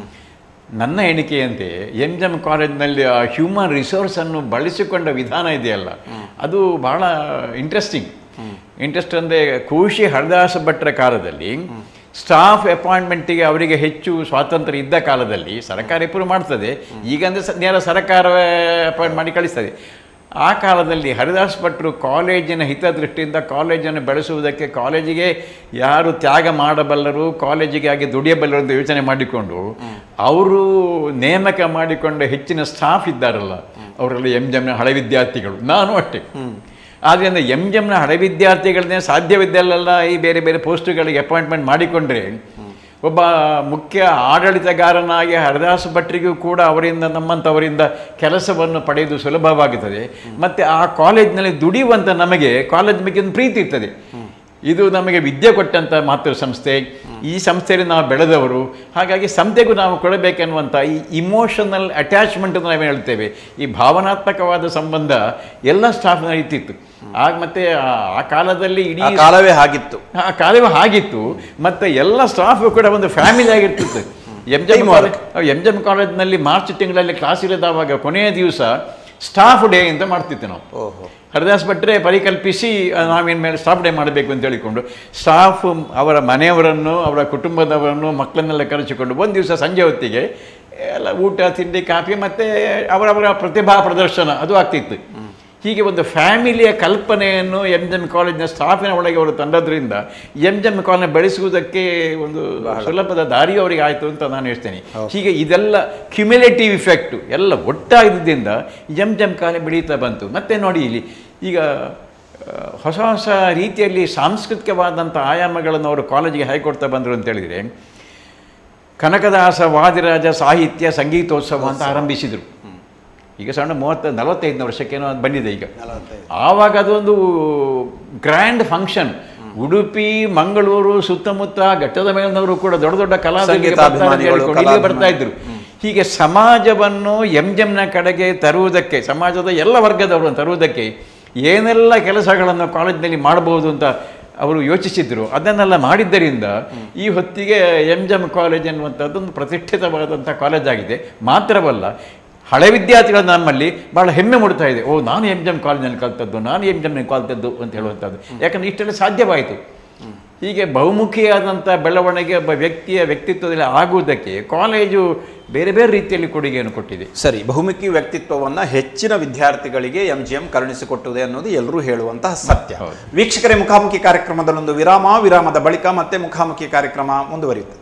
ನನ್ನ ಎಣಿಕೆಯಂತೆ ಎಂ ಜಿ ಎಂ ಕಾಲೇಜಿನಲ್ಲಿ ಆ ಹ್ಯೂಮನ್ ರಿಸೋರ್ಸನ್ನು ಬಳಸಿಕೊಂಡ ವಿಧಾನ ಇದೆಯಲ್ಲ, ಅದು ಭಾಳ ಇಂಟ್ರೆಸ್ಟಿಂಗ್. ಇಂಟ್ರೆಸ್ಟ್ ಅಂದರೆ ಖುಷಿ ಹರಿದಾಸ ಭಟ್ರ ಕಾಲದಲ್ಲಿ ಸ್ಟಾಫ್ ಅಪಾಯಿಂಟ್ಮೆಂಟಿಗೆ ಅವರಿಗೆ ಹೆಚ್ಚು ಸ್ವಾತಂತ್ರ್ಯ ಇದ್ದ ಕಾಲದಲ್ಲಿ ಸರ್ಕಾರ ಎಪ್ಪರು ಮಾಡ್ತದೆ, ಈಗಂದರೆ ಸ ನೇರ ಸರ್ಕಾರ ಅಪಾಯಿಂಟ್ ಮಾಡಿ ಕಳಿಸ್ತದೆ. ಆ ಕಾಲದಲ್ಲಿ ಹರಿದಾಸ್ ಭಟ್ರು ಕಾಲೇಜಿನ ಹಿತದೃಷ್ಟಿಯಿಂದ ಕಾಲೇಜನ್ನು ಬೆಳೆಸುವುದಕ್ಕೆ ಕಾಲೇಜಿಗೆ ಯಾರು ತ್ಯಾಗ ಮಾಡಬಲ್ಲರು, ಕಾಲೇಜಿಗೆ ಹಾಗೆ ದುಡಿಯಬಲ್ಲರು ಅಂತ ಯೋಚನೆ ಮಾಡಿಕೊಂಡು ಅವರು ನೇಮಕ ಮಾಡಿಕೊಂಡ ಹೆಚ್ಚಿನ ಸ್ಟಾಫ್ ಇದ್ದಾರಲ್ಲ, ಅವರಲ್ಲಿ ಎಂ ಜಿ ಎಮ್ನ ಹಳೆ ವಿದ್ಯಾರ್ಥಿಗಳು, ನಾನು ಅಷ್ಟೇ. ಆದ್ದರಿಂದ ಎಂ ಜಿ ಎಮ್ನ ಹಳೆ ವಿದ್ಯಾರ್ಥಿಗಳನ್ನೇ ಸಾಧ್ಯವಿದ್ದಲ್ಲೆಲ್ಲ ಈ ಬೇರೆ ಬೇರೆ ಪೋಸ್ಟುಗಳಿಗೆ ಅಪಾಯಿಂಟ್ಮೆಂಟ್ ಮಾಡಿಕೊಂಡ್ರೆ ಒಬ್ಬ ಮುಖ್ಯ ಆಡಳಿತಗಾರನಾಗಿ ಹರಿದಾಸ ಭಟ್ರಿಗೂ ಕೂಡ ಅವರಿಂದ ನಮ್ಮಂಥವರಿಂದ ಕೆಲಸವನ್ನು ಪಡೆಯುವುದು ಸುಲಭವಾಗುತ್ತದೆ. ಮತ್ತು ಆ ಕಾಲೇಜಿನಲ್ಲಿ ದುಡಿಯುವಂಥ ನಮಗೆ ಕಾಲೇಜ್ ಬಗ್ಗೆ ಒಂದು ಪ್ರೀತಿ ಇರ್ತದೆ. ಇದು ನಮಗೆ ವಿದ್ಯೆ ಕೊಟ್ಟಂಥ ಮಾತೃ ಸಂಸ್ಥೆ, ಈ ಸಂಸ್ಥೆಯಲ್ಲಿ ನಾವು ಬೆಳೆದವರು, ಹಾಗಾಗಿ ಸಂಸ್ಥೆಗೂ ನಾವು ಕೊಡಬೇಕೆನ್ನುವಂಥ ಈ ಇಮೋಷನಲ್ ಅಟ್ಯಾಚ್ಮೆಂಟ್ ಅಂತ ನಾವು ಹೇಳ್ತೇವೆ, ಈ ಭಾವನಾತ್ಮಕವಾದ ಸಂಬಂಧ ಎಲ್ಲ ಸ್ಟಾಫ್ನ ಇರ್ತಿತ್ತು. ಆಗ ಮತ್ತೆ ಆ ಕಾಲದಲ್ಲಿ ಇಡೀ ಕಾಲವೇ ಆಗಿತ್ತು ಆ ಕಾಲವೇ ಆಗಿತ್ತು ಮತ್ತು ಎಲ್ಲ ಸ್ಟಾಫು ಕೂಡ ಒಂದು ಫ್ಯಾಮಿಲಿ ಆಗಿರ್ತಿತ್ತು. M G M college M G M ಕಾಲೇಜ್ನಲ್ಲಿ ಮಾರ್ಚ್ ತಿಂಗಳಲ್ಲಿ ಕ್ಲಾಸ್ ಇಲ್ಲದವಾಗ ಕೊನೆಯ ದಿವಸ ಸ್ಟಾಫ್ ಡೇ ಅಂತ ಮಾಡ್ತಿತ್ತು ನಾವು. ಹರಿದಾಸ್ ಭಟ್ರೆ ಪರಿಕಲ್ಪಿಸಿ ನಾವೇನು ಮೇಲೆ ಸ್ಟಾಫ್ ಡೇ ಮಾಡಬೇಕು ಅಂತ ಹೇಳಿಕೊಂಡು ಸ್ಟಾಫ್ ಅವರ ಮನೆಯವರನ್ನು ಅವರ ಕುಟುಂಬದವರನ್ನು ಮಕ್ಕಳನ್ನೆಲ್ಲ ಕರೆಸಿಕೊಂಡು ಒಂದು ದಿವಸ ಸಂಜೆ ಹೊತ್ತಿಗೆ ಎಲ್ಲ ಊಟ ತಿಂಡಿ ಕಾಫಿ ಮತ್ತು ಅವರವರ ಪ್ರತಿಭಾ ಪ್ರದರ್ಶನ ಅದು ಆಗ್ತಿತ್ತು. ಹೀಗೆ ಒಂದು ಫ್ಯಾಮಿಲಿಯ ಕಲ್ಪನೆಯನ್ನು ಎಂ ಜಿ ಎಂ ಕಾಲೇಜಿನ ಸ್ಟಾಫಿನ ಒಳಗೆ ಅವರು ತಂದದ್ರಿಂದ ಎಂ ಜಿ ಎಂ ಕಾಲೇಜ್ ಬೆಳೆಸುವುದಕ್ಕೆ ಒಂದು ಸುಲಭದ ದಾರಿ ಅವರಿಗೆ ಆಯಿತು ಅಂತ ನಾನು ಹೇಳ್ತೇನೆ. ಹೀಗೆ ಇದೆಲ್ಲ ಕ್ಯುಮ್ಯುಲೇಟಿವ್ ಇಫೆಕ್ಟು ಎಲ್ಲ ಒಟ್ಟಾಗಿದ್ದರಿಂದ ಎಂ ಜಿ ಎಂ ಕಾಲೇಜ್ ಬೆಳೀತಾ ಬಂತು. ಮತ್ತು ನೋಡಿ ಇಲ್ಲಿ ಈಗ ಹೊಸ ಹೊಸ ರೀತಿಯಲ್ಲಿ ಸಾಂಸ್ಕೃತಿಕವಾದಂಥ ಆಯಾಮಗಳನ್ನು ಅವರು ಕಾಲೇಜಿಗೆ ಹಾಕಿಕೊಡ್ತಾ ಬಂದರು ಅಂತೇಳಿದರೆ, ಕನಕದಾಸ ವಾದಿರಾಜ ಸಾಹಿತ್ಯ ಸಂಗೀತೋತ್ಸವ ಅಂತ ಆರಂಭಿಸಿದರು. ಈಗ ಸಣ್ಣ ಮೂವತ್ತ ನಲವತ್ತೈದನೇ ವರ್ಷಕ್ಕೇನೋ ಅದು ಬಂದಿದೆ. ಈಗ ಆವಾಗ ಅದೊಂದು ಗ್ರ್ಯಾಂಡ್ ಫಂಕ್ಷನ್. ಉಡುಪಿ, ಮಂಗಳೂರು ಸುತ್ತಮುತ್ತ ಘಟ್ಟದ ಮೇಲಿನವರು ಕೂಡ ದೊಡ್ಡ ದೊಡ್ಡ ಕಲಾವಿದರು ಬರ್ತಾ ಇದ್ರು. ಹೀಗೆ ಸಮಾಜವನ್ನು ಎಂ ಜಿ ಎಮ್ನ ಕಡೆಗೆ ತರುವುದಕ್ಕೆ, ಸಮಾಜದ ಎಲ್ಲ ವರ್ಗದವರನ್ನು ತರುವುದಕ್ಕೆ ಏನೆಲ್ಲ ಕೆಲಸಗಳನ್ನು ಕಾಲೇಜಿನಲ್ಲಿ ಮಾಡಬಹುದು ಅಂತ ಅವರು ಯೋಚಿಸಿದ್ರು. ಅದನ್ನೆಲ್ಲ ಮಾಡಿದ್ದರಿಂದ ಈ ಹೊತ್ತಿಗೆ ಎಂ ಜಿ ಎಂ ಕಾಲೇಜ್ ಎನ್ನುವಂಥದ್ದೊಂದು ಪ್ರತಿಷ್ಠಿತವಾದಂಥ ಕಾಲೇಜಾಗಿದೆ. ಮಾತ್ರವಲ್ಲ, ಹಳೆ ವಿದ್ಯಾರ್ಥಿಗಳು ನಮ್ಮಲ್ಲಿ ಭಾಳ ಹೆಮ್ಮೆ ಮೂಡ್ತಾ ಇದೆ. ಓ, ನಾನು ಎಂ ಜಿ ಎಂ ಕಾಲೇಜಿನಲ್ಲಿ ಕಲ್ತದ್ದು, ನಾನು ಎಂ ಜಿ ಎಮ್ನಲ್ಲಿ ಕಲ್ತದ್ದು ಅಂತ ಹೇಳುವಂಥದ್ದು. ಯಾಕಂದರೆ ಇಷ್ಟೆಲ್ಲ ಸಾಧ್ಯವಾಯಿತು. ಹೀಗೆ ಬಹುಮುಖಿಯಾದಂಥ ಬೆಳವಣಿಗೆ ಒಬ್ಬ ವ್ಯಕ್ತಿಯ ವ್ಯಕ್ತಿತ್ವದಲ್ಲಿ ಆಗುವುದಕ್ಕೆ ಕಾಲೇಜು ಬೇರೆ ಬೇರೆ ರೀತಿಯಲ್ಲಿ ಕೊಡುಗೆಯನ್ನು ಕೊಟ್ಟಿದೆ. ಸರಿ, ಬಹುಮುಖಿ ವ್ಯಕ್ತಿತ್ವವನ್ನು ಹೆಚ್ಚಿನ ವಿದ್ಯಾರ್ಥಿಗಳಿಗೆ ಎಂ ಜಿ ಎಂ ಕರುಣಿಸಿಕೊಟ್ಟಿದೆ ಅನ್ನೋದು ಎಲ್ಲರೂ ಹೇಳುವಂತಹ ಸತ್ಯ. ವೀಕ್ಷಕರೇ, ಮುಖಾಮುಖಿ ಕಾರ್ಯಕ್ರಮದಲ್ಲೊಂದು ವಿರಾಮ, ವಿರಾಮದ ಬಳಿಕ ಮತ್ತೆ ಮುಖಾಮುಖಿ ಕಾರ್ಯಕ್ರಮ ಮುಂದುವರಿಯುತ್ತದೆ.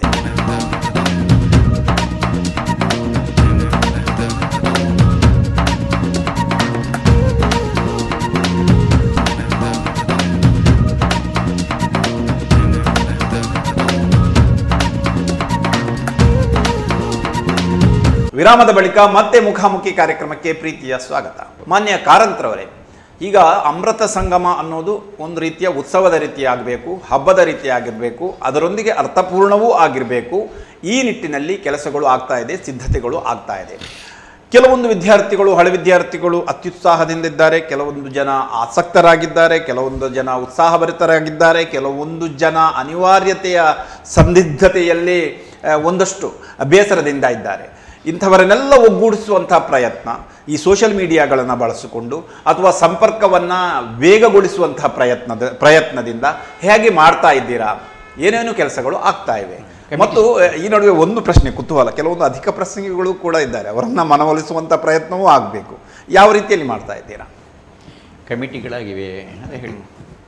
ವಿರಾಮದ ಬಳಿಕ ಮತ್ತೆ ಮುಖಾಮುಖಿ ಕಾರ್ಯಕ್ರಮಕ್ಕೆ ಪ್ರೀತಿಯ ಸ್ವಾಗತ. ಮಾನ್ಯ ಕಾರಂತ್ರವರೇ, ಈಗ ಅಮೃತ ಸಂಗಮ ಅನ್ನೋದು ಒಂದು ರೀತಿಯ ಉತ್ಸವದ ರೀತಿಯಾಗಬೇಕು, ಹಬ್ಬದ ರೀತಿಯಾಗಿರಬೇಕು, ಅದರೊಂದಿಗೆ ಅರ್ಥಪೂರ್ಣವೂ ಆಗಿರಬೇಕು. ಈ ನಿಟ್ಟಿನಲ್ಲಿ ಕೆಲಸಗಳು ಆಗ್ತಾ ಇದೆ, ಸಿದ್ಧತೆಗಳು ಆಗ್ತಾ ಇದೆ. ಕೆಲವೊಂದು ವಿದ್ಯಾರ್ಥಿಗಳು, ಹಳೆ ವಿದ್ಯಾರ್ಥಿಗಳು ಅತ್ಯುತ್ಸಾಹದಿಂದಿದ್ದಾರೆ, ಕೆಲವೊಂದು ಜನ ಆಸಕ್ತರಾಗಿದ್ದಾರೆ, ಕೆಲವೊಂದು ಜನ ಉತ್ಸಾಹಭರಿತರಾಗಿದ್ದಾರೆ, ಕೆಲವೊಂದು ಜನ ಅನಿವಾರ್ಯತೆಯ ಸಂದಿಗ್ಧತೆಯಲ್ಲಿ ಒಂದಷ್ಟು ಬೇಸರದಿಂದ ಇದ್ದಾರೆ. ಇಂಥವರನ್ನೆಲ್ಲ ಒಗ್ಗೂಡಿಸುವಂಥ ಪ್ರಯತ್ನ ಈ ಸೋಷಿಯಲ್ ಮೀಡಿಯಾಗಳನ್ನು ಬಳಸಿಕೊಂಡು ಅಥವಾ ಸಂಪರ್ಕವನ್ನು ವೇಗಗೊಳಿಸುವಂಥ ಪ್ರಯತ್ನದ ಪ್ರಯತ್ನದಿಂದ ಹೇಗೆ ಮಾಡ್ತಾ ಇದ್ದೀರಾ? ಏನೇನು ಕೆಲಸಗಳು ಆಗ್ತಾ ಇವೆ? ಮತ್ತು ಈ ನಡುವೆ ಒಂದು ಪ್ರಶ್ನೆ ಕುತೂಹಲ, ಕೆಲವೊಂದು ಅಧಿಕ ಪ್ರಸಂಗಿಗಳು ಕೂಡ ಇದ್ದಾರೆ, ಅವರನ್ನು ಮನವೊಲಿಸುವಂಥ ಪ್ರಯತ್ನವೂ ಆಗಬೇಕು. ಯಾವ ರೀತಿಯಲ್ಲಿ ಮಾಡ್ತಾ ಇದ್ದೀರಾ? ಕಮಿಟಿಗಳಾಗಿವೆ ಅದೇ ಹೇಳಿ.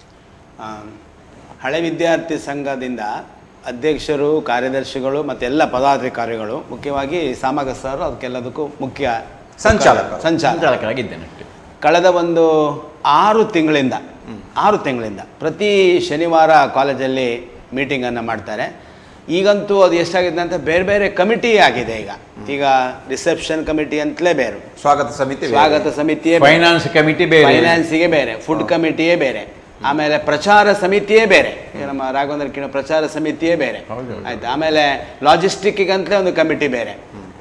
ಹಳೆ ವಿದ್ಯಾರ್ಥಿ ಸಂಘದಿಂದ ಅಧ್ಯಕ್ಷರು, ಕಾರ್ಯದರ್ಶಿಗಳು ಮತ್ತು ಎಲ್ಲ ಪದಾಧಿಕಾರಿಗಳು, ಮುಖ್ಯವಾಗಿ ಸಾಮಗ ಸರ್ ಅದಕ್ಕೆಲ್ಲದಕ್ಕೂ ಮುಖ್ಯ ಸಂಚಾಲಕ ಸಂಚಾಲಕರಾಗಿದ್ದೇನೆ. ಕಳೆದ ಒಂದು ಆರು ತಿಂಗಳಿಂದ ಆರು ತಿಂಗಳಿಂದ ಪ್ರತಿ ಶನಿವಾರ ಕಾಲೇಜಲ್ಲಿ ಮೀಟಿಂಗನ್ನು ಮಾಡ್ತಾರೆ. ಈಗಂತೂ ಅದು ಎಷ್ಟಾಗಿದೆ ಅಂತ ಬೇರೆ ಬೇರೆ ಕಮಿಟಿ ಆಗಿದೆ. ಈಗ ಈಗ ರಿಸೆಪ್ಷನ್ ಕಮಿಟಿ ಅಂತಲೇ ಬೇರೆ, ಸ್ವಾಗತ ಸಮಿತಿ ಸ್ವಾಗತ ಸಮಿತಿಯೇ, ಫೈನಾನ್ಸ್ ಕಮಿಟಿ ಬೇರೆ, ಫೈನಾನ್ಸಿಗೆ ಬೇರೆ, ಫುಡ್ ಕಮಿಟಿಯೇ ಬೇರೆ, ಆಮೇಲೆ ಪ್ರಚಾರ ಸಮಿತಿಯೇ ಬೇರೆ, ನಮ್ಮ ರಾಘವೇಂದ್ರ ಕಿಣ ಪ್ರಚಾರ ಸಮಿತಿಯೇ ಬೇರೆ ಆಯ್ತು. ಆಮೇಲೆ ಲಾಜಿಸ್ಟಿಕ್ಕಿಗಂತಲೇ ಒಂದು ಕಮಿಟಿ ಬೇರೆ.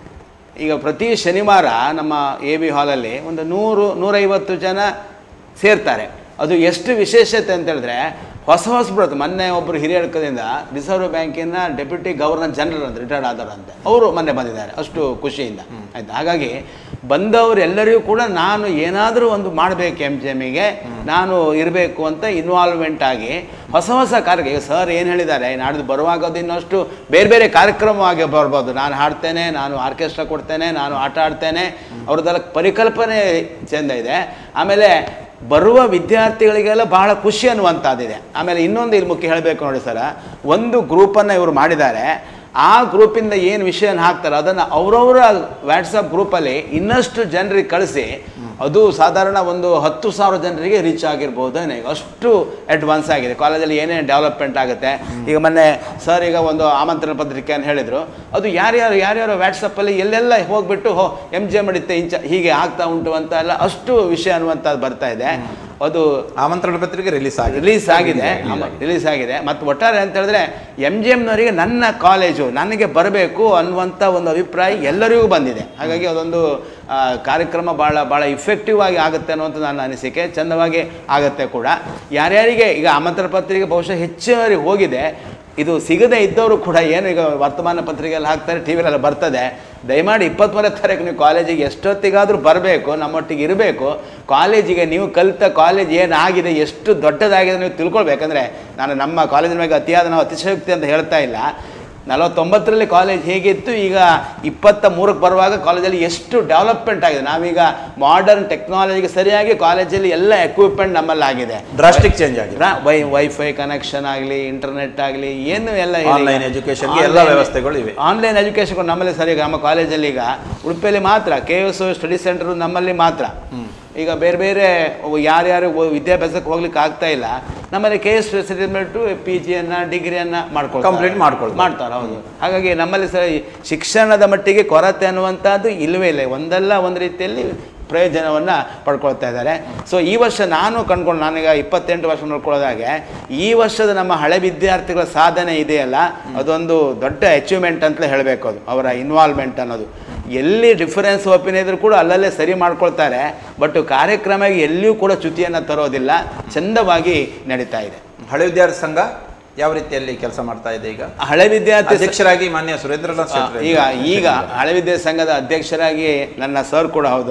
ಈಗ ಪ್ರತಿ ಶನಿವಾರ ನಮ್ಮ ಎ ಬಿ ಹಾಲಲ್ಲಿ ಒಂದು ನೂರು ನೂರೈವತ್ತು ಜನ ಸೇರ್ತಾರೆ. ಅದು ಎಷ್ಟು ವಿಶೇಷತೆ ಅಂತ ಹೇಳಿದ್ರೆ, ಹೊಸ ಹೊಸ ಬರುತ್ತೆ. ಮೊನ್ನೆ ಒಬ್ಬರು ಹಿರಿಯಡ್ಕದಿಂದ ರಿಸರ್ವ್ ಬ್ಯಾಂಕಿನ ಡೆಪ್ಯೂಟಿ ಗವರ್ನರ್ ಜನರಲ್ ಅಂತ ರಿಟೈರ್ಡ್ ಆದವರಂತೆ, ಅವರು ಮೊನ್ನೆ ಬಂದಿದ್ದಾರೆ ಅಷ್ಟು ಖುಷಿಯಿಂದ ಆಯ್ತು. ಹಾಗಾಗಿ ಬಂದವರು ಎಲ್ಲರಿಗೂ ಕೂಡ ನಾನು ಏನಾದರೂ ಒಂದು ಮಾಡಬೇಕು, ಎಮ್ ಜಿ ಎಮ್ಮಿಗೆ ನಾನು ಇರಬೇಕು ಅಂತ ಇನ್ವಾಲ್ವ್ಮೆಂಟ್ ಆಗಿ ಹೊಸ ಹೊಸ ಕಾರ್ಯ. ಈಗ ಸರ್ ಏನು ಹೇಳಿದ್ದಾರೆ, ನಾಡ್ದು ಬರುವಾಗ ಅದು ಇನ್ನಷ್ಟು ಬೇರೆ ಬೇರೆ ಕಾರ್ಯಕ್ರಮವಾಗಿ ಬರ್ಬೋದು. ನಾನು ಹಾಡ್ತೇನೆ, ನಾನು ಆರ್ಕೆಸ್ಟ್ರಾ ಕೊಡ್ತೇನೆ, ನಾನು ಆಟ ಆಡ್ತೇನೆ, ಅವ್ರದ್ದೆಲ್ಲ ಪರಿಕಲ್ಪನೆ ಚೆಂದ ಇದೆ. ಆಮೇಲೆ ಬರುವ ವಿದ್ಯಾರ್ಥಿಗಳಿಗೆಲ್ಲ ಬಹಳ ಖುಷಿ ಅನ್ನುವಂಥದ್ದಿದೆ. ಆಮೇಲೆ ಇನ್ನೊಂದು ಇಲ್ಲಿ ಮುಖ್ಯ ಹೇಳಬೇಕು ನೋಡಿ ಸರ, ಒಂದು ಗ್ರೂಪನ್ನು ಇವರು ಮಾಡಿದ್ದಾರೆ. ಆ ಗ್ರೂಪಿಂದ ಏನು ವಿಷಯನ ಹಾಕ್ತಾರೆ ಅದನ್ನು ಅವರವರ ವಾಟ್ಸಪ್ ಗ್ರೂಪಲ್ಲಿ ಇನ್ನಷ್ಟು ಜನರಿಗೆ ಕಳಿಸಿ, ಅದು ಸಾಧಾರಣ ಒಂದು ಹತ್ತು ಸಾವಿರ ಜನರಿಗೆ ರೀಚ್ ಆಗಿರ್ಬೋದು. ಈಗ ಅಷ್ಟು ಅಡ್ವಾನ್ಸ್ ಆಗಿದೆ. ಕಾಲೇಜಲ್ಲಿ ಏನೇನು ಡೆವಲಪ್ಮೆಂಟ್ ಆಗುತ್ತೆ. ಈಗ ಮೊನ್ನೆ ಸರ್ ಈಗ ಒಂದು ಆಮಂತ್ರಣ ಪತ್ರಿಕೆ ಅಂತ ಹೇಳಿದರು, ಅದು ಯಾರ್ಯಾರು ಯಾರ್ಯಾರು ವ್ಯಾಟ್ಸಪ್ಪಲ್ಲಿ ಎಲ್ಲೆಲ್ಲ ಹೋಗ್ಬಿಟ್ಟು ಹೋ ಎಮ್ ಜೆ ಮಾಡಿತ್ತೆ ಇಂಚ ಹೀಗೆ ಆಗ್ತಾ ಉಂಟು ಅಂತ ಎಲ್ಲ ಅಷ್ಟು ವಿಷಯ ಅನ್ನುವಂಥದ್ದು ಬರ್ತಾ ಇದೆ. ಅದು ಆಮಂತ್ರಣ ಪತ್ರಿಕೆ ರಿಲೀಸ್ ಆಗಿ ರಿಲೀಸ್ ಆಗಿದೆ ರಿಲೀಸ್ ಆಗಿದೆ ಮತ್ತು ಒಟ್ಟಾರೆ ಅಂತ ಹೇಳಿದ್ರೆ ಎಮ್ ಜಿ ಎಮ್ನವರಿಗೆ ನನ್ನ ಕಾಲೇಜು ನನಗೆ ಬರಬೇಕು ಅನ್ನುವಂಥ ಒಂದು ಅಭಿಪ್ರಾಯ ಎಲ್ಲರಿಗೂ ಬಂದಿದೆ. ಹಾಗಾಗಿ ಅದೊಂದು ಕಾರ್ಯಕ್ರಮ ಭಾಳ ಭಾಳ ಇಫೆಕ್ಟಿವ್ ಆಗಿ ಆಗುತ್ತೆ ಅನ್ನುವಂಥ ನನ್ನ ಅನಿಸಿಕೆ. ಚಂದವಾಗಿ ಆಗುತ್ತೆ ಕೂಡ. ಯಾರ್ಯಾರಿಗೆ ಈಗ ಆಮಂತ್ರಣ ಪತ್ರಿಕೆ ಬಹುಶಃ ಹೆಚ್ಚುವರಿ ಹೋಗಿದೆ, ಇದು ಸಿಗದೇ ಇದ್ದವರು ಕೂಡ ಏನು ಈಗ ವರ್ತಮಾನ ಪತ್ರಿಕೆಯಲ್ಲಿ ಹಾಕ್ತಾರೆ, ಟಿ ವಿಲೆಲ್ಲ ಬರ್ತದೆ. ದಯಮಾಡಿ ಇಪ್ಪತ್ತ್ಮೂರನೇ ತಾರೀಕು ನೀವು ಕಾಲೇಜಿಗೆ ಎಷ್ಟೊತ್ತಿಗಾದರೂ ಬರಬೇಕು, ನಮ್ಮೊಟ್ಟಿಗೆ ಇರಬೇಕು. ಕಾಲೇಜಿಗೆ ನೀವು ಕಲಿತ ಕಾಲೇಜ್ ಏನಾಗಿದೆ, ಎಷ್ಟು ದೊಡ್ಡದಾಗಿದೆ ನೀವು ತಿಳ್ಕೊಳ್ಬೇಕಂದ್ರೆ, ನಾನು ನಮ್ಮ ಕಾಲೇಜಿನ ಬಗ್ಗೆ ಅತಿಯಾದ ನಾವು ಅತಿಶಯೋಕ್ತಿ ಅಂತ ಹೇಳ್ತಾ ಇಲ್ಲ. ನಲವತ್ತೊಂಬತ್ತರಲ್ಲಿ ಕಾಲೇಜ್ ಹೇಗಿತ್ತು, ಈಗ ಇಪ್ಪತ್ತ ಮೂರಕ್ಕೆ ಬರುವಾಗ ಕಾಲೇಜಲ್ಲಿ ಎಷ್ಟು ಡೆವಲಪ್ಮೆಂಟ್ ಆಗಿದೆ. ನಾವೀಗ ಮಾಡರ್ನ್ ಟೆಕ್ನಾಲಜಿಗೆ ಸರಿಯಾಗಿ ಕಾಲೇಜಲ್ಲಿ ಎಲ್ಲ ಎಕ್ವಿಪ್ಮೆಂಟ್ ನಮ್ಮಲ್ಲಿ ಆಗಿದೆ. ಡ್ರಾಸ್ಟಿಕ್ ಚೇಂಜ್ ಆಗಿದೆ. ವೈ ವೈಫೈ ಕನೆಕ್ಷನ್ ಆಗಲಿ, ಇಂಟರ್ನೆಟ್ ಆಗಲಿ, ಏನು ಎಲ್ಲ ಆನ್ಲೈನ್ ಎಜುಕೇಶನ್ ಎಲ್ಲ ವ್ಯವಸ್ಥೆಗಳು ಇವೆ. ಆನ್ಲೈನ್ ಎಜುಕೇಶನ್ ನಮ್ಮಲ್ಲಿ ಸರಿ. ನಮ್ಮ ಕಾಲೇಜಲ್ಲಿ ಈಗ ಉಡುಪಿಯಲ್ಲಿ ಮಾತ್ರ ಕೆ ಎಸ್ ಸ್ಟಡಿ ಸೆಂಟರ್ ನಮ್ಮಲ್ಲಿ ಮಾತ್ರ. ಈಗ ಬೇರೆ ಬೇರೆ ಯಾರ್ಯಾರು ವಿದ್ಯಾಭ್ಯಾಸಕ್ಕೆ ಹೋಗ್ಲಿಕ್ಕೆ ಆಗ್ತಾ ಇಲ್ಲ, ನಮ್ಮಲ್ಲಿ ಕೆ ಎಸ್ ಸೆಟಲ್ಮೆಂಟು ಪಿ ಜಿಯನ್ನು ಡಿಗ್ರಿಯನ್ನು ಮಾಡ್ಕೊಂಡು ಕಂಪ್ಲೀಟ್ ಮಾಡ್ಕೊಂಡು ಮಾಡ್ತಾರೆ. ಹೌದು. ಹಾಗಾಗಿ ನಮ್ಮಲ್ಲಿ ಸರಿ ಶಿಕ್ಷಣದ ಮಟ್ಟಿಗೆ ಕೊರತೆ ಅನ್ನುವಂಥದ್ದು ಇಲ್ಲವೇ ಇಲ್ಲ. ಒಂದಲ್ಲ ಒಂದು ರೀತಿಯಲ್ಲಿ ಪ್ರಯೋಜನವನ್ನು ಪಡ್ಕೊಳ್ತಾ ಇದ್ದಾರೆ. ಸೊ ಈ ವರ್ಷ ನಾನು ಕಂಡ್ಕೊಂಡು, ನಾನೀಗ ಇಪ್ಪತ್ತೆಂಟು ವರ್ಷ ನೋಡ್ಕೊಳ್ಳೋದಾಗೆ ಈ ವರ್ಷದ ನಮ್ಮ ಹಳೆ ವಿದ್ಯಾರ್ಥಿಗಳ ಸಾಧನೆ ಇದೆಯಲ್ಲ, ಅದೊಂದು ದೊಡ್ಡ ಅಚೀವ್ಮೆಂಟ್ ಅಂತಲೇ ಹೇಳಬೇಕು. ಅದು ಅವರ ಇನ್ವಾಲ್ವ್ಮೆಂಟ್ ಅನ್ನೋದು ಎಲ್ಲಿ ಡಿಫರೆನ್ಸ್ ಒಪಿನಿಯನ್ ಇದ್ರೂ ಕೂಡ ಅಲ್ಲಲ್ಲೇ ಸರಿ ಮಾಡ್ಕೊಳ್ತಾರೆ. ಬಟ್ ಕಾರ್ಯಕ್ರಮ ಎಲ್ಲಿಯೂ ಕೂಡ ಚ್ಯುತಿಯನ್ನು ತರೋದಿಲ್ಲ, ಚಂದವಾಗಿ ನಡೀತಾ ಇದೆ. ಹಳೆ ವಿದ್ಯಾರ್ಥಿ ಸಂಘ ಯಾವ ರೀತಿಯಲ್ಲಿ ಕೆಲಸ ಮಾಡ್ತಾ ಇದೆ? ಈಗ ಹಳೆ ವಿದ್ಯಾರ್ಥಿ ಅಧ್ಯಕ್ಷರಾಗಿ ಮಾನ್ಯ ಸುರೇಂದ್ರನಾಥ್ ಈಗ ಈಗ ಹಳೆ ವಿದ್ಯಾರ್ಥಿ ಸಂಘದ ಅಧ್ಯಕ್ಷರಾಗಿ ನನ್ನ ಸರ್ ಕೂಡ ಹೌದವರು,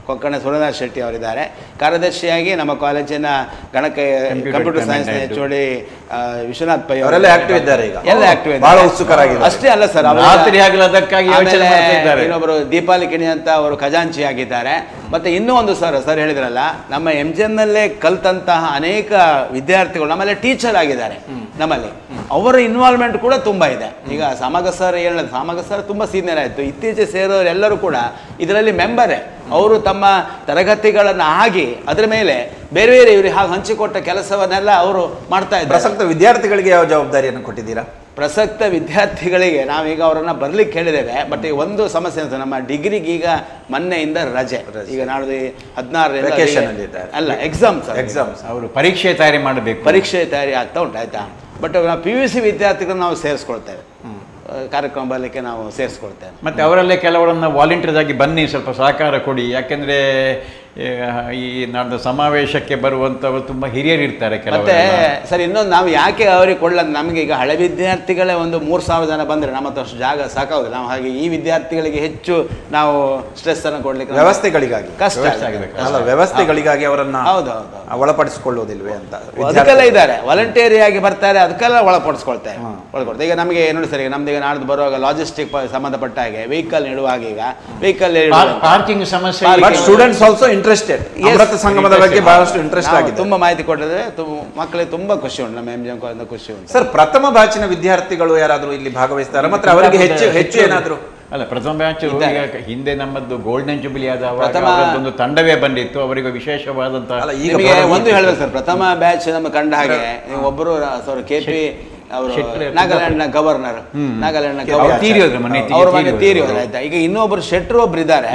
ಕೊಕ್ಕಣ ಸುರೇಂದ್ರ ಶೆಟ್ಟಿ ಅವರಿದ್ದಾರೆ. ಕಾರ್ಯದರ್ಶಿಯಾಗಿ ನಮ್ಮ ಕಾಲೇಜಿನ ಗಣಕ computer science H O D Vishwanath Pai ಅವರೆಲ್ಲ ಆಕ್ಟಿವ್ ಇದ್ದಾರೆ ಈಗ, ಎಲ್ಲ ಆಕ್ಟಿವ್ ಇದ್ದಾರೆ, ಬಹಳ ಉತ್ಸುಕರಾಗಿದ್ದಾರೆ. ಅಷ್ಟೇ ಅಲ್ಲ ಸರ್, ರಾತ್ರಿ ಆಗಲದಕ್ಕಾಗಿ ಇನ್ನೊಬ್ಬರು ದೀಪಾಲಿಕಿಣಿ ಅಂತ ಅವರು ಖಜಾಂಚಿ ಆಗಿದ್ದಾರೆ. ಮತ್ತೆ ಇನ್ನೂ ಒಂದು ಸರ್ ಸರ್ ಹೇಳಿದ್ರಲ್ಲ, ನಮ್ಮ ಎಂ ಜಿ ಎಮ್ನಲ್ಲೇ ಕಲ್ತಂತಹ ಅನೇಕ ವಿದ್ಯಾರ್ಥಿಗಳು ನಮ್ಮಲ್ಲಿ ಟೀಚರ್ ಆಗಿದ್ದಾರೆ. ನಮ್ಮಲ್ಲಿ ಅವರ ಇನ್ವಾಲ್ವ್ಮೆಂಟ್ ಕೂಡ ತುಂಬ ಇದೆ. ಈಗ ಸಾಮಗ ಸರ್ ಹೇಳಿದ ಸಾಮಗ ಸರ್ ತುಂಬ ಸೀನಿಯರ್ ಆಯಿತು, ಇತ್ತೀಚೆಗೆ ಸೇರೋರು ಎಲ್ಲರೂ ಕೂಡ ಇದರಲ್ಲಿ ಮೆಂಬರೇ. ಅವರು ತಮ್ಮ ತರಗತಿಗಳನ್ನು ಆಗಿ ಅದರ ಮೇಲೆ ಬೇರೆ ಬೇರೆ ಇವ್ರಿಗೆ ಹಾಗೆ ಹಂಚಿಕೊಟ್ಟ ಕೆಲಸವನ್ನೆಲ್ಲ ಅವರು ಮಾಡ್ತಾ ಇದ್ದಾರೆ. ಪ್ರಸಕ್ತ ವಿದ್ಯಾರ್ಥಿಗಳಿಗೆ ಯಾವ ಜವಾಬ್ದಾರಿಯನ್ನು ಕೊಟ್ಟಿದ್ದೀರಾ? ಪ್ರಸಕ್ತ ವಿದ್ಯಾರ್ಥಿಗಳಿಗೆ ನಾವೀಗ ಅವರನ್ನು ಬರ್ಲಿಕ್ಕೆ ಹೇಳಿದ್ದೇವೆ. ಬಟ್ ಈಗ ಒಂದು ಸಮಸ್ಯೆ ಅಂತ, ನಮ್ಮ ಡಿಗ್ರಿಗೆ ಈಗ ಮೊನ್ನೆಯಿಂದ ರಜೆ, ಈಗ ನಾಳೆ ಹದಿನಾರರಿಂದ ಅಲ್ಲ ಎಕ್ಸಾಮ್ಸ್ ಎಕ್ಸಾಮ್ಸ್ ಅವರು ಪರೀಕ್ಷೆ ತಯಾರಿ ಮಾಡಬೇಕು, ಪರೀಕ್ಷೆ ತಯಾರಿ ಆಗ್ತಾ ಉಂಟು ಆಯ್ತಾ. ಬಟ್ ನಾವು ಪಿ ಯು ಸಿ ವಿದ್ಯಾರ್ಥಿಗಳನ್ನ ನಾವು ಸೇರಿಸ್ಕೊಳ್ತೇವೆ, ಕಾರ್ಯಕ್ರಮ ಬರಲಿಕ್ಕೆ ನಾವು ಸೇರಿಸ್ಕೊಳ್ತೇವೆ. ಮತ್ತು ಅವರಲ್ಲೇ ಕೆಲವರನ್ನು ವಾಲಂಟಿಯರ್ಸ್ ಆಗಿ ಬನ್ನಿ ಸ್ವಲ್ಪ ಸಹಕಾರ ಕೊಡಿ. ಯಾಕೆಂದರೆ ಈ ನಾಡ್ದು ಸಮಾವೇಶಕ್ಕೆ ಬರುವಂಥವ್ರು ತುಂಬ ಹಿರಿಯರು ಇರ್ತಾರೆ ಕೆಲವರು. ಮತ್ತೆ ಸರ್ ಇನ್ನೊಂದು, ನಾವು ಯಾಕೆ ಅವ್ರಿಗೆ ಕೊಡಲ್ಲ, ನಮಗೆ ಈಗ ಹಳೆ ವಿದ್ಯಾರ್ಥಿಗಳೇ ಒಂದು ಮೂರು ಸಾವಿರ ಜನ ಬಂದರೆ ನಮ್ಮ ಹತ್ರ ಅಷ್ಟು ಜಾಗ ಸಾಕಾಗೋದಿಲ್ಲ. ನಾವು ಹಾಗೆ ಈ ವಿದ್ಯಾರ್ಥಿಗಳಿಗೆ ಹೆಚ್ಚು ನಾವು ಸ್ಟ್ರೆಸ್ ಅನ್ನು ಕೊಡ್ಲಿಕ್ಕೆ ವ್ಯವಸ್ಥೆಗಳಿಗಾಗಿ ಕಷ್ಟ ಅಲ್ಲ, ವ್ಯವಸ್ಥೆಗಳಿಗಾಗಿ ಅವರನ್ನ ಹೌದು ಹೌದು ಒಳಪಡಿಸಿಕೊಳ್ಳೋದಿಲ್ವೇ ಅಂತ ಅದಕ್ಕೆಲ್ಲ ಇದ್ದಾರೆ, ವಾಲಂಟಿಯರಿ ಆಗಿ ಬರ್ತಾರೆ, ಅದಕ್ಕೆಲ್ಲ ಒಳಪಡಿಸ್ಕೊಳ್ತಾರೆ ಒಳಪಡ್ತಾರೆ. ಈಗ ನಮಗೆ ನೋಡಿ ಸರ್, ಈಗ ನಮ್ದು ಈಗ ನಾಡ್ದು ಬರುವಾಗ ಲಾಜಿಸ್ಟಿಕ್ ಸಂಬಂಧಪಟ್ಟ ಹಾಗೆ ವೆಹಿಕಲ್ ಇಡುವಾಗ ಈಗ ವೆಹಿಕಲ್ ಪಾರ್ಕಿಂಗ್ ಸಮಸ್ಯೆ, ಸ್ಟೂಡೆಂಟ್ಸ್ ಆಲ್ಸೋ ಇಂಟ್ರೆಸ್ಟೆಡ್, ಅಮೃತ ಸಂಗಮದ ಬಗ್ಗೆ ಬಹಳಷ್ಟು ಇಂಟ್ರೆಸ್ಟ್ ಆಗಿದೆ. ತುಂಬಾ ಮಾಹಿತಿ ಕೊಟ್ಟಿದ್ರೆ ಮಕ್ಕಳಿಗೆ ತುಂಬಾ ಖುಷಿ ಉಂಟು, ನಮ್ಮ ಎಂ ಜಿ ಎಂ ಕಾಲೇಜಿನ ಖುಷಿ ಉಂಟು. ಸರ್, ಪ್ರಥಮ ಬ್ಯಾಚಿನ ವಿದ್ಯಾರ್ಥಿಗಳು ಯಾರಾದರೂ ಇಲ್ಲಿ ಭಾಗವಹಿಸ್ತಾರೆ? ಮತ್ತೆ ಅವರಿಗೆ ಹೆಚ್ಚು ಹೆಚ್ಚು ಏನಾದರೂ ಅಲ್ಲ, ಪ್ರಥಮ ಬ್ಯಾಚ್ ಹಿಂದೆ ನಮ್ಮದು ಗೋಲ್ಡನ್ ಜುಬಿಲಿ ಆದವಾಗ ಒಂದು ತಂಡವೇ ಬಂದಿತ್ತು, ಅವರಿಗೆ ವಿಶೇಷವಾದಂತಹ. ಒಂದು ಹೇಳ್ಬೇಕು ಸರ್, ಪ್ರಥಮ ಬ್ಯಾಚ್ ನಮ್ಮ ಕಂಡ ಹಾಗೆ ಒಬ್ಬರು ಸರ್ ಕೆ ಪಿ ಅವರು ನಾಗಾಲ್ಯಾಂಡ್ ನ ಗವರ್ನರ್, ನಾಗಾಲ್ಯಾಂಡ್ ನ ಅವ್ರ ಮನೆ ತೀರಿ ಹೋದ್ರೆ ಆಯ್ತಾ. ಈಗ ಇನ್ನೊಬ್ರು ಶೆಟ್ರು ಒಬ್ರು ಇದ್ದಾರೆ,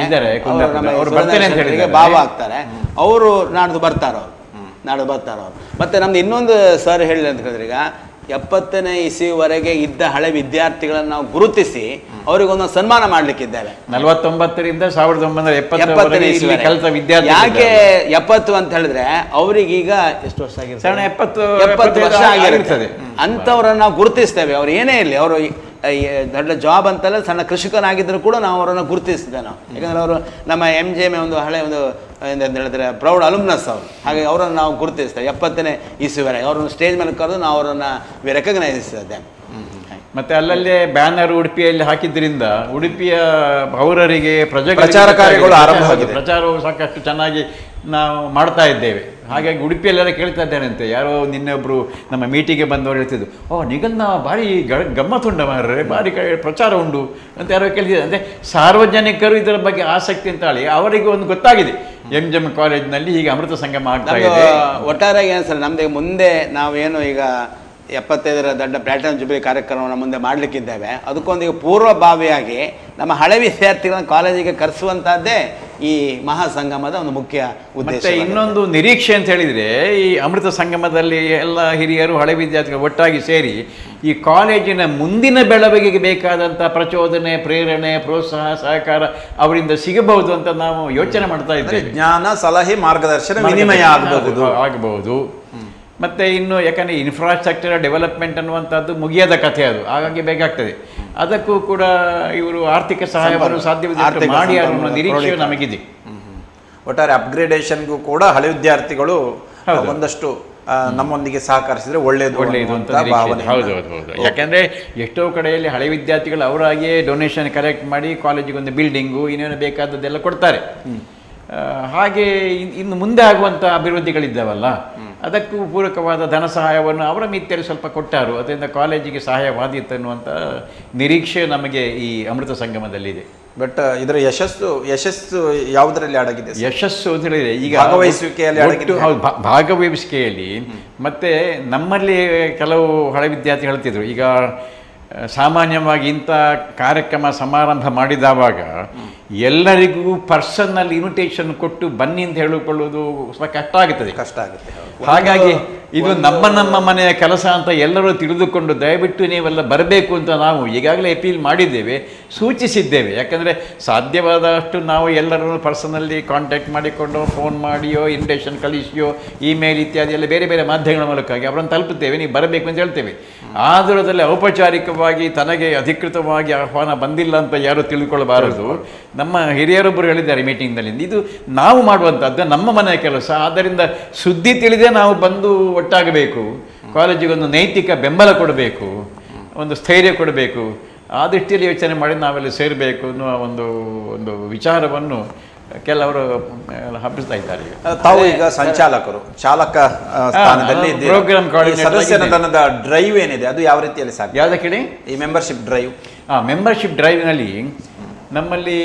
ಭಾವ ಆಗ್ತಾರೆ, ಅವರು ನಾಡ್ದು ಬರ್ತಾರ, ಅವ್ರು ನಾಡ್ದು ಬರ್ತಾರ ಅವ್ರು. ಮತ್ತೆ ನಮ್ದು ಇನ್ನೊಂದು ಸರ್ ಹೇಳಿದೆ ಅಂತ ಹೇಳಿದ್ರೆ, ಈಗ ಎಪ್ಪತ್ತನೇ ಇಸಿವರೆಗೆ ಇದ್ದ ಹಳೆ ವಿದ್ಯಾರ್ಥಿಗಳನ್ನು ನಾವು ಗುರುತಿಸಿ ಅವರಿಗೊಂದು ಸನ್ಮಾನ ಮಾಡ್ಲಿಕ್ಕಿದ್ದೇವೆ. ನಲವತ್ತೊಂಬತ್ತರಿಂದ ಸಾವಿರದ ಒಂಬೈನೂರ ಎಪ್ಪತ್ತನೇ ಇಸ್ವಿ ಕಲಿತ ವಿದ್ಯಾರ್ಥಿ. ಯಾಕೆ ಎಪ್ಪತ್ತು ಅಂತ ಹೇಳಿದ್ರೆ, ಅವ್ರಿಗೀಗ ಎಷ್ಟು ವರ್ಷ ಆಗಿರ್ತದೆ? ಎಪ್ಪತ್ತು ಎಪ್ಪತ್ತು ವರ್ಷ ಆಗಿರ್ತದೆ. ಅಂಥವ್ರನ್ನ ನಾವು ಗುರುತಿಸ್ತೇವೆ. ಅವ್ರು ಏನೇ ಇರಲಿ, ಅವರು ದೊಡ್ಡ ಜಾಬ್ ಅಂತಲ್ಲ, ಸಣ್ಣ ಕೃಷಿಕನಾಗಿದ್ದರೂ ಕೂಡ ನಾವು ಅವರನ್ನು ಗುರುತಿಸಿದೆ ನಾವು. ಯಾಕಂದ್ರೆ ಅವರು ನಮ್ಮ ಎಂ ಜಿ ಎಮ್ ಒಂದು ಹಳೆ ಒಂದು ಅಂತ ಹೇಳಿದ್ರೆ ಪ್ರೌಢ ಅಲುಮ್ನಸ್ ಅವರು, ಹಾಗೆ ಅವರನ್ನು ನಾವು ಗುರುತಿಸ್ತೇವೆ. ಎಪ್ಪತ್ತನೇ ಇಸುವರೆಗೆ ಅವರನ್ನು ಸ್ಟೇಜ್ ಮೇಲೆ ಕರೆದು ನಾವು ಅವರನ್ನು ರೆಕಗ್ನೈಸಿದ್ದೇವೆ. ಮತ್ತೆ ಅಲ್ಲಲ್ಲೇ ಬ್ಯಾನರ್ ಉಡುಪಿಯಲ್ಲಿ ಹಾಕಿದ್ರಿಂದ ಉಡುಪಿಯ ಪೌರರಿಗೆ ಪ್ರಚಾರ ಕಾರ್ಯಗಳು ಆರಂಭವಾಗಿದೆ, ಪ್ರಚಾರವು ಸಾಕಷ್ಟು ಚೆನ್ನಾಗಿ ನಾವು ಮಾಡ್ತಾ ಇದ್ದೇವೆ. ಹಾಗಾಗಿ ಉಡುಪಿಯಲ್ಲೆಲ್ಲ ಕೇಳ್ತಾ ಇದ್ದೇನಂತೆ, ಯಾರೋ ನಿನ್ನೊಬ್ಬರು ನಮ್ಮ ಮೀಟಿಗೆ ಬಂದವರು ಹೇಳ್ತಿದ್ದು, ಓ ನಿಗನ್ನ ಭಾರಿ ಗಮ್ಮತ್ತುಂಡ ಮಾರ್ರೆ, ಭಾರಿ ಪ್ರಚಾರ ಉಂಟು ಅಂತ ಯಾರೋ ಕೇಳ್ತಿದ್ದಾರೆ. ಅಂದರೆ ಸಾರ್ವಜನಿಕರು ಇದರ ಬಗ್ಗೆ ಆಸಕ್ತಿ ಅಂತ ಹೇಳಿ ಅವರಿಗೆ ಒಂದು ಗೊತ್ತಾಗಿದೆ, ಎಂ ಜಿ ಎಂ ಕಾಲೇಜಿನಲ್ಲಿ ಈಗ ಅಮೃತ ಸಂಗಮ ಆಗ್ತಾ ಇದೆ. ಒಟ್ಟಾರೆ ಏನು ಸರ್, ನಮ್ದು ಮುಂದೆ ನಾವೇನು ಈಗ ಎಪ್ಪತ್ತೈದರ ದೊಡ್ಡ ಪ್ಲಾಟಿನಂ ಜುಬಿಲಿ ಕಾರ್ಯಕ್ರಮವನ್ನು ಮುಂದೆ ಮಾಡಲಿಕ್ಕಿದ್ದೇವೆ. ಅದಕ್ಕೊಂದು ಈಗ ಪೂರ್ವಭಾವಿಯಾಗಿ ನಮ್ಮ ಹಳೆ ವಿದ್ಯಾರ್ಥಿಗಳನ್ನ ಕಾಲೇಜಿಗೆ ಕರೆಸುವಂತಹದ್ದೇ ಈ ಮಹಾ ಸಂಗಮದ ಒಂದು ಮುಖ್ಯ ಉದ್ದೇಶ. ಮತ್ತೆ ಇನ್ನೊಂದು ನಿರೀಕ್ಷೆ ಅಂತ ಹೇಳಿದರೆ, ಈ ಅಮೃತ ಸಂಗಮದಲ್ಲಿ ಎಲ್ಲ ಹಿರಿಯರು ಹಳೆ ವಿದ್ಯಾರ್ಥಿಗಳು ಒಟ್ಟಾಗಿ ಸೇರಿ ಈ ಕಾಲೇಜಿನ ಮುಂದಿನ ಬೆಳವಣಿಗೆಗೆ ಬೇಕಾದಂಥ ಪ್ರಚೋದನೆ, ಪ್ರೇರಣೆ, ಪ್ರೋತ್ಸಾಹ, ಸಹಕಾರ ಅವರಿಂದ ಸಿಗಬಹುದು ಅಂತ ನಾವು ಯೋಚನೆ ಮಾಡ್ತಾ ಇದ್ದೇವೆ. ಜ್ಞಾನ, ಸಲಹೆ, ಮಾರ್ಗದರ್ಶನ ವಿನಿಮಯ ಆಗಬಹುದು ಆಗಬಹುದು ಮತ್ತು ಇನ್ನು ಯಾಕಂದರೆ ಇನ್ಫ್ರಾಸ್ಟ್ರಕ್ಚರ್ ಡೆವಲಪ್ಮೆಂಟ್ ಅನ್ನುವಂಥದ್ದು ಮುಗಿಯದ ಕಥೆ, ಅದು ಹಾಗಾಗಿ ಬೇಕಾಗ್ತದೆ. ಅದಕ್ಕೂ ಕೂಡ ಇವರು ಆರ್ಥಿಕ ಸಹಾಯವನ್ನು ಸಾಧ್ಯವಿದೆ ಮಾಡಿ ಅನ್ನೋ ನಿರೀಕ್ಷೆ ನಮಗಿದೆ. ಒಟ್ಟಾರೆ ಅಪ್ಗ್ರೇಡೇಷನ್ಗೂ ಕೂಡ ಹಳೆ ವಿದ್ಯಾರ್ಥಿಗಳು ಒಂದಷ್ಟು ನಮ್ಮೊಂದಿಗೆ ಸಹಕರಿಸಿದ್ರೆ ಒಳ್ಳೆಯದು ಒಳ್ಳೆಯದು ಅಂತ ಭಾವನೆ. ಹೌದು ಹೌದು ಹೌದು. ಯಾಕೆಂದರೆ ಎಷ್ಟೋ ಕಡೆಯಲ್ಲಿ ಹಳೆ ವಿದ್ಯಾರ್ಥಿಗಳು ಅವರಾಗಿಯೇ ಡೊನೇಷನ್ ಕಲೆಕ್ಟ್ ಮಾಡಿ ಕಾಲೇಜಿಗೆ ಒಂದು ಬಿಲ್ಡಿಂಗು ಇನ್ನೇನು ಬೇಕಾದದ್ದೆಲ್ಲ ಕೊಡ್ತಾರೆ. ಹಾಗೆ ಇನ್ನು ಮುಂದೆ ಆಗುವಂಥ ಅಭಿವೃದ್ಧಿಗಳಿದ್ದಾವಲ್ಲ, ಅದಕ್ಕೂ ಪೂರಕವಾದ ಧನ ಸಹಾಯವನ್ನು ಅವರ ಮಿತ್ರರು ಸ್ವಲ್ಪ ಕೊಟ್ಟಾರು, ಅದರಿಂದ ಕಾಲೇಜಿಗೆ ಸಹಾಯವಾದೀತು ಅನ್ನುವಂಥ ನಿರೀಕ್ಷೆ ನಮಗೆ ಈ ಅಮೃತ ಸಂಗಮದಲ್ಲಿದೆ. ಬಟ್ ಇದರ ಯಶಸ್ಸು ಯಶಸ್ಸು ಯಾವುದರಲ್ಲಿ ಅಡಗಿದೆ? ಯಶಸ್ಸು ಅಂತ ಹೇಳಿದರೆ ಈಗ ಭಾಗವಹಿಸುವಿಕೆಯಲ್ಲಿ, ಹೌದು, ಭಾಗವಹಿಸುವಿಕೆಯಲ್ಲಿ. ಮತ್ತು ನಮ್ಮಲ್ಲಿ ಕೆಲವು ಹಳೆ ವಿದ್ಯಾರ್ಥಿ ಹೇಳ್ತಿದ್ರು, ಈಗ ಸಾಮಾನ್ಯವಾಗಿ ಇಂಥ ಕಾರ್ಯಕ್ರಮ ಸಮಾರಂಭ ಮಾಡಿದವಾಗ ಎಲ್ಲರಿಗೂ ಪರ್ಸನಲ್ ಇನ್ವಿಟೇಷನ್ ಕೊಟ್ಟು ಬನ್ನಿ ಅಂತ ಹೇಳಿಕೊಳ್ಳುವುದು ಸ್ವಲ್ಪ ಕಷ್ಟ ಆಗುತ್ತದೆ ಕಷ್ಟ ಆಗುತ್ತೆ ಹಾಗಾಗಿ ಇದು ನಮ್ಮ ನಮ್ಮ ಮನೆಯ ಕೆಲಸ ಅಂತ ಎಲ್ಲರೂ ತಿಳಿದುಕೊಂಡು ದಯವಿಟ್ಟು ನೀವೆಲ್ಲ ಬರಬೇಕು ಅಂತ ನಾವು ಈಗಾಗಲೇ ಅಪೀಲ್ ಮಾಡಿದ್ದೇವೆ, ಸೂಚಿಸಿದ್ದೇವೆ. ಯಾಕಂದರೆ ಸಾಧ್ಯವಾದಷ್ಟು ನಾವು ಎಲ್ಲರನ್ನು ಪರ್ಸನಲ್ಲಿ ಕಾಂಟ್ಯಾಕ್ಟ್ ಮಾಡಿಕೊಂಡು ಫೋನ್ ಮಾಡಿಯೋ ಇನ್ವಿಟೇಷನ್ ಕಳಿಸಿಯೋ ಇಮೇಲ್ ಇತ್ಯಾದಿ ಎಲ್ಲ ಬೇರೆ ಬೇರೆ ಮಾಧ್ಯಮಗಳ ಮೂಲಕವಾಗಿ ಅವರನ್ನು ತಲುಪುತ್ತೇವೆ, ನೀವು ಬರಬೇಕು ಅಂತ ಹೇಳ್ತೇವೆ. ಆದರದಲ್ಲಿ ಔಪಚಾರಿಕವಾಗಿ ತನಗೆ ಅಧಿಕೃತವಾಗಿ ಆಹ್ವಾನ ಬಂದಿಲ್ಲ ಅಂತ ಯಾರೂ ತಿಳ್ಕೊಳ್ಬಾರದು. ನಮ್ಮ ಹಿರಿಯರೊಬ್ಬರು ಹೇಳಿದ್ದಾರೆ ಮೀಟಿಂಗ್ನಲ್ಲಿ, ಇದು ನಾವು ಮಾಡುವಂಥದ್ದು ನಮ್ಮ ಮನೆಯ ಕೆಲಸ, ಆದ್ದರಿಂದ ಸುದ್ದಿ ತಿಳಿದೇ ನಾವು ಬಂದು ಒಟ್ಟಾಗಬೇಕು, ಕಾಲೇಜಿಗೊಂದು ನೈತಿಕ ಬೆಂಬಲ ಕೊಡಬೇಕು, ಒಂದು ಸ್ಥೈರ್ಯ ಕೊಡಬೇಕು, ಆ ದೃಷ್ಟಿಯಲ್ಲಿ ಯೋಚನೆ ಮಾಡಿ ನಾವೆಲ್ಲ ಸೇರಬೇಕು ಅನ್ನುವ ಒಂದು ಒಂದು ವಿಚಾರವನ್ನು ಕೆಲವರು ಹಬ್ಬಿಸ್ತಾ ಇದ್ದಾರೆ. ತಾವು ಈಗ ಸಂಚಾಲಕರು, ಚಾಲಕ ಸ್ಥಾನದಲ್ಲಿ ಪ್ರೋಗ್ರಾಮ್ ಸದಸ್ಯನದ ಡ್ರೈವ್ ಏನಿದೆ ಅದು ಯಾವ ರೀತಿಯಲ್ಲಿ ಸಾಧ್ಯ? ಯಾವ್ದು ಕೇಳಿ? ಈ ಮೆಂಬರ್ಶಿಪ್ ಡ್ರೈವ್. ಹಾಂ, ಮೆಂಬರ್ಶಿಪ್ ಡ್ರೈವ್ನಲ್ಲಿ ನಮ್ಮಲ್ಲಿ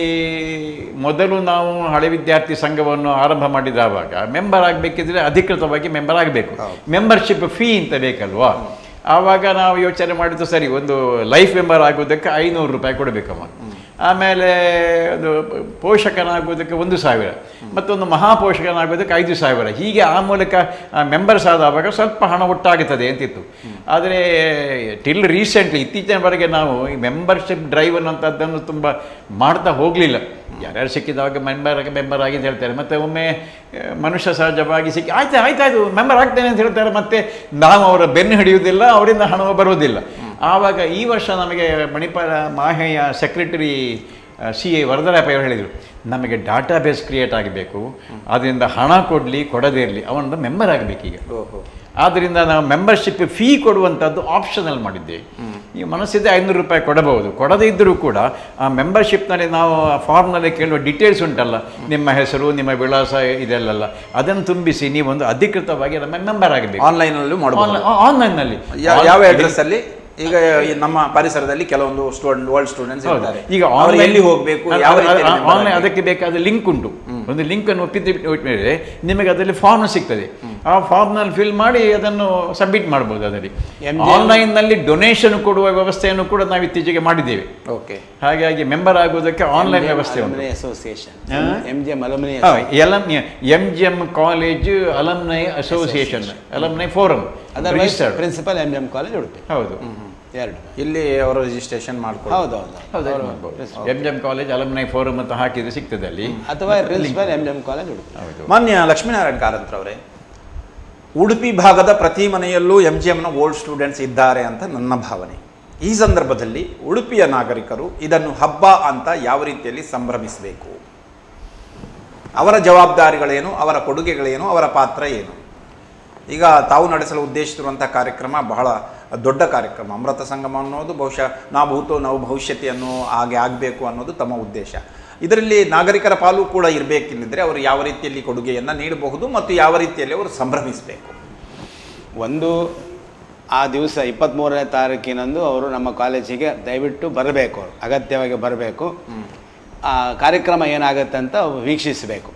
ಮೊದಲು ನಾವು ಹಳೆ ವಿದ್ಯಾರ್ಥಿ ಸಂಘವನ್ನು ಆರಂಭ ಮಾಡಿದಾವಾಗ ಮೆಂಬರ್ ಆಗಬೇಕಿದ್ರೆ ಅಧಿಕೃತವಾಗಿ ಮೆಂಬರ್ ಆಗಬೇಕು, ಮೆಂಬರ್ಶಿಪ್ ಫೀ ಅಂತ ಬೇಕಲ್ವಾ. ಆವಾಗ ನಾವು ಯೋಚನೆ ಮಾಡಿದ್ದು ಸರಿ, ಒಂದು ಲೈಫ್ ಮೆಂಬರ್ ಆಗೋದಕ್ಕೆ ಐನೂರು ರೂಪಾಯಿ ಕೊಡಬೇಕಮ್ಮ, ಆಮೇಲೆ ಒಂದು ಪೋಷಕನಾಗೋದಕ್ಕೆ ಒಂದು ಸಾವಿರ, ಮತ್ತೊಂದು ಮಹಾಪೋಷಕನಾಗೋದಕ್ಕೆ ಐದು ಸಾವಿರ, ಹೀಗೆ ಆ ಮೂಲಕ ಮೆಂಬರ್ಸ್ ಆದವಾಗ ಸ್ವಲ್ಪ ಹಣ ಒಟ್ಟಾಗುತ್ತದೆ ಅಂತಿತ್ತು. ಆದರೆ ಟಿಲ್ ರೀಸೆಂಟ್ಲಿ ಇತ್ತೀಚಿನವರೆಗೆ ನಾವು ಈ ಮೆಂಬರ್ಶಿಪ್ ಡ್ರೈವ್ ಅನ್ನೋಂಥದ್ದನ್ನು ತುಂಬ ಮಾಡ್ತಾ ಹೋಗಲಿಲ್ಲ. ಯಾರ್ಯಾರು ಸಿಕ್ಕಿದಾಗ ಮೆಂಬರ್ ಮೆಂಬರ್ ಆಗಿ ಅಂತ ಹೇಳ್ತಾರೆ, ಮತ್ತು ಒಮ್ಮೆ ಮನುಷ್ಯ ಸಹಜವಾಗಿ ಸಿಕ್ಕಿ ಆಯ್ತು ಆಯ್ತಾಯ್ತು ಮೆಂಬರ್ ಆಗ್ತೇನೆ ಅಂತ ಹೇಳ್ತಾರೆ, ಮತ್ತು ನಾವು ಅವರ ಬೆನ್ನು ಹಿಡಿಯುವುದಿಲ್ಲ, ಅವರಿಂದ ಹಣವು ಬರುವುದಿಲ್ಲ. ಆವಾಗ ಈ ವರ್ಷ ನಮಗೆ ಮಣಿಪಾಲ ಮಾಹೆಯ ಸೆಕ್ರೆಟರಿ ಸಿ ಎ ವರದರಾಯಪ್ಪ ಅವರು ಹೇಳಿದರು, ನಮಗೆ ಡಾಟಾ ಬೇಸ್ ಕ್ರಿಯೇಟ್ ಆಗಬೇಕು, ಅದರಿಂದ ಹಣ ಕೊಡಲಿ ಕೊಡದೇ ಇರಲಿ ಅವನೊಂದು ಮೆಂಬರ್ ಆಗಬೇಕೀಗ. ಆದ್ದರಿಂದ ನಾವು ಮೆಂಬರ್ಶಿಪ್ ಫೀ ಕೊಡುವಂಥದ್ದು ಆಪ್ಷನಲ್ ಮಾಡಿದ್ದೇವೆ. ಈ ಮನಸ್ಸಿದೆ ಐನೂರು ರೂಪಾಯಿ ಕೊಡಬಹುದು, ಕೊಡದೇ ಇದ್ದರೂ ಕೂಡ ಆ ಮೆಂಬರ್ಶಿಪ್ನಲ್ಲಿ ನಾವು ಫಾರ್ಮ್ನಲ್ಲಿ ಕೇಳುವ ಡೀಟೇಲ್ಸ್ ಉಂಟಲ್ಲ, ನಿಮ್ಮ ಹೆಸರು, ನಿಮ್ಮ ವಿಳಾಸ ಇದೆಲ್ಲ, ಅದನ್ನು ತುಂಬಿಸಿ ನೀವೊಂದು ಅಧಿಕೃತವಾಗಿ ನಮ್ಮ ಮೆಂಬರ್ ಆಗಬೇಕು. ಆನ್ಲೈನಲ್ಲಿ ಮಾಡಬಹುದು. ಆನ್ಲೈನ್ನಲ್ಲಿ ಯಾವ ಅಡ್ರೆಸ್ ಅಲ್ಲಿ? ಈಗ ನಮ್ಮ ಪರಿಸರದಲ್ಲಿ ಕೆಲವೊಂದು ಸ್ಟೂಡೆಂಟ್ ವರ್ಲ್ಡ್ ಸ್ಟೂಡೆಂಟ್ಸ್ ಇರ್ತಾರೆ, ಈಗ ಎಲ್ಲಿ ಹೋಗಬೇಕು, ಆನ್ಲೈನ್ ಅದಕ್ಕೆ ಬೇಕಾದ ಲಿಂಕ್ ಉಂಟು. ಒಂದು ಲಿಂಕ್ ಅನ್ನು ಒಪ್ಪಿದ್ರೆ ನಿಮಗೆ ಅದರಲ್ಲಿ ಫಾರ್ಮ್ ಸಿಗ್ತದೆ, ಆ ಫಾರ್ಮ್ನಲ್ಲಿ ಫಿಲ್ ಮಾಡಿ ಅದನ್ನು ಸಬ್ಮಿಟ್ ಮಾಡ್ಬೋದು. ಅದರಲ್ಲಿ ಆನ್ಲೈನ್ನಲ್ಲಿ ಡೊನೇಷನ್ ಕೊಡುವ ವ್ಯವಸ್ಥೆಯನ್ನು ಕೂಡ ನಾವು ಇತ್ತೀಚೆಗೆ ಮಾಡಿದ್ದೇವೆ. ಓಕೆ, ಹಾಗಾಗಿ ಮೆಂಬರ್ ಆಗೋದಕ್ಕೆ ಆನ್ಲೈನ್ ವ್ಯವಸ್ಥೆ association M G M college alumni association, alumni forum, principal M G M college Udupi. ಹೌದು, ಎರಡು ಇಲ್ಲಿ ಅವರು ರಿಜಿಸ್ಟ್ರೇಷನ್ ಮಾಡ್ಕೊಂಡು. ಹೌದು ಹೌದು, M G M college alumni forum ಅಂತ ಹಾಕಿದ್ರೆ ಸಿಗ್ತದೆ ಅಲ್ಲಿ, ಅಥವಾ principal M G M college Udupi. ಮಾನ್ಯ ಲಕ್ಷ್ಮೀನಾರಾಯಣ ಕಾರಂತ್ರವರೇ, ಉಡುಪಿ ಭಾಗದ ಪ್ರತಿ ಮನೆಯಲ್ಲೂ ಎಂ ಜಿ ಎಮ್ನ ಓಲ್ಡ್ ಸ್ಟೂಡೆಂಟ್ಸ್ ಇದ್ದಾರೆ ಅಂತ ನನ್ನ ಭಾವನೆ. ಈ ಸಂದರ್ಭದಲ್ಲಿ ಉಡುಪಿಯ ನಾಗರಿಕರು ಇದನ್ನು ಹಬ್ಬ ಅಂತ ಯಾವ ರೀತಿಯಲ್ಲಿ ಸಂಭ್ರಮಿಸಬೇಕು? ಅವರ ಜವಾಬ್ದಾರಿಗಳೇನು, ಅವರ ಕೊಡುಗೆಗಳೇನು, ಅವರ ಪಾತ್ರ ಏನು? ಈಗ ತಾವು ನಡೆಸಲು ಉದ್ದೇಶಿಸಿರುವಂಥ ಕಾರ್ಯಕ್ರಮ ಬಹಳ ದೊಡ್ಡ ಕಾರ್ಯಕ್ರಮ. ಅಮೃತ ಸಂಗಮ ಅನ್ನೋದು ಬಹುಶಃ ನಾ ಭೂತೋ ನಾವು ಭವಿಷ್ಯತಿ ಅನ್ನೋ ಹಾಗೆ ಆಗಬೇಕು ಅನ್ನೋದು ತಮ್ಮ ಉದ್ದೇಶ. ಇದರಲ್ಲಿ ನಾಗರಿಕರ ಪಾಲು ಕೂಡ ಇರಬೇಕೆಂದಿದ್ದರೆ ಅವರು ಯಾವ ರೀತಿಯಲ್ಲಿ ಕೊಡುಗೆಯನ್ನು ನೀಡಬಹುದು ಮತ್ತು ಯಾವ ರೀತಿಯಲ್ಲಿ ಅವರು ಸಂಭ್ರಮಿಸಬೇಕು? ಒಂದು, ಆ ದಿವಸ ಇಪ್ಪತ್ತ್ಮೂರನೇ ತಾರೀಕಿನಂದು ಅವರು ನಮ್ಮ ಕಾಲೇಜಿಗೆ ದಯವಿಟ್ಟು ಬರಬೇಕು, ಅವರು ಅಗತ್ಯವಾಗಿ ಬರಬೇಕು. ಆ ಕಾರ್ಯಕ್ರಮ ಏನಾಗುತ್ತೆ ಅಂತ ವೀಕ್ಷಿಸಬೇಕು.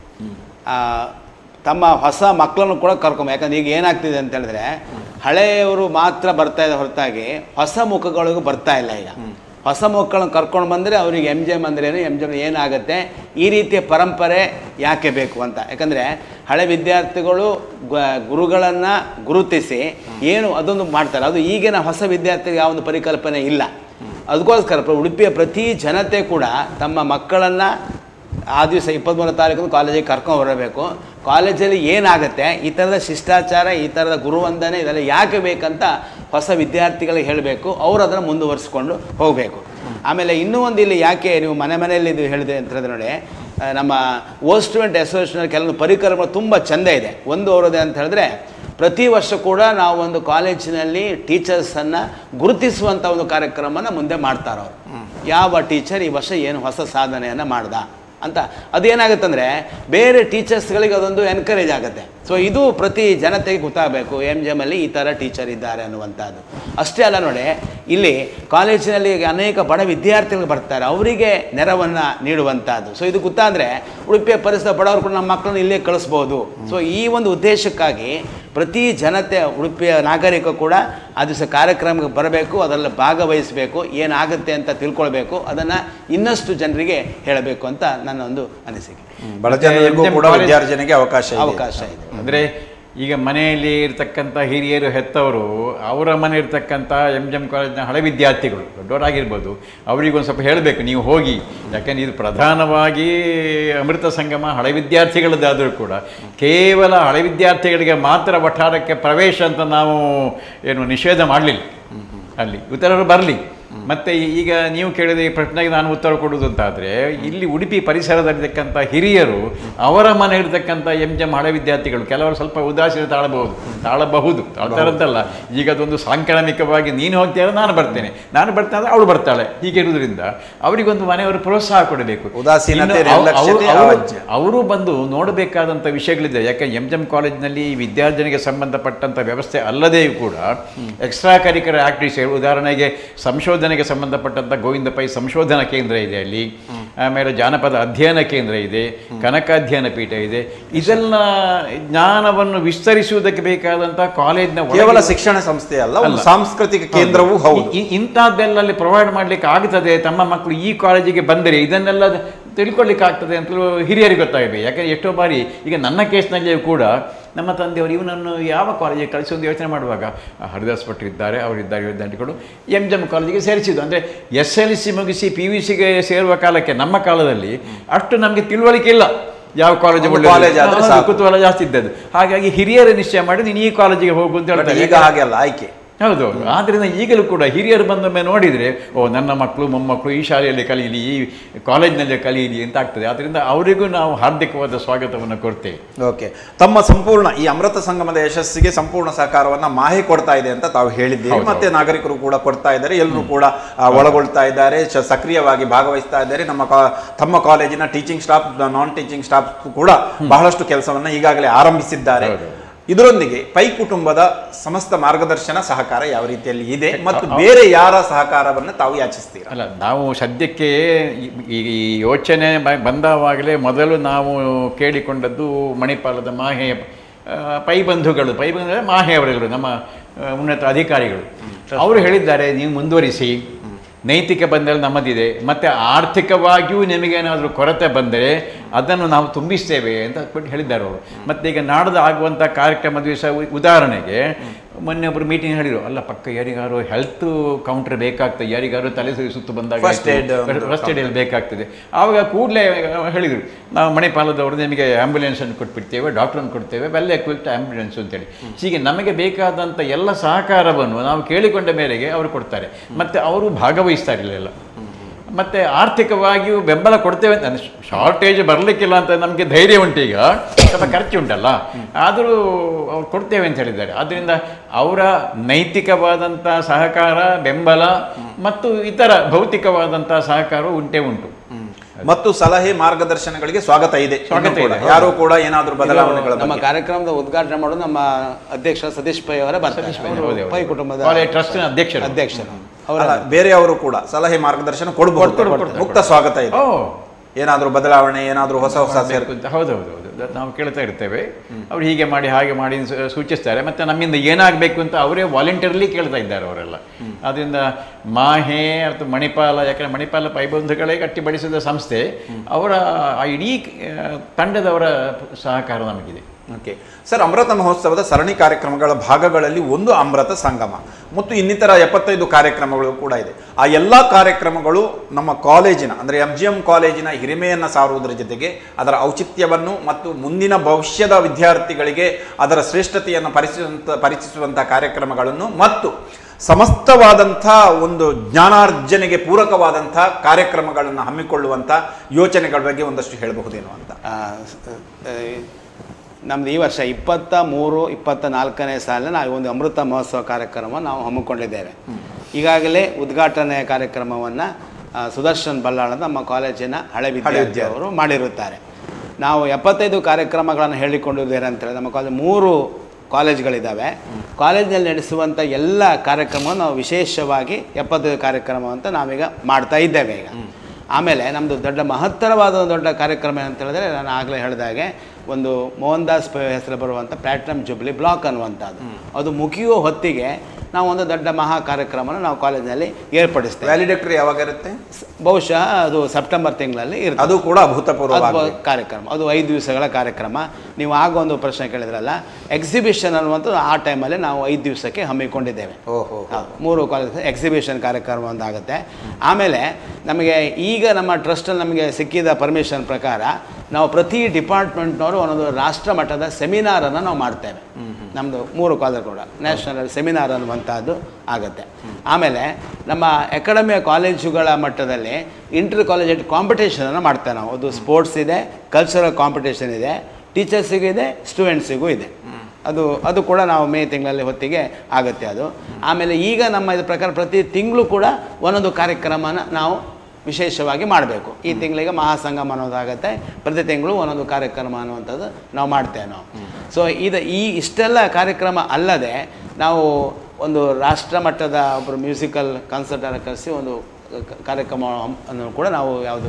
ತಮ್ಮ ಹೊಸ ಮಕ್ಕಳನ್ನು ಕೂಡ ಕರ್ಕೊಂಬ. ಯಾಕಂದ್ರೆ ಈಗ ಏನಾಗ್ತಿದೆ ಅಂತ ಹೇಳಿದ್ರೆ, ಹಳೆಯವರು ಮಾತ್ರ ಬರ್ತಾ ಇದೆ ಹೊರತಾಗಿ ಹೊಸ ಮುಖಗಳಿಗೂ ಬರ್ತಾ ಇಲ್ಲ. ಈಗ ಹೊಸ ಮಕ್ಕಳನ್ನು ಕರ್ಕೊಂಡು ಬಂದರೆ ಅವರಿಗೆ ಎಮ್ ಜಿ ಎಮ್ ಅಂದ್ರೇನು, ಎಮ್ ಜಿ ಎಮ್ ಏನಾಗುತ್ತೆ, ಈ ರೀತಿಯ ಪರಂಪರೆ ಯಾಕೆ ಬೇಕು ಅಂತ. ಯಾಕಂದರೆ ಹಳೆ ವಿದ್ಯಾರ್ಥಿಗಳು ಗುರುಗಳನ್ನು ಗುರುತಿಸಿ ಏನು ಅದೊಂದು ಮಾಡ್ತಾರೆ, ಅದು ಈಗಿನ ಹೊಸ ವಿದ್ಯಾರ್ಥಿಗೆ ಆ ಒಂದು ಪರಿಕಲ್ಪನೆ ಇಲ್ಲ. ಅದಕ್ಕೋಸ್ಕರ ಉಡುಪಿಯ ಪ್ರತಿ ಜನತೆ ಕೂಡ ತಮ್ಮ ಮಕ್ಕಳನ್ನು ಆ ದಿವಸ ಇಪ್ಪತ್ತ್ಮೂರನೇ ತಾರೀಕು ಕಾಲೇಜಿಗೆ ಕರ್ಕೊಂಡು ಬರಬೇಕು. ಕಾಲೇಜಲ್ಲಿ ಏನಾಗುತ್ತೆ, ಈ ಥರದ ಶಿಷ್ಟಾಚಾರ, ಈ ಥರದ ಗುರುವಂದನೆ ಇದೆಲ್ಲ ಯಾಕೆ ಬೇಕಂತ ಹೊಸ ವಿದ್ಯಾರ್ಥಿಗಳಿಗೆ ಹೇಳಬೇಕು. ಅವರು ಅದನ್ನು ಮುಂದುವರಿಸ್ಕೊಂಡು ಹೋಗಬೇಕು. ಆಮೇಲೆ ಇನ್ನೂ ಒಂದು, ಇಲ್ಲಿ ಯಾಕೆ ನೀವು ಮನೆ ಮನೆಯಲ್ಲಿ ಇದು ಹೇಳಿದೆ ಅಂತ ಹೇಳಿದ್ರೆ ನೋಡಿ, ನಮ್ಮ ಓಲ್ಡ್ ಸ್ಟೂಡೆಂಟ್ ಅಸೋಸಿಯೇಷನ್ ಕೆಲವೊಂದು ಪರಿಕರಗಳು ತುಂಬ ಚೆಂದ ಇದೆ. ಒಂದು ಅವರದೇ ಅಂತ ಹೇಳಿದ್ರೆ, ಪ್ರತಿ ವರ್ಷ ಕೂಡ ನಾವು ಒಂದು ಕಾಲೇಜಿನಲ್ಲಿ ಟೀಚರ್ಸನ್ನು ಗುರುತಿಸುವಂಥ ಒಂದು ಕಾರ್ಯಕ್ರಮನ ಮುಂದೆ ಮಾಡ್ತಾರವ್ರು. ಯಾವ ಟೀಚರ್ ಈ ವರ್ಷ ಏನು ಹೊಸ ಸಾಧನೆಯನ್ನು ಮಾಡ್ದ ಅಂತ. ಅದೇನಾಗುತ್ತಂದರೆ ಬೇರೆ ಟೀಚರ್ಸ್ಗಳಿಗೆ ಅದೊಂದು ಎನ್ಕರೇಜ್ ಆಗುತ್ತೆ. ಸೊ ಇದು ಪ್ರತಿ ಜನತೆಗೆ ಗೊತ್ತಾಗಬೇಕು, ಎಮ್ ಜಿ ಎಮ್ಮಲ್ಲಿ ಈ ಥರ ಟೀಚರ್ ಇದ್ದಾರೆ ಅನ್ನುವಂಥದ್ದು. ಅಷ್ಟೇ ಅಲ್ಲ ನೋಡಿ, ಇಲ್ಲಿ ಕಾಲೇಜಿನಲ್ಲಿ ಅನೇಕ ಬಡ ವಿದ್ಯಾರ್ಥಿಗಳು ಬರ್ತಾರೆ, ಅವರಿಗೆ ನೆರವನ್ನು ನೀಡುವಂಥದ್ದು. ಸೊ ಇದು ಗೊತ್ತಾದರೆ ಉಡುಪಿಯ ಪರಿಸರ ಬಡವರು ಕೂಡ ನಮ್ಮ ಮಕ್ಕಳನ್ನ ಇಲ್ಲೇ ಕಳಿಸ್ಬೋದು. ಸೊ ಈ ಒಂದು ಉದ್ದೇಶಕ್ಕಾಗಿ ಪ್ರತಿ ಜನತೆ, ಉಡುಪಿಯ ನಾಗರಿಕ ಕೂಡ ಆ ದಿವಸ ಕಾರ್ಯಕ್ರಮಕ್ಕೆ ಬರಬೇಕು, ಅದರಲ್ಲಿ ಭಾಗವಹಿಸಬೇಕು, ಏನಾಗುತ್ತೆ ಅಂತ ತಿಳ್ಕೊಳ್ಬೇಕು, ಅದನ್ನು ಇನ್ನಷ್ಟು ಜನರಿಗೆ ಹೇಳಬೇಕು ಅಂತ ನನ್ನ ಒಂದು ಅನಿಸಿಕೆ. ಬಡ ಜನರಿಗೂ ಕೂಡ ವಿದ್ಯಾರ್ಜನೆಗೆ ಅವಕಾಶ ಅವಕಾಶ ಇದೆ. ಅಂದರೆ ಈಗ ಮನೆಯಲ್ಲಿ ಇರ್ತಕ್ಕಂಥ ಹಿರಿಯರು ಹೆತ್ತವರು, ಅವರ ಮನೆ ಇರ್ತಕ್ಕಂಥ ಎಮ್ ಜಿ ಎಮ್ ಕಾಲೇಜಿನ ಹಳೆ ವಿದ್ಯಾರ್ಥಿಗಳು ದೊಡ್ಡವರಾಗಿರ್ಬೋದು, ಅವರಿಗೊಂದು ಸ್ವಲ್ಪ ಹೇಳಬೇಕು, ನೀವು ಹೋಗಿ. ಯಾಕೆಂದರೆ ಇದು ಪ್ರಧಾನವಾಗಿ ಅಮೃತ ಸಂಗಮ ಹಳೆ ವಿದ್ಯಾರ್ಥಿಗಳದ್ದಾದರೂ ಕೂಡ ಕೇವಲ ಹಳೆ ವಿದ್ಯಾರ್ಥಿಗಳಿಗೆ ಮಾತ್ರ ವಠಾರಕ್ಕೆ ಪ್ರವೇಶ ಅಂತ ನಾವು ಏನು ನಿಷೇಧ ಮಾಡಲಿಲ್ಲ. ಅಲ್ಲಿ ಇತರರು ಬರಲಿ, ಮತ್ತೆ ಈಗ ನೀವು ಕೇಳಿದ ಈ ಪ್ರಶ್ನೆಗೆ ನಾನು ಉತ್ತರ ಕೊಡುವುದು ಅಂತಾದರೆ, ಇಲ್ಲಿ ಉಡುಪಿ ಪರಿಸರದಲ್ಲಿರ್ತಕ್ಕಂಥ ಹಿರಿಯರು ಅವರ ಮನೆ ಇರ್ತಕ್ಕಂಥ ಎಂ ಜಿ ಎಂ ಹಳೆ ವಿದ್ಯಾರ್ಥಿಗಳು ಕೆಲವರು ಸ್ವಲ್ಪ ಉದಾಸೀನ ತಾಳಬಹುದು ತಾಳಬಹುದು ತಾಳ್ತಾರಂತಲ್ಲ, ಈಗ ಅದೊಂದು ಸಾಂಕ್ರಾಮಿಕವಾಗಿ ನೀನು ಹೋಗ್ತೀಯ ನಾನು ಬರ್ತೇನೆ, ನಾನು ಬರ್ತೇನೆ ಅಂದರೆ ಅವಳು ಬರ್ತಾಳೆ, ಹೀಗೆ ಇರುವುದರಿಂದ ಅವರಿಗೊಂದು ಮನೆಯವರು ಪ್ರೋತ್ಸಾಹ ಕೊಡಬೇಕು. ಅವರು ಬಂದು ನೋಡಬೇಕಾದಂಥ ವಿಷಯಗಳಿದೆ. ಯಾಕೆ ಎಂ ಜಿ ಎಂ ಕಾಲೇಜಿನಲ್ಲಿ ವಿದ್ಯಾರ್ಜನೆಗೆ ಸಂಬಂಧಪಟ್ಟಂಥ ವ್ಯವಸ್ಥೆ ಅಲ್ಲದೆಯೂ ಕೂಡ ಎಕ್ಸ್ಟ್ರಾ ಕರಿಕ್ಯುಲರ್ ಆಕ್ಟಿವಿಟೀಸ್, ಉದಾಹರಣೆಗೆ ಸಂಶೋಧನೆಗೆ ಸಂಬಂಧಪಟ್ಟಂಥ ಗೋವಿಂದ ಪೈ ಸಂಶೋಧನಾ ಕೇಂದ್ರ ಇದೆ ಅಲ್ಲಿ, ಆಮೇಲೆ ಜಾನಪದ ಅಧ್ಯಯನ ಕೇಂದ್ರ ಇದೆ, ಕನಕಾಧ್ಯಯನ ಪೀಠ ಇದೆ. ಇದೆಲ್ಲ ಜ್ಞಾನವನ್ನು ವಿಸ್ತರಿಸುವುದಕ್ಕೆ ಬೇಕಾದಂಥ ಕಾಲೇಜಿನ ಕೇವಲ ಶಿಕ್ಷಣ ಸಂಸ್ಥೆ ಅಲ್ಲ, ಒಂದು ಸಾಂಸ್ಕೃತಿಕ ಕೇಂದ್ರವೂ ಹೌದು. ಇಂಥದ್ದೆಲ್ಲ ಅಲ್ಲಿ ಪ್ರೊವೈಡ್ ಮಾಡಲಿಕ್ಕೆ ಆಗ್ತದೆ. ತಮ್ಮ ಮಕ್ಕಳು ಈ ಕಾಲೇಜಿಗೆ ಬಂದರೆ ಇದನ್ನೆಲ್ಲ ತಿಳ್ಕೊಳ್ಳಿಕ್ಕೆ ಆಗ್ತದೆ ಅಂತಲೂ ಹಿರಿಯರಿಗೆ ಗೊತ್ತಾಗಬೇಕು. ಯಾಕಂದರೆ ಎಷ್ಟೋ ಬಾರಿ ಈಗ ನನ್ನ ಕೇಸ್ನಲ್ಲಿಯೂ ಕೂಡ ನಮ್ಮ ತಂದೆಯವರು ಇವನನ್ನು ಯಾವ ಕಾಲೇಜಿಗೆ ಕಳಿಸಿ ಒಂದು ಯೋಚನೆ ಮಾಡುವಾಗ ಹರಿದಾಸ್ ಭಟ್ರು ಇದ್ದಾರೆ, ಅವರಿದ್ದಾರೆ ವಿದ್ಯಾರ್ಥಿಗಳು ಎಂ ಜಿ ಎಂ ಕಾಲೇಜಿಗೆ ಸೇರಿಸಿದ್ದು. ಅಂದರೆ ಎಸ್ ಎಲ್ ಸಿ ಮುಗಿಸಿ ಪಿ ಯು ಸಿಗೆ ಸೇರುವ ಕಾಲಕ್ಕೆ ನಮ್ಮ ಕಾಲದಲ್ಲಿ ಅಷ್ಟು ನಮಗೆ ತಿಳುವಳಿಕೆ ಇಲ್ಲ, ಯಾವ ಕಾಲೇಜ್ ಒಳ್ಳೆ ಕುತೂಹಲ ಜಾಸ್ತಿ ಇದ್ದದ್ದು. ಹಾಗಾಗಿ ಹಿರಿಯರು ನಿಶ್ಚಯ ಮಾಡಿ ನೀನು ಈ ಕಾಲೇಜಿಗೆ ಹೋಗು ಅಂತ ಹೇಳ್ತಾರೆ. ಈಗ ಹಾಗೆಲ್ಲ ಆಯ್ಕೆ ಹೌದು. ಆದ್ದರಿಂದ ಈಗಲೂ ಕೂಡ ಹಿರಿಯರು ಬಂದೊಮ್ಮೆ ನೋಡಿದರೆ ಓ ನನ್ನ ಮಕ್ಕಳು ಮೊಮ್ಮಕ್ಕಳು ಈ ಶಾಲೆಯಲ್ಲಿ ಕಲೀಲಿ, ಈ ಕಾಲೇಜಿನಲ್ಲಿ ಕಲೀಲಿ ಅಂತ ಆಗ್ತದೆ. ಆದ್ದರಿಂದ ಅವರಿಗೂ ನಾವು ಹಾರ್ದಿಕವಾದ ಸ್ವಾಗತವನ್ನು ಕೊಡ್ತೇವೆ. ಓಕೆ, ತಮ್ಮ ಸಂಪೂರ್ಣ ಈ ಅಮೃತ ಸಂಗಮದ ಯಶಸ್ಸಿಗೆ ಸಂಪೂರ್ಣ ಸಹಕಾರವನ್ನು ಮಾಹೆ ಕೊಡ್ತಾ ಇದೆ ಅಂತ ತಾವು ಹೇಳಿದ್ದೀರಿ. ಮತ್ತೆ ನಾಗರಿಕರು ಕೂಡ ಕೊಡ್ತಾ ಇದ್ದಾರೆ, ಎಲ್ಲರೂ ಕೂಡ ಒಳಗೊಳ್ತಾ ಇದ್ದಾರೆ, ಸಕ್ರಿಯವಾಗಿ ಭಾಗವಹಿಸ್ತಾ ಇದ್ದಾರೆ. ನಮ್ಮ ತಮ್ಮ ಕಾಲೇಜಿನ teaching staff, non teaching staff ಕೂಡ ಬಹಳಷ್ಟು ಕೆಲಸವನ್ನು ಈಗಾಗಲೇ ಆರಂಭಿಸಿದ್ದಾರೆ. ಇದರೊಂದಿಗೆ ಪೈ ಕುಟುಂಬದ ಸಮಸ್ತ ಮಾರ್ಗದರ್ಶನ ಸಹಕಾರ ಯಾವ ರೀತಿಯಲ್ಲಿ ಇದೆ ಮತ್ತು ಬೇರೆ ಯಾರ ಸಹಕಾರವನ್ನು ತಾವು ಯಾಚಿಸ್ತೀರಾ? ಅಲ್ಲ, ನಾವು ಸದ್ಯಕ್ಕೆ ಈ ಯೋಚನೆ ಬಂದವಾಗಲೇ ಮೊದಲು ನಾವು ಕೇಳಿಕೊಂಡದ್ದು ಮಣಿಪಾಲದ ಮಾಹೆಯ ಪೈ ಬಂಧುಗಳು, ಪೈ ಬಂಧು ಮಾಹೆಯವರೆಲ್ಲರೂ ನಮ್ಮ ಉನ್ನತ ಅಧಿಕಾರಿಗಳು. ಅವರು ಹೇಳಿದ್ದಾರೆ, ನೀವು ಮುಂದುವರಿಸಿ, ನೈತಿಕ ಬಂದರೆ ನಮ್ಮದಿದೆ, ಮತ್ತು ಆರ್ಥಿಕವಾಗಿಯೂ ನಿಮಗೇನಾದರೂ ಕೊರತೆ ಬಂದರೆ ಅದನ್ನು ನಾವು ತುಂಬಿಸ್ತೇವೆ ಅಂತ ಕೊಟ್ಟು ಹೇಳಿದ್ದಾರೆ ಅವರು. ಮತ್ತು ಈಗ ನಾಡ್ದು ಆಗುವಂಥ ಕಾರ್ಯಕ್ರಮದ ದಿವಸ ಉದಾಹರಣೆಗೆ ಮೊನ್ನೆ ಒಬ್ಬರು ಮೀಟಿಂಗ್ ಹೇಳಿದರು, ಅಲ್ಲ ಪಕ್ಕ ಯಾರಿಗಾರು ಹೆಲ್ತ್ ಕೌಂಟರ್ ಬೇಕಾಗ್ತದೆ, ಯಾರಿಗಾರು ತಲೆ ಸುತ್ತು ಬಂದಾಗ ಫಸ್ಟ್ ಏಡ್ ಬೇಕಾಗ್ತದೆ. ಆವಾಗ ಕೂಡಲೇ ಹೇಳಿದರು, ನಾವು ಮಣಿಪಾಲದವರು ನಿಮಗೆ ಆ್ಯಂಬುಲೆನ್ಸನ್ನು ಕೊಟ್ಬಿಡ್ತೇವೆ, ಡಾಕ್ಟ್ರನ್ನು ಕೊಡ್ತೇವೆ, ವೆಲ್ ಎಕ್ವಿಪ್ಡ್ ಆ್ಯಂಬುಲೆನ್ಸ್ ಅಂತೇಳಿ. ಹೀಗೆ ನಮಗೆ ಬೇಕಾದಂಥ ಎಲ್ಲ ಸಹಕಾರವನ್ನು ನಾವು ಕೇಳಿಕೊಂಡ ಮೇರೆಗೆ ಅವರು ಕೊಡ್ತಾರೆ. ಮತ್ತು ಅವರು ಭಾಗವಹಿಸ್ತಾರಿಲ್ಲ. ಮತ್ತು ಆರ್ಥಿಕವಾಗಿಯೂ ಬೆಂಬಲ ಕೊಡ್ತೇವೆ ಅಂತ, ಶಾರ್ಟೇಜ್ ಬರಲಿಕ್ಕಿಲ್ಲ ಅಂತ ನಮಗೆ ಧೈರ್ಯ ಉಂಟು, ಈಗ ಸ್ವಲ್ಪ ಖರ್ಚು ಉಂಟಲ್ಲ, ಆದರೂ ಅವ್ರು ಕೊಡ್ತೇವೆ ಅಂತ ಹೇಳಿದ್ದಾರೆ. ಆದ್ದರಿಂದ ಅವರ ನೈತಿಕವಾದಂಥ ಸಹಕಾರ, ಬೆಂಬಲ ಮತ್ತು ಇತರ ಭೌತಿಕವಾದಂಥ ಸಹಕಾರ ಉಂಟೇ ಉಂಟು. ಮತ್ತು ಸಲಹೆ ಮಾರ್ಗದರ್ಶನಗಳಿಗೆ ಸ್ವಾಗತ ಇದೆ. ಸ್ವಾಗತ ಇದೆ. ಯಾರು ಕೂಡ ಏನಾದರೂ ಬದಲಾವಣೆಗಳು ನಮ್ಮ ಕಾರ್ಯಕ್ರಮದ ಉದ್ಘಾಟನೆ ಮಾಡೋದು ನಮ್ಮ ಅಧ್ಯಕ್ಷ ಸತೀಶ್ ಪೈ ಅವರ ಬರ್ತಾರೆ, ಪೈ ಕುಟುಂಬದ ಟ್ರಸ್ಟಿನ ಅಧ್ಯಕ್ಷರು ಅಧ್ಯಕ್ಷರು ಅವರ ಬೇರೆಯವರು ಕೂಡ ಸಲಹೆ ಮಾರ್ಗದರ್ಶನ ಕೊಡಬಹುದು, ಮುಕ್ತ ಸ್ವಾಗತ ಇದೆ. ಏನಾದರೂ ಬದಲಾವಣೆ, ಏನಾದರೂ ಹೊಸ ಹೊಸ ಸೇರ್ಕೊಂತ. ಹೌದೌದು, ನಾವು ಕೇಳ್ತಾ ಇರ್ತೇವೆ, ಅವ್ರು ಹೀಗೆ ಮಾಡಿ ಹಾಗೆ ಮಾಡಿ ಸೂಚಿಸ್ತಾರೆ. ಮತ್ತು ನಮ್ಮಿಂದ ಏನಾಗಬೇಕು ಅಂತ ಅವರೇ ವಾಲಂಟಿಯರ್ಲಿ ಕೇಳ್ತಾ ಇದ್ದಾರೆ ಅವರೆಲ್ಲ. ಆದ್ದರಿಂದ ಮಾಹೆ ಅಥವಾ ಮಣಿಪಾಲ, ಯಾಕಂದರೆ ಮಣಿಪಾಲ ಪೈಬಂಧುಗಳೇ ಕಟ್ಟಿಬಡಿಸಿದ ಸಂಸ್ಥೆ, ಅವರ ಆ ಇಡೀ ತಂಡದವರ ಸಹಕಾರ ನಮಗಿದೆ. ಓಕೆ ಸರ್, ಅಮೃತ ಮಹೋತ್ಸವದ ಸರಣಿ ಕಾರ್ಯಕ್ರಮಗಳ ಭಾಗಗಳಲ್ಲಿ ಒಂದು ಅಮೃತ ಸಂಗಮ ಮತ್ತು ಇನ್ನಿತರ ಎಪ್ಪತ್ತೈದು ಕಾರ್ಯಕ್ರಮಗಳು ಕೂಡ ಇದೆ. ಆ ಎಲ್ಲ ಕಾರ್ಯಕ್ರಮಗಳು ನಮ್ಮ ಕಾಲೇಜಿನ ಅಂದರೆ ಎಂ ಜಿ ಎಂ ಕಾಲೇಜಿನ ಹಿರಿಮೆಯನ್ನು ಸಾರುವುದರ ಜೊತೆಗೆ ಅದರ ಔಚಿತ್ಯವನ್ನು ಮತ್ತು ಮುಂದಿನ ಭವಿಷ್ಯದ ವಿದ್ಯಾರ್ಥಿಗಳಿಗೆ ಅದರ ಶ್ರೇಷ್ಠತೆಯನ್ನು ಪರಿಚಯಿಸುವಂಥ ಪರಿಚಯಿಸುವಂಥ ಕಾರ್ಯಕ್ರಮಗಳನ್ನು ಮತ್ತು ಸಮಸ್ತವಾದಂಥ ಒಂದು ಜ್ಞಾನಾರ್ಜನೆಗೆ ಪೂರಕವಾದಂಥ ಕಾರ್ಯಕ್ರಮಗಳನ್ನು ಹಮ್ಮಿಕೊಳ್ಳುವಂಥ ಯೋಚನೆಗಳ ಬಗ್ಗೆ ಒಂದಷ್ಟು ಹೇಳಬಹುದೇನೋ ಅಂತ. ನಮ್ಮದು ಈ ವರ್ಷ ಇಪ್ಪತ್ತ ಮೂರು ಇಪ್ಪತ್ತ ನಾಲ್ಕನೇ ಸಾಲಿನ ನಾವು ಒಂದು ಅಮೃತ ಮಹೋತ್ಸವ ಕಾರ್ಯಕ್ರಮ ನಾವು ಹಮ್ಮಿಕೊಂಡಿದ್ದೇವೆ. ಈಗಾಗಲೇ ಉದ್ಘಾಟನೆ ಕಾರ್ಯಕ್ರಮವನ್ನು ಸುದರ್ಶನ್ ಬಲ್ಲಾಳ್ ನಮ್ಮ ಕಾಲೇಜಿನ ಹಳೆ ವಿದ್ಯಾರ್ಥಿಯವರು ಮಾಡಿರುತ್ತಾರೆ. ನಾವು ಎಪ್ಪತ್ತೈದು ಕಾರ್ಯಕ್ರಮಗಳನ್ನು ಹೇಳಿಕೊಂಡಿದ್ದೇವೆ ಅಂತೇಳಿ ನಮ್ಮ ಕಾಲೇಜ್ ಮೂರು ಕಾಲೇಜ್ಗಳಿದ್ದಾವೆ. ಕಾಲೇಜಿನಲ್ಲಿ ನಡೆಸುವಂಥ ಎಲ್ಲ ಕಾರ್ಯಕ್ರಮವನ್ನು ನಾವು ವಿಶೇಷವಾಗಿ ಎಪ್ಪತ್ತೈದು ಕಾರ್ಯಕ್ರಮ ಅಂತ ನಾವೀಗ ಮಾಡ್ತಾ ಇದ್ದೇವೆ ಈಗ. ಆಮೇಲೆ ನಮ್ಮದು ದೊಡ್ಡ ಮಹತ್ತರವಾದ ದೊಡ್ಡ ಕಾರ್ಯಕ್ರಮ ಅಂತ ಹೇಳಿದ್ರೆ, ನಾನು ಆಗಲೇ ಹೇಳಿದಾಗೆ ಒಂದು ಮೋಹನ್ ದಾಸ್ ಪೈ ಹೆಸರು ಬರುವಂಥ ಪ್ಲಾಟಿನಮ್ ಜುಬ್ಲಿ ಬ್ಲಾಕ್ ಅನ್ನುವಂಥದ್ದು, ಅದು ಮುಗಿಯುವ ಹೊತ್ತಿಗೆ ನಾವು ಒಂದು ದೊಡ್ಡ ಮಹಾ ಕಾರ್ಯಕ್ರಮನ ನಾವು ಕಾಲೇಜಿನಲ್ಲಿ ಏರ್ಪಡಿಸ್ತೇವೆ. ವ್ಯಾಲಿಡೇಟರಿ ಯಾವಾಗ ಇರುತ್ತೆ? ಬಹುಶಃ ಅದು ಸೆಪ್ಟೆಂಬರ್ ತಿಂಗಳಲ್ಲಿ ಇರುತ್ತೆ. ಅದು ಕೂಡ ಅಭೂತಪೂರ್ವ ಕಾರ್ಯಕ್ರಮ, ಅದು ಐದು ದಿವಸಗಳ ಕಾರ್ಯಕ್ರಮ. ನೀವು ಆಗ ಒಂದು ಪ್ರಶ್ನೆ ಕೇಳಿದ್ರಲ್ಲ, ಎಕ್ಸಿಬಿಷನ್ ಅನ್ನುವಂಥದ್ದು ಆ ಟೈಮಲ್ಲಿ ನಾವು ಐದು ದಿವಸಕ್ಕೆ ಹಮ್ಮಿಕೊಂಡಿದ್ದೇವೆ. ಓಹೋ, ಮೂರು ಕಾಲೇಜ್ ಎಕ್ಸಿಬಿಷನ್ ಕಾರ್ಯಕ್ರಮ ಒಂದು ಆಗುತ್ತೆ. ಆಮೇಲೆ ನಮಗೆ ಈಗ ನಮ್ಮ ಟ್ರಸ್ಟಲ್ಲಿ ನಮಗೆ ಸಿಕ್ಕಿದ ಪರ್ಮಿಷನ್ ಪ್ರಕಾರ ನಾವು ಪ್ರತಿ ಡಿಪಾರ್ಟ್ಮೆಂಟ್ನವರು ಒಂದೊಂದು ರಾಷ್ಟ್ರ ಮಟ್ಟದ ಸೆಮಿನಾರನ್ನು ನಾವು ಮಾಡ್ತೇವೆ. ನಮ್ಮದು ಮೂರು ಕಾಲೇಜ್ ಕೂಡ ನ್ಯಾಷನಲ್ ಸೆಮಿನಾರ್ ಅನ್ನುವಂಥದ್ದು ಆಗುತ್ತೆ. ಆಮೇಲೆ ನಮ್ಮ ಅಕಾಡೆಮಿಯ ಕಾಲೇಜುಗಳ ಮಟ್ಟದಲ್ಲಿ ಇಂಟರ್ ಕಾಲೇಜ್ ಕಾಂಪಿಟೇಷನನ್ನು ಮಾಡ್ತೇವೆ ನಾವು. ಅದು ಸ್ಪೋರ್ಟ್ಸ್ ಇದೆ, ಕಲ್ಚರಲ್ ಕಾಂಪಿಟೇಷನ್ ಇದೆ, ಟೀಚರ್ಸಿಗೂ ಇದೆ, ಸ್ಟೂಡೆಂಟ್ಸಿಗೂ ಇದೆ. ಅದು ಅದು ಕೂಡ ನಾವು ಮೇ ತಿಂಗಳಲ್ಲಿ ಹೊತ್ತಿಗೆ ಆಗುತ್ತೆ ಅದು. ಆಮೇಲೆ ಈಗ ನಮ್ಮ ಇದ್ರ ಪ್ರಕಾರ ಪ್ರತಿ ತಿಂಗಳು ಕೂಡ ಒಂದೊಂದು ಕಾರ್ಯಕ್ರಮನ ನಾವು ವಿಶೇಷವಾಗಿ ಮಾಡಬೇಕು. ಈ ತಿಂಗಳಿಗೆ ಮಹಾಸಂಗಮ ಅನ್ನೋದಾಗತ್ತೆ, ಪ್ರತಿ ತಿಂಗಳು ಒಂದೊಂದು ಕಾರ್ಯಕ್ರಮ ಅನ್ನುವಂಥದ್ದು ನಾವು ಮಾಡ್ತೇವೆ ನಾವು. ಸೊ ಇದು ಈ ಇಷ್ಟೆಲ್ಲ ಕಾರ್ಯಕ್ರಮ ಅಲ್ಲದೆ ನಾವು ಒಂದು ರಾಷ್ಟ್ರ ಮಟ್ಟದ ಒಬ್ಬರು ಮ್ಯೂಸಿಕಲ್ ಕನ್ಸರ್ಟನ್ನು ಕರೆಸಿ ಒಂದು ಕಾರ್ಯಕ್ರಮ ಅನ್ನು ಕೂಡ ನಾವು ಯಾವುದು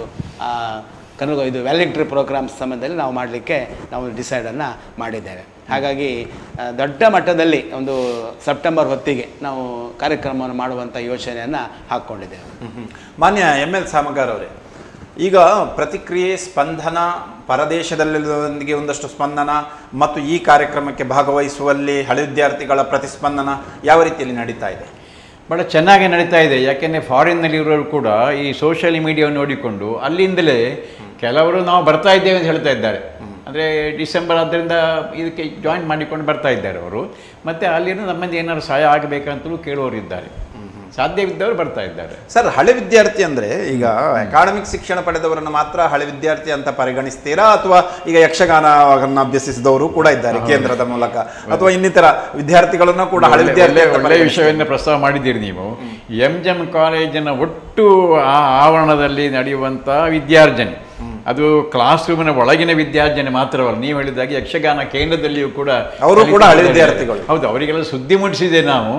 ಕನ್ನಡ ಇದು ವ್ಯಾಲಿಂಟ್ರಿ ಪ್ರೋಗ್ರಾಮ್ಸ್ ಸಂಬಂಧದಲ್ಲಿ ನಾವು ಮಾಡಲಿಕ್ಕೆ ನಾವು ಡಿಸೈಡನ್ನು ಮಾಡಿದ್ದೇವೆ. ಹಾಗಾಗಿ ದೊಡ್ಡ ಮಟ್ಟದಲ್ಲಿ ಒಂದು ಸೆಪ್ಟೆಂಬರ್ ಹೊತ್ತಿಗೆ ನಾವು ಕಾರ್ಯಕ್ರಮವನ್ನು ಮಾಡುವಂಥ ಯೋಚನೆಯನ್ನು ಹಾಕ್ಕೊಂಡಿದ್ದೇವೆ. ಮಾನ್ಯ ಎಮ್ ಎಲ್ ಸಾಮಗಾರ್ ಅವರೇ, ಈಗ ಪ್ರತಿಕ್ರಿಯೆ, ಸ್ಪಂದನ, ಪರದೇಶದಲ್ಲಿರುವವರಿಗೆ ಒಂದಷ್ಟು ಸ್ಪಂದನ ಮತ್ತು ಈ ಕಾರ್ಯಕ್ರಮಕ್ಕೆ ಭಾಗವಹಿಸುವಲ್ಲಿ ಹಳೆ ವಿದ್ಯಾರ್ಥಿಗಳ ಪ್ರತಿಸ್ಪಂದನ ಯಾವ ರೀತಿಯಲ್ಲಿ ನಡೀತಾ ಇದೆ? ಭಾಳ ಚೆನ್ನಾಗಿ ನಡೀತಾ ಇದೆ. ಯಾಕೆಂದರೆ ಫಾರಿನ್ನಲ್ಲಿರೋರು ಕೂಡ ಈ ಸೋಷಿಯಲ್ ಮೀಡಿಯಾವನ್ನು ನೋಡಿಕೊಂಡು ಅಲ್ಲಿಂದಲೇ ಕೆಲವರು ನಾವು ಬರ್ತಾ ಇದ್ದೇವೆ ಅಂತ ಹೇಳ್ತಾ ಇದ್ದಾರೆ. ಅಂದರೆ ಡಿಸೆಂಬರ್ ಆದ್ದರಿಂದ ಇದಕ್ಕೆ ಜಾಯಿನ್ ಮಾಡಿಕೊಂಡು ಬರ್ತಾ ಇದ್ದಾರೆ ಅವರು. ಮತ್ತು ಅಲ್ಲಿಂದ ನಮ್ಮಲ್ಲಿ ಏನಾದ್ರು ಸಹಾಯ ಆಗಬೇಕಂತಲೂ ಕೇಳುವವರು ಇದ್ದಾರೆ, ಸಾಧ್ಯವಿದ್ದವರು ಬರ್ತಾ ಇದ್ದಾರೆ. ಸರ್, ಹಳೆ ವಿದ್ಯಾರ್ಥಿ ಅಂದರೆ ಈಗ ಅಕಾಡೆಮಿಕ್ ಶಿಕ್ಷಣ ಪಡೆದವರನ್ನು ಮಾತ್ರ ಹಳೆ ವಿದ್ಯಾರ್ಥಿ ಅಂತ ಪರಿಗಣಿಸ್ತೀರಾ, ಅಥವಾ ಈಗ ಯಕ್ಷಗಾನವನ್ನು ಅಭ್ಯಸಿಸಿದವರು ಕೂಡ ಇದ್ದಾರೆ ಕೇಂದ್ರದ ಮೂಲಕ, ಅಥವಾ ಇನ್ನಿತರ ವಿದ್ಯಾರ್ಥಿಗಳನ್ನು ಕೂಡ ಹಳೆ ವಿದ್ಯಾರ್ಥಿ? ಒಳ್ಳೆಯ ವಿಷಯವನ್ನು ಪ್ರಸ್ತಾವ ಮಾಡಿದ್ದೀರಿ ನೀವು. ಎಂ ಜಿ ಎಂ ಕಾಲೇಜಿನ ಒಟ್ಟು ಆ ಆವರಣದಲ್ಲಿ ನಡೆಯುವಂಥ ವಿದ್ಯಾರ್ಜನೆ, ಅದು ಕ್ಲಾಸ್ ರೂಮಿನ ಒಳಗಿನ ವಿದ್ಯಾರ್ಜನೆ ಮಾತ್ರವಲ್ಲ, ನೀವು ಹೇಳಿದಾಗೆ ಯಕ್ಷಗಾನ ಕೇಂದ್ರದಲ್ಲಿಯೂ ಕೂಡ ಅವರು ಕೂಡ ಹಳೆ ವಿದ್ಯಾರ್ಥಿಗಳು. ಹೌದು, ಅವರಿಗೆಲ್ಲ ಸುದ್ದಿ ಮುಟ್ಟಿಸಿದೆ ನಾವು.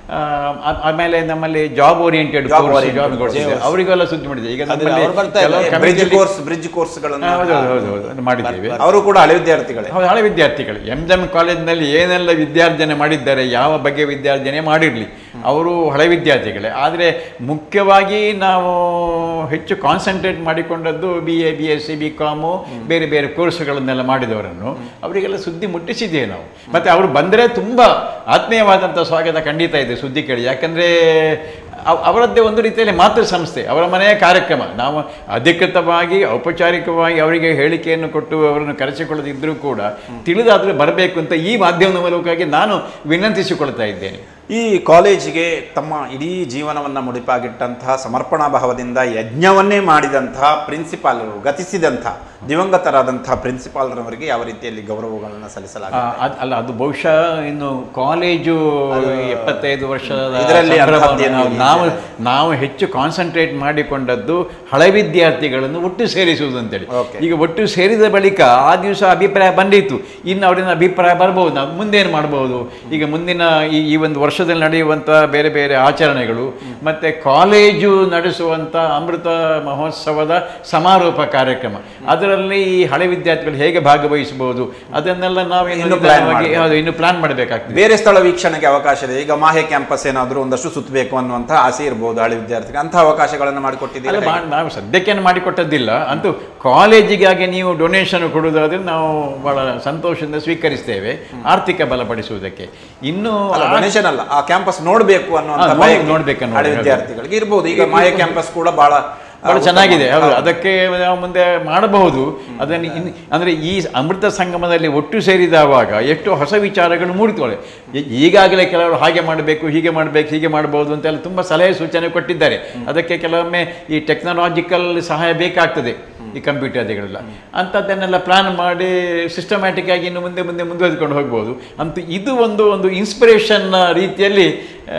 ಆಮೇಲೆ ನಮ್ಮಲ್ಲಿ ಜಾಬ್ ಓರಿಯೆಂಟೆಡ್ ಜಾಬ್ ಅವರಿಗೆಲ್ಲ ಸುದ್ದಿ ಮಾಡಿದೆ. ಈಗ ಬ್ರಿಡ್ಜ್ ಕೋರ್ಸ್ಗಳನ್ನು ಮಾಡಿದ್ದೇವೆ. ಅವರು ಕೂಡ ಹಳೆ ವಿದ್ಯಾರ್ಥಿಗಳೇ. ಹೌದು, ಹಳೆ ವಿದ್ಯಾರ್ಥಿಗಳು. ಎಂ ಜಿ ಎಂ ಕಾಲೇಜಿನಲ್ಲಿ ಏನೆಲ್ಲ ವಿದ್ಯಾರ್ಜನೆ ಮಾಡಿದ್ದಾರೆ, ಯಾವ ಬಗ್ಗೆ ವಿದ್ಯಾರ್ಜನೆ ಮಾಡಿರಲಿ, ಅವರು ಹಳೆ ವಿದ್ಯಾರ್ಥಿಗಳೇ. ಆದರೆ ಮುಖ್ಯವಾಗಿ ನಾವು ಹೆಚ್ಚು ಕಾನ್ಸಂಟ್ರೇಟ್ ಮಾಡಿಕೊಂಡದ್ದು B A, B S C, B com, ಬೇರೆ ಬೇರೆ ಕೋರ್ಸ್ಗಳನ್ನೆಲ್ಲ ಮಾಡಿದವರನ್ನು ಅವರಿಗೆಲ್ಲ ಸುದ್ದಿ ಮುಟ್ಟಿಸಿದ್ದೇವೆ ನಾವು. ಮತ್ತು ಅವರು ಬಂದರೆ ತುಂಬ ಆತ್ಮೀಯವಾದಂಥ ಸ್ವಾಗತ ಖಂಡಿತ ಇದೆ ಸುದ್ದಿ ಕೇಳಿ. ಯಾಕಂದರೆ ಅವರದ್ದೇ ಒಂದು ರೀತಿಯಲ್ಲಿ ಮಾತೃ ಸಂಸ್ಥೆ, ಅವರ ಮನೆಯ ಕಾರ್ಯಕ್ರಮ. ನಾವು ಅಧಿಕೃತವಾಗಿ ಔಪಚಾರಿಕವಾಗಿ ಅವರಿಗೆ ಹೇಳಿಕೆಯನ್ನು ಕೊಟ್ಟು ಅವರನ್ನು ಕರೆಸಿಕೊಳ್ಳದಿದ್ದರೂ ಕೂಡ ತಿಳಿದಾದರೂ ಬರಬೇಕು ಅಂತ ಈ ಮಾಧ್ಯಮದ ಮೂಲಕವಾಗಿ ನಾನು ವಿನಂತಿಸಿಕೊಳ್ತಾ ಇದ್ದೇನೆ. ಈ ಕಾಲೇಜಿಗೆ ತಮ್ಮ ಇಡೀ ಜೀವನವನ್ನು ಮುಡಿಪಾಗಿಟ್ಟಂತಹ, ಸಮರ್ಪಣಾ ಭಾವದಿಂದ ಯಜ್ಞವನ್ನೇ ಮಾಡಿದಂತಹ ಪ್ರಿನ್ಸಿಪಾಲರು, ಗತಿಸಿದಂಥ ದಿವಂಗತರಾದಂತಹ ಪ್ರಿನ್ಸಿಪಾಲರವರಿಗೆ ಯಾವ ರೀತಿಯಲ್ಲಿ ಗೌರವಗಳನ್ನು ಸಲ್ಲಿಸಲಾಗಿದೆ? ಅಲ್ಲ, ಅದು ಬಹುಶಃ ಇನ್ನು ಕಾಲೇಜು ಎಪ್ಪತ್ತೈದು ವರ್ಷದ ಇದರಲ್ಲಿ ನಾವು ನಾವು ಹೆಚ್ಚು ಕಾನ್ಸಂಟ್ರೇಟ್ ಮಾಡಿಕೊಂಡದ್ದು ಹಳೆ ವಿದ್ಯಾರ್ಥಿಗಳನ್ನು ಒಟ್ಟು ಸೇರಿಸುವುದು ಅಂತೇಳಿ. ಈಗ ಒಟ್ಟು ಸೇರಿದ ಬಳಿಕ ಆ ದಿವಸ ಅಭಿಪ್ರಾಯ ಬಂದಿತ್ತು, ಇನ್ನು ಅವರಿಂದ ಅಭಿಪ್ರಾಯ ಬರ್ಬೋದು, ನಾವು ಮುಂದೇನು ಮಾಡ್ಬೋದು. ಈಗ ಮುಂದಿನ ಈ ಈ ಒಂದು ವರ್ಷದಲ್ಲಿ ನಡೆಯುವಂಥ ಬೇರೆ ಬೇರೆ ಆಚರಣೆಗಳು ಮತ್ತು ಕಾಲೇಜು ನಡೆಸುವಂಥ ಅಮೃತ ಮಹೋತ್ಸವದ ಸಮಾರೋಪ ಕಾರ್ಯಕ್ರಮ, ಅದರಲ್ಲಿ ಈ ಹಳೆ ವಿದ್ಯಾರ್ಥಿಗಳು ಹೇಗೆ ಭಾಗವಹಿಸಬಹುದು ಅದನ್ನೆಲ್ಲ ನಾವು ಇನ್ನು ಪ್ಲಾನ್ ಮಾಡಬೇಕಾಗ್ತದೆ. ಬೇರೆ ಸ್ಥಳ ವೀಕ್ಷಣೆಗೆ ಅವಕಾಶ ಇದೆ. ಈಗ ಮಾಹೆ ಕ್ಯಾಂಪಸ್ ಏನಾದರೂ ಒಂದಷ್ಟು ಸುತ್ತಬೇಕು ಅನ್ನುವಂಥ ಆಸೆ ಇರ್ಬೋದು ಹಳೆ ವಿದ್ಯಾರ್ಥಿಗೆ, ಅಂಥ ಅವಕಾಶಗಳನ್ನು ಮಾಡಿಕೊಟ್ಟಿದ್ದೀವಿ. ನಾವು ಸದ್ಯಕ್ಕೇನು ಮಾಡಿಕೊಟ್ಟದ್ದಿಲ್ಲ, ಅಂತೂ ಕಾಲೇಜಿಗಾಗಿ ನೀವು ಡೊನೇಷನ್ ಕೊಡುವುದಾದ್ರೆ ನಾವು ಬಹಳ ಸಂತೋಷದಿಂದ ಸ್ವೀಕರಿಸ್ತೇವೆ, ಆರ್ಥಿಕ ಬಲಪಡಿಸುವುದಕ್ಕೆ. ಇನ್ನು ಡೊನೇಷನ್ ಅಲ್ಲ, ಆ ಕ್ಯಾಂಪಸ್ ನೋಡಬೇಕು ಅನ್ನುವಂಥ ನೋಡ್ಬೇಕು ಹಳೆ ವಿದ್ಯಾರ್ಥಿಗಳಿಗೆ ಇರ್ಬೋದು. ಈಗ ಮಾಹೆ ಕ್ಯಾಂಪಸ್ ಕೂಡ ಬಹಳ ಬಹಳ ಚೆನ್ನಾಗಿದೆ. ಹೌದು, ಅದಕ್ಕೆ ನಾವು ಮುಂದೆ ಮಾಡಬಹುದು. ಅದನ್ನು ಇನ್ನು ಅಂದರೆ ಈ ಅಮೃತ ಸಂಗಮದಲ್ಲಿ ಒಟ್ಟು ಸೇರಿದವಾಗ ಎಷ್ಟು ಹೊಸ ವಿಚಾರಗಳು ಮೂಡಿಕೊಳ್ಳೆ. ಈಗಾಗಲೇ ಕೆಲವರು ಹಾಗೆ ಮಾಡಬೇಕು, ಹೀಗೆ ಮಾಡಬೇಕು, ಹೀಗೆ ಮಾಡ್ಬೋದು ಅಂತೆಲ್ಲ ತುಂಬ ಸಲಹೆ ಸೂಚನೆ ಕೊಟ್ಟಿದ್ದಾರೆ. ಅದಕ್ಕೆ ಕೆಲವೊಮ್ಮೆ ಈ ಟೆಕ್ನಾಲಜಿಕಲ್ ಸಹಾಯ ಬೇಕಾಗ್ತದೆ, ಈ ಕಂಪ್ಯೂಟರ್ಗಳೆಲ್ಲ. ಅಂಥದ್ದನ್ನೆಲ್ಲ ಪ್ಲಾನ್ ಮಾಡಿ ಸಿಸ್ಟಮ್ಯಾಟಿಕ್ ಆಗಿ ಇನ್ನು ಮುಂದೆ ಮುಂದೆ ಮುಂದುವರೆದುಕೊಂಡು ಹೋಗ್ಬೋದು. ಅಂತೂ ಇದು ಒಂದು ಒಂದು ಇನ್ಸ್ಪಿರೇಷನ್ ರೀತಿಯಲ್ಲಿ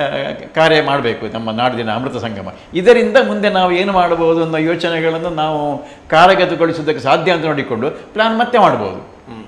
ಕಾರ್ಯ ಮಾಡಬೇಕು ನಮ್ಮ ನಾಡಿನ ಅಮೃತ ಸಂಗಮ. ಇದರಿಂದ ಮುಂದೆ ನಾವು ಏನು ಮಾಡಬಹುದು ಅನ್ನೋ ಯೋಚನೆಗಳನ್ನು ನಾವು ಕಾರ್ಯಗತಗೊಳಿಸೋದಕ್ಕೆ ಸಾಧ್ಯ ಅಂತ ನೋಡಿಕೊಂಡು ಪ್ಲಾನ್ ಮತ್ತೆ ಮಾಡ್ಬೋದು.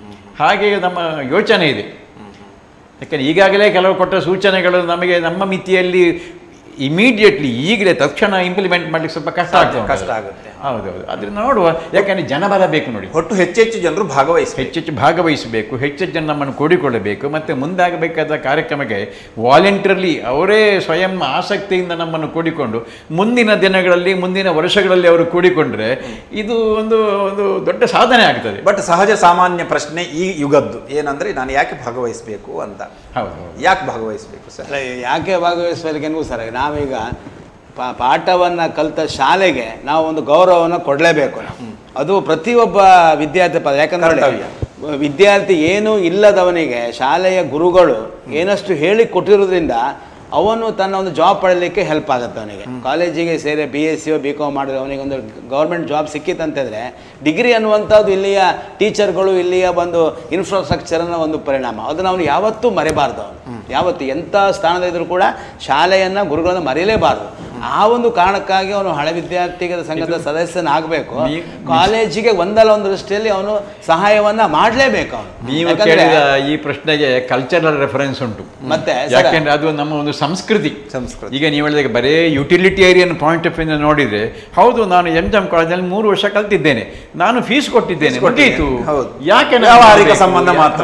ಹಾಗೆ ನಮ್ಮ ಯೋಚನೆ ಇದೆ. ಯಾಕೆಂದರೆ ಈಗಾಗಲೇ ಕೆಲವು ಕೊಟ್ಟ ಸೂಚನೆಗಳು ನಮಗೆ ನಮ್ಮ ಮಿತಿಯಲ್ಲಿ ಇಮಿಡಿಯೇಟ್ಲಿ ಈಗಲೇ ತಕ್ಷಣ ಇಂಪ್ಲಿಮೆಂಟ್ ಮಾಡ್ಲಿಕ್ಕೆ ಸ್ವಲ್ಪ ಕಷ್ಟ ಆಗ್ತದೆ. ಕಷ್ಟ ಆಗುತ್ತೆ. ಹೌದೌದು, ಅದರಿಂದ ನೋಡುವ. ಯಾಕಂದ್ರೆ ಜನ ಬಲ ಬೇಕು ನೋಡಿ, ಒಟ್ಟು ಹೆಚ್ಚೆಚ್ಚು ಜನರು ಭಾಗವಹಿಸಿ ಹೆಚ್ಚೆಚ್ಚು ಭಾಗವಹಿಸಬೇಕು, ಹೆಚ್ಚೆಚ್ಚು ಜನ ನಮ್ಮನ್ನು ಕೂಡಿಕೊಳ್ಳಬೇಕು. ಮತ್ತು ಮುಂದಾಗಬೇಕಾದ ಕಾರ್ಯಕ್ರಮಕ್ಕೆ ವಾಲಂಟಿಯರ್ಲಿ ಅವರೇ ಸ್ವಯಂ ಆಸಕ್ತಿಯಿಂದ ನಮ್ಮನ್ನು ಕೂಡಿಕೊಂಡು ಮುಂದಿನ ದಿನಗಳಲ್ಲಿ ಮುಂದಿನ ವರ್ಷಗಳಲ್ಲಿ ಅವರು ಕೂಡಿಕೊಂಡ್ರೆ ಇದು ಒಂದು ಒಂದು ದೊಡ್ಡ ಸಾಧನೆ ಆಗ್ತದೆ. ಬಟ್ ಸಹಜ ಸಾಮಾನ್ಯ ಪ್ರಶ್ನೆ ಈ ಯುಗದ್ದು ಏನಂದ್ರೆ ನಾನು ಯಾಕೆ ಭಾಗವಹಿಸಬೇಕು ಅಂತ. ಹೌದು, ಯಾಕೆ ಭಾಗವಹಿಸಬೇಕು ಸರ್? ಯಾಕೆ ಭಾಗವಹಿಸಬೇಕೆಂಗೂ ಸರ್, ನಾವೀಗ ಪಾ ಪಾಠವನ್ನು ಕಲಿತ ಶಾಲೆಗೆ ನಾವು ಒಂದು ಗೌರವವನ್ನು ಕೊಡಲೇಬೇಕು ನಾವು. ಅದು ಪ್ರತಿಯೊಬ್ಬ ವಿದ್ಯಾರ್ಥಿ ಪದ. ಯಾಕಂದ್ರೆ ವಿದ್ಯಾರ್ಥಿ ಏನೂ ಇಲ್ಲದವನಿಗೆ ಶಾಲೆಯ ಗುರುಗಳು ಏನಷ್ಟು ಹೇಳಿ ಕೊಟ್ಟಿರೋದ್ರಿಂದ ಅವನು ತನ್ನ ಒಂದು ಜಾಬ್ ಪಡೀಲಿಕ್ಕೆ ಹೆಲ್ಪ್ ಆಗುತ್ತೆ. ಅವನಿಗೆ ಕಾಲೇಜಿಗೆ ಸೇರಿ B S C B com ಮಾಡಿದ್ರೆ ಅವನಿಗೆ ಒಂದು ಗೌರ್ಮೆಂಟ್ ಜಾಬ್ ಸಿಕ್ಕಿತ್ತಂತಂದರೆ ಡಿಗ್ರಿ ಅನ್ನುವಂಥದ್ದು ಇಲ್ಲಿಯ ಟೀಚರ್ಗಳು ಇಲ್ಲಿಯ ಒಂದು ಇನ್ಫ್ರಾಸ್ಟ್ರಕ್ಚರ್ನ ಒಂದು ಪರಿಣಾಮ. ಅದನ್ನು ಅವನು ಯಾವತ್ತೂ ಮರೆಯಬಾರ್ದು. ಅವನು ಯಾವತ್ತು ಎಂಥ ಸ್ಥಾನದಿದ್ದರೂ ಕೂಡ ಶಾಲೆಯನ್ನು ಗುರುಗಳನ್ನು ಮರೆಯಲೇಬಾರ್ದು. ಆ ಒಂದು ಕಾರಣಕ್ಕಾಗಿ ಅವನು ಹಳೆ ವಿದ್ಯಾರ್ಥಿಗಳ ಸಂಘದ ಸದಸ್ಯನಾಗಬೇಕು. ಕಾಲೇಜಿಗೆ ಒಂದಲ್ಲ ಒಂದು ದೃಷ್ಟಿಯಲ್ಲಿ ಅವನು ಸಹಾಯವನ್ನ ಮಾಡಲೇಬೇಕು. ಅವನು ನೀವು ಕೇಳಿದ ಈ ಪ್ರಶ್ನೆಗೆ ಕಲ್ಚರಲ್ ರೆಫರೆನ್ಸ್ ಉಂಟು. ಮತ್ತೆ ಯಾಕೆಂದ್ರೆ ಅದು ನಮ್ಮ ಒಂದು ಸಂಸ್ಕೃತಿ. ಸಂಸ್ಕೃತಿ ಈಗ ನೀವು ಹೇಳಿದಾಗ ಬರೇ ಯುಟಿಲಿಟೇರಿಯನ್ ಪಾಯಿಂಟ್ ಆಫ್ ವ್ಯೂ ನೋಡಿದ್ರೆ, ಹೌದು ನಾನು ಎಂ ಜಿ ಎಂ ಕಾಲೇಜಲ್ಲಿ ಮೂರು ವರ್ಷ ಕಲ್ತಿದ್ದೇನೆ, ನಾನು ಫೀಸ್ ಕೊಟ್ಟಿದ್ದೇನೆ, ಮುಗೀತು. ಯಾಕೆ ವ್ಯಾವಹಾರಿಕ ಸಂಬಂಧ ಮಾತ್ರ.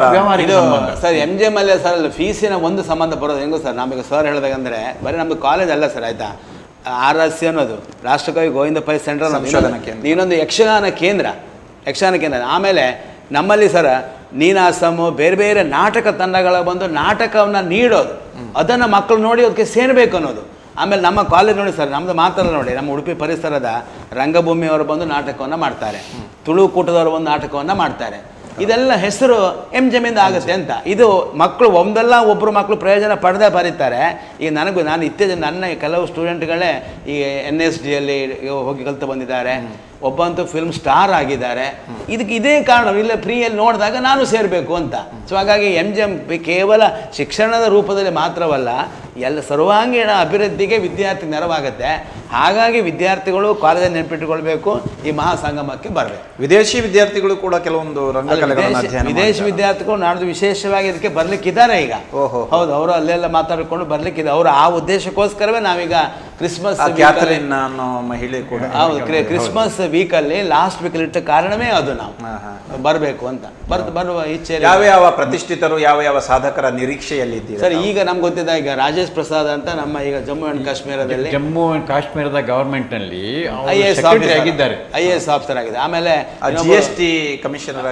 ಸರ್ ಎಂ ಜಿ ಎಂ ಅಲ್ಲೇ ಸರ್ ಫೀಸಿನ ಒಂದು ಸಂಬಂಧ ಬರೋದು ಹೆಂಗೋ ಸರ್. ನಮಗೆ ಸರ್ ಹೇಳಿದಾಗಂದ್ರೆ ಬರೀ ನಮ್ದು ಕಾಲೇಜ್ ಅಲ್ಲ ಸರ್, ಆಯ್ತಾ. ಆರ್ ಎಸ್ ಸಿ ಅನ್ನೋದು ರಾಷ್ಟ್ರಕವಿ ಗೋವಿಂದ ಪೈ ಸೆಂಟರ್ ಸಂಶೋಧನಾ ಕೇಂದ್ರ, ನೀನೊಂದು ಯಕ್ಷಗಾನ ಕೇಂದ್ರ ಯಕ್ಷಗಾನ ಕೇಂದ್ರ ಆಮೇಲೆ ನಮ್ಮಲ್ಲಿ ಸರ ನೀನಾಸಮು ಬೇರೆ ಬೇರೆ ನಾಟಕ ತಂಡಗಳ ಬಂದು ನಾಟಕವನ್ನು ನೀಡೋದು, ಅದನ್ನು ಮಕ್ಕಳು ನೋಡಿ ಅದಕ್ಕೆ ಸೇರಬೇಕು ಅನ್ನೋದು. ಆಮೇಲೆ ನಮ್ಮ ಕಾಲೇಜ್ ನೋಡಿ ಸರ್, ನಮ್ಮದು ಮಾತ್ರ ನೋಡಿ, ನಮ್ಮ ಉಡುಪಿ ಪರಿಸರದ ರಂಗಭೂಮಿಯವರು ಬಂದು ನಾಟಕವನ್ನು ಮಾಡ್ತಾರೆ, ತುಳುಕೂಟದವರು ಒಂದು ನಾಟಕವನ್ನು ಮಾಡ್ತಾರೆ. ಇದೆಲ್ಲ ಹೆಸರು ಎಂ ಜಿ ಎಮ್ಮಿಂದ ಆಗುತ್ತೆ ಅಂತ. ಇದು ಮಕ್ಕಳು ಒಂದಲ್ಲ ಒಬ್ಬರು ಮಕ್ಕಳು ಪ್ರಯೋಜನ ಪಡೆದೇ ಬರೀತಾರೆ. ಈಗ ನನಗೂ ನಾನು ಇತ್ತೀಚೆಗೆ ನನ್ನ ಕೆಲವು ಸ್ಟೂಡೆಂಟ್ಗಳೇ ಈ ಎನ್ ಎಸ್ ಡಿಯಲ್ಲಿ ಹೋಗಿ ಕಲಿತು ಬಂದಿದ್ದಾರೆ, ಒಬ್ಬಂತೂ ಫಿಲ್ಮ್ ಸ್ಟಾರ್ ಆಗಿದ್ದಾರೆ. ಇದಕ್ಕೆ ಇದೇ ಕಾರಣ, ಇಲ್ಲ ಫ್ರೀಯಲ್ಲಿ ನೋಡಿದಾಗ ನಾನು ಸೇರಬೇಕು ಅಂತ. ಸೊ ಹಾಗಾಗಿ ಎಂ ಜಿ ಎಂ ಕೇವಲ ಶಿಕ್ಷಣದ ರೂಪದಲ್ಲಿ ಮಾತ್ರವಲ್ಲ, ಎಲ್ಲ ಸರ್ವಾಂಗೀಣ ಅಭಿವೃದ್ಧಿಗೆ ವಿದ್ಯಾರ್ಥಿ ನೆರವಾಗುತ್ತೆ. ಹಾಗಾಗಿ ವಿದ್ಯಾರ್ಥಿಗಳು ಕಾಲೇಜಲ್ಲಿ ನೆನಪಿಟ್ಟುಕೊಳ್ಬೇಕು, ಈ ಮಹಾಸಂಗಮಕ್ಕೆ ಬರಬೇಕು. ವಿದೇಶಿ ವಿದ್ಯಾರ್ಥಿಗಳು ಕೂಡ ಕೆಲವೊಂದು ವಿದೇಶಿ ವಿದ್ಯಾರ್ಥಿಗಳು ನಾಡ್ದು ವಿಶೇಷವಾಗಿ ಇದಕ್ಕೆ ಬರ್ಲಿಕ್ಕಿದ್ದಾರೆ ಈಗ. ಹೌದು, ಅವರು ಅಲ್ಲೆಲ್ಲ ಮಾತಾಡಿಕೊಂಡು ಬರ್ಲಿಕ್ಕಿದೆ. ಅವರು ಆ ಉದ್ದೇಶಕ್ಕೋಸ್ಕರವೇ ನಾವೀಗ ಕ್ರಿಸ್ಮಸ್ ಮಹಿಳೆ ಕೂಡ ಹೌದು ಕ್ರಿಸ್ಮಸ್ ವೀಕಲ್ಲಿ ಲಾಸ್ಟ್ ವೀಕಲ್ಲಿ ಇಟ್ಟ ಕಾರಣವೇ ಅದು, ನಾವು ಬರಬೇಕು ಅಂತ ಬರ್ತ ಬರುವ ಇಚ್ಛೆ. ಯಾವ ಯಾವ ಪ್ರತಿಷ್ಠಿತರು ಯಾವ ಯಾವ ಸಾಧಕರ ನಿರೀಕ್ಷೆಯಲ್ಲಿ ಇದ್ದೀರಿ ಸರ್? ಈಗ ನಮ್ಗೆ ಗೊತ್ತಿದ್ದ ಈಗ ರಾಜೇಶ್ ಪ್ರಸಾದ್ ಅಂತ ನಮ್ಮ ಈಗ ಜಮ್ಮು ಅಂಡ್ ಕಾಶ್ಮೀರದಲ್ಲಿ ಜಮ್ಮು ಅಂಡ್ ಕಾಶ್ಮೀರದ ಗವರ್ಮೆಂಟ್ ನಲ್ಲಿ ಐ ಎ ಎಸ್ ಆಫೀಸರ್ ಆಗಿದ್ದಾರೆ. ಐ ಎ ಎಸ್ ಆಫೀಸರ್ ಆಗಿದೆ. ಆಮೇಲೆ ಜಿ ಎಸ್ ಟಿ ಕಮಿಷನರ್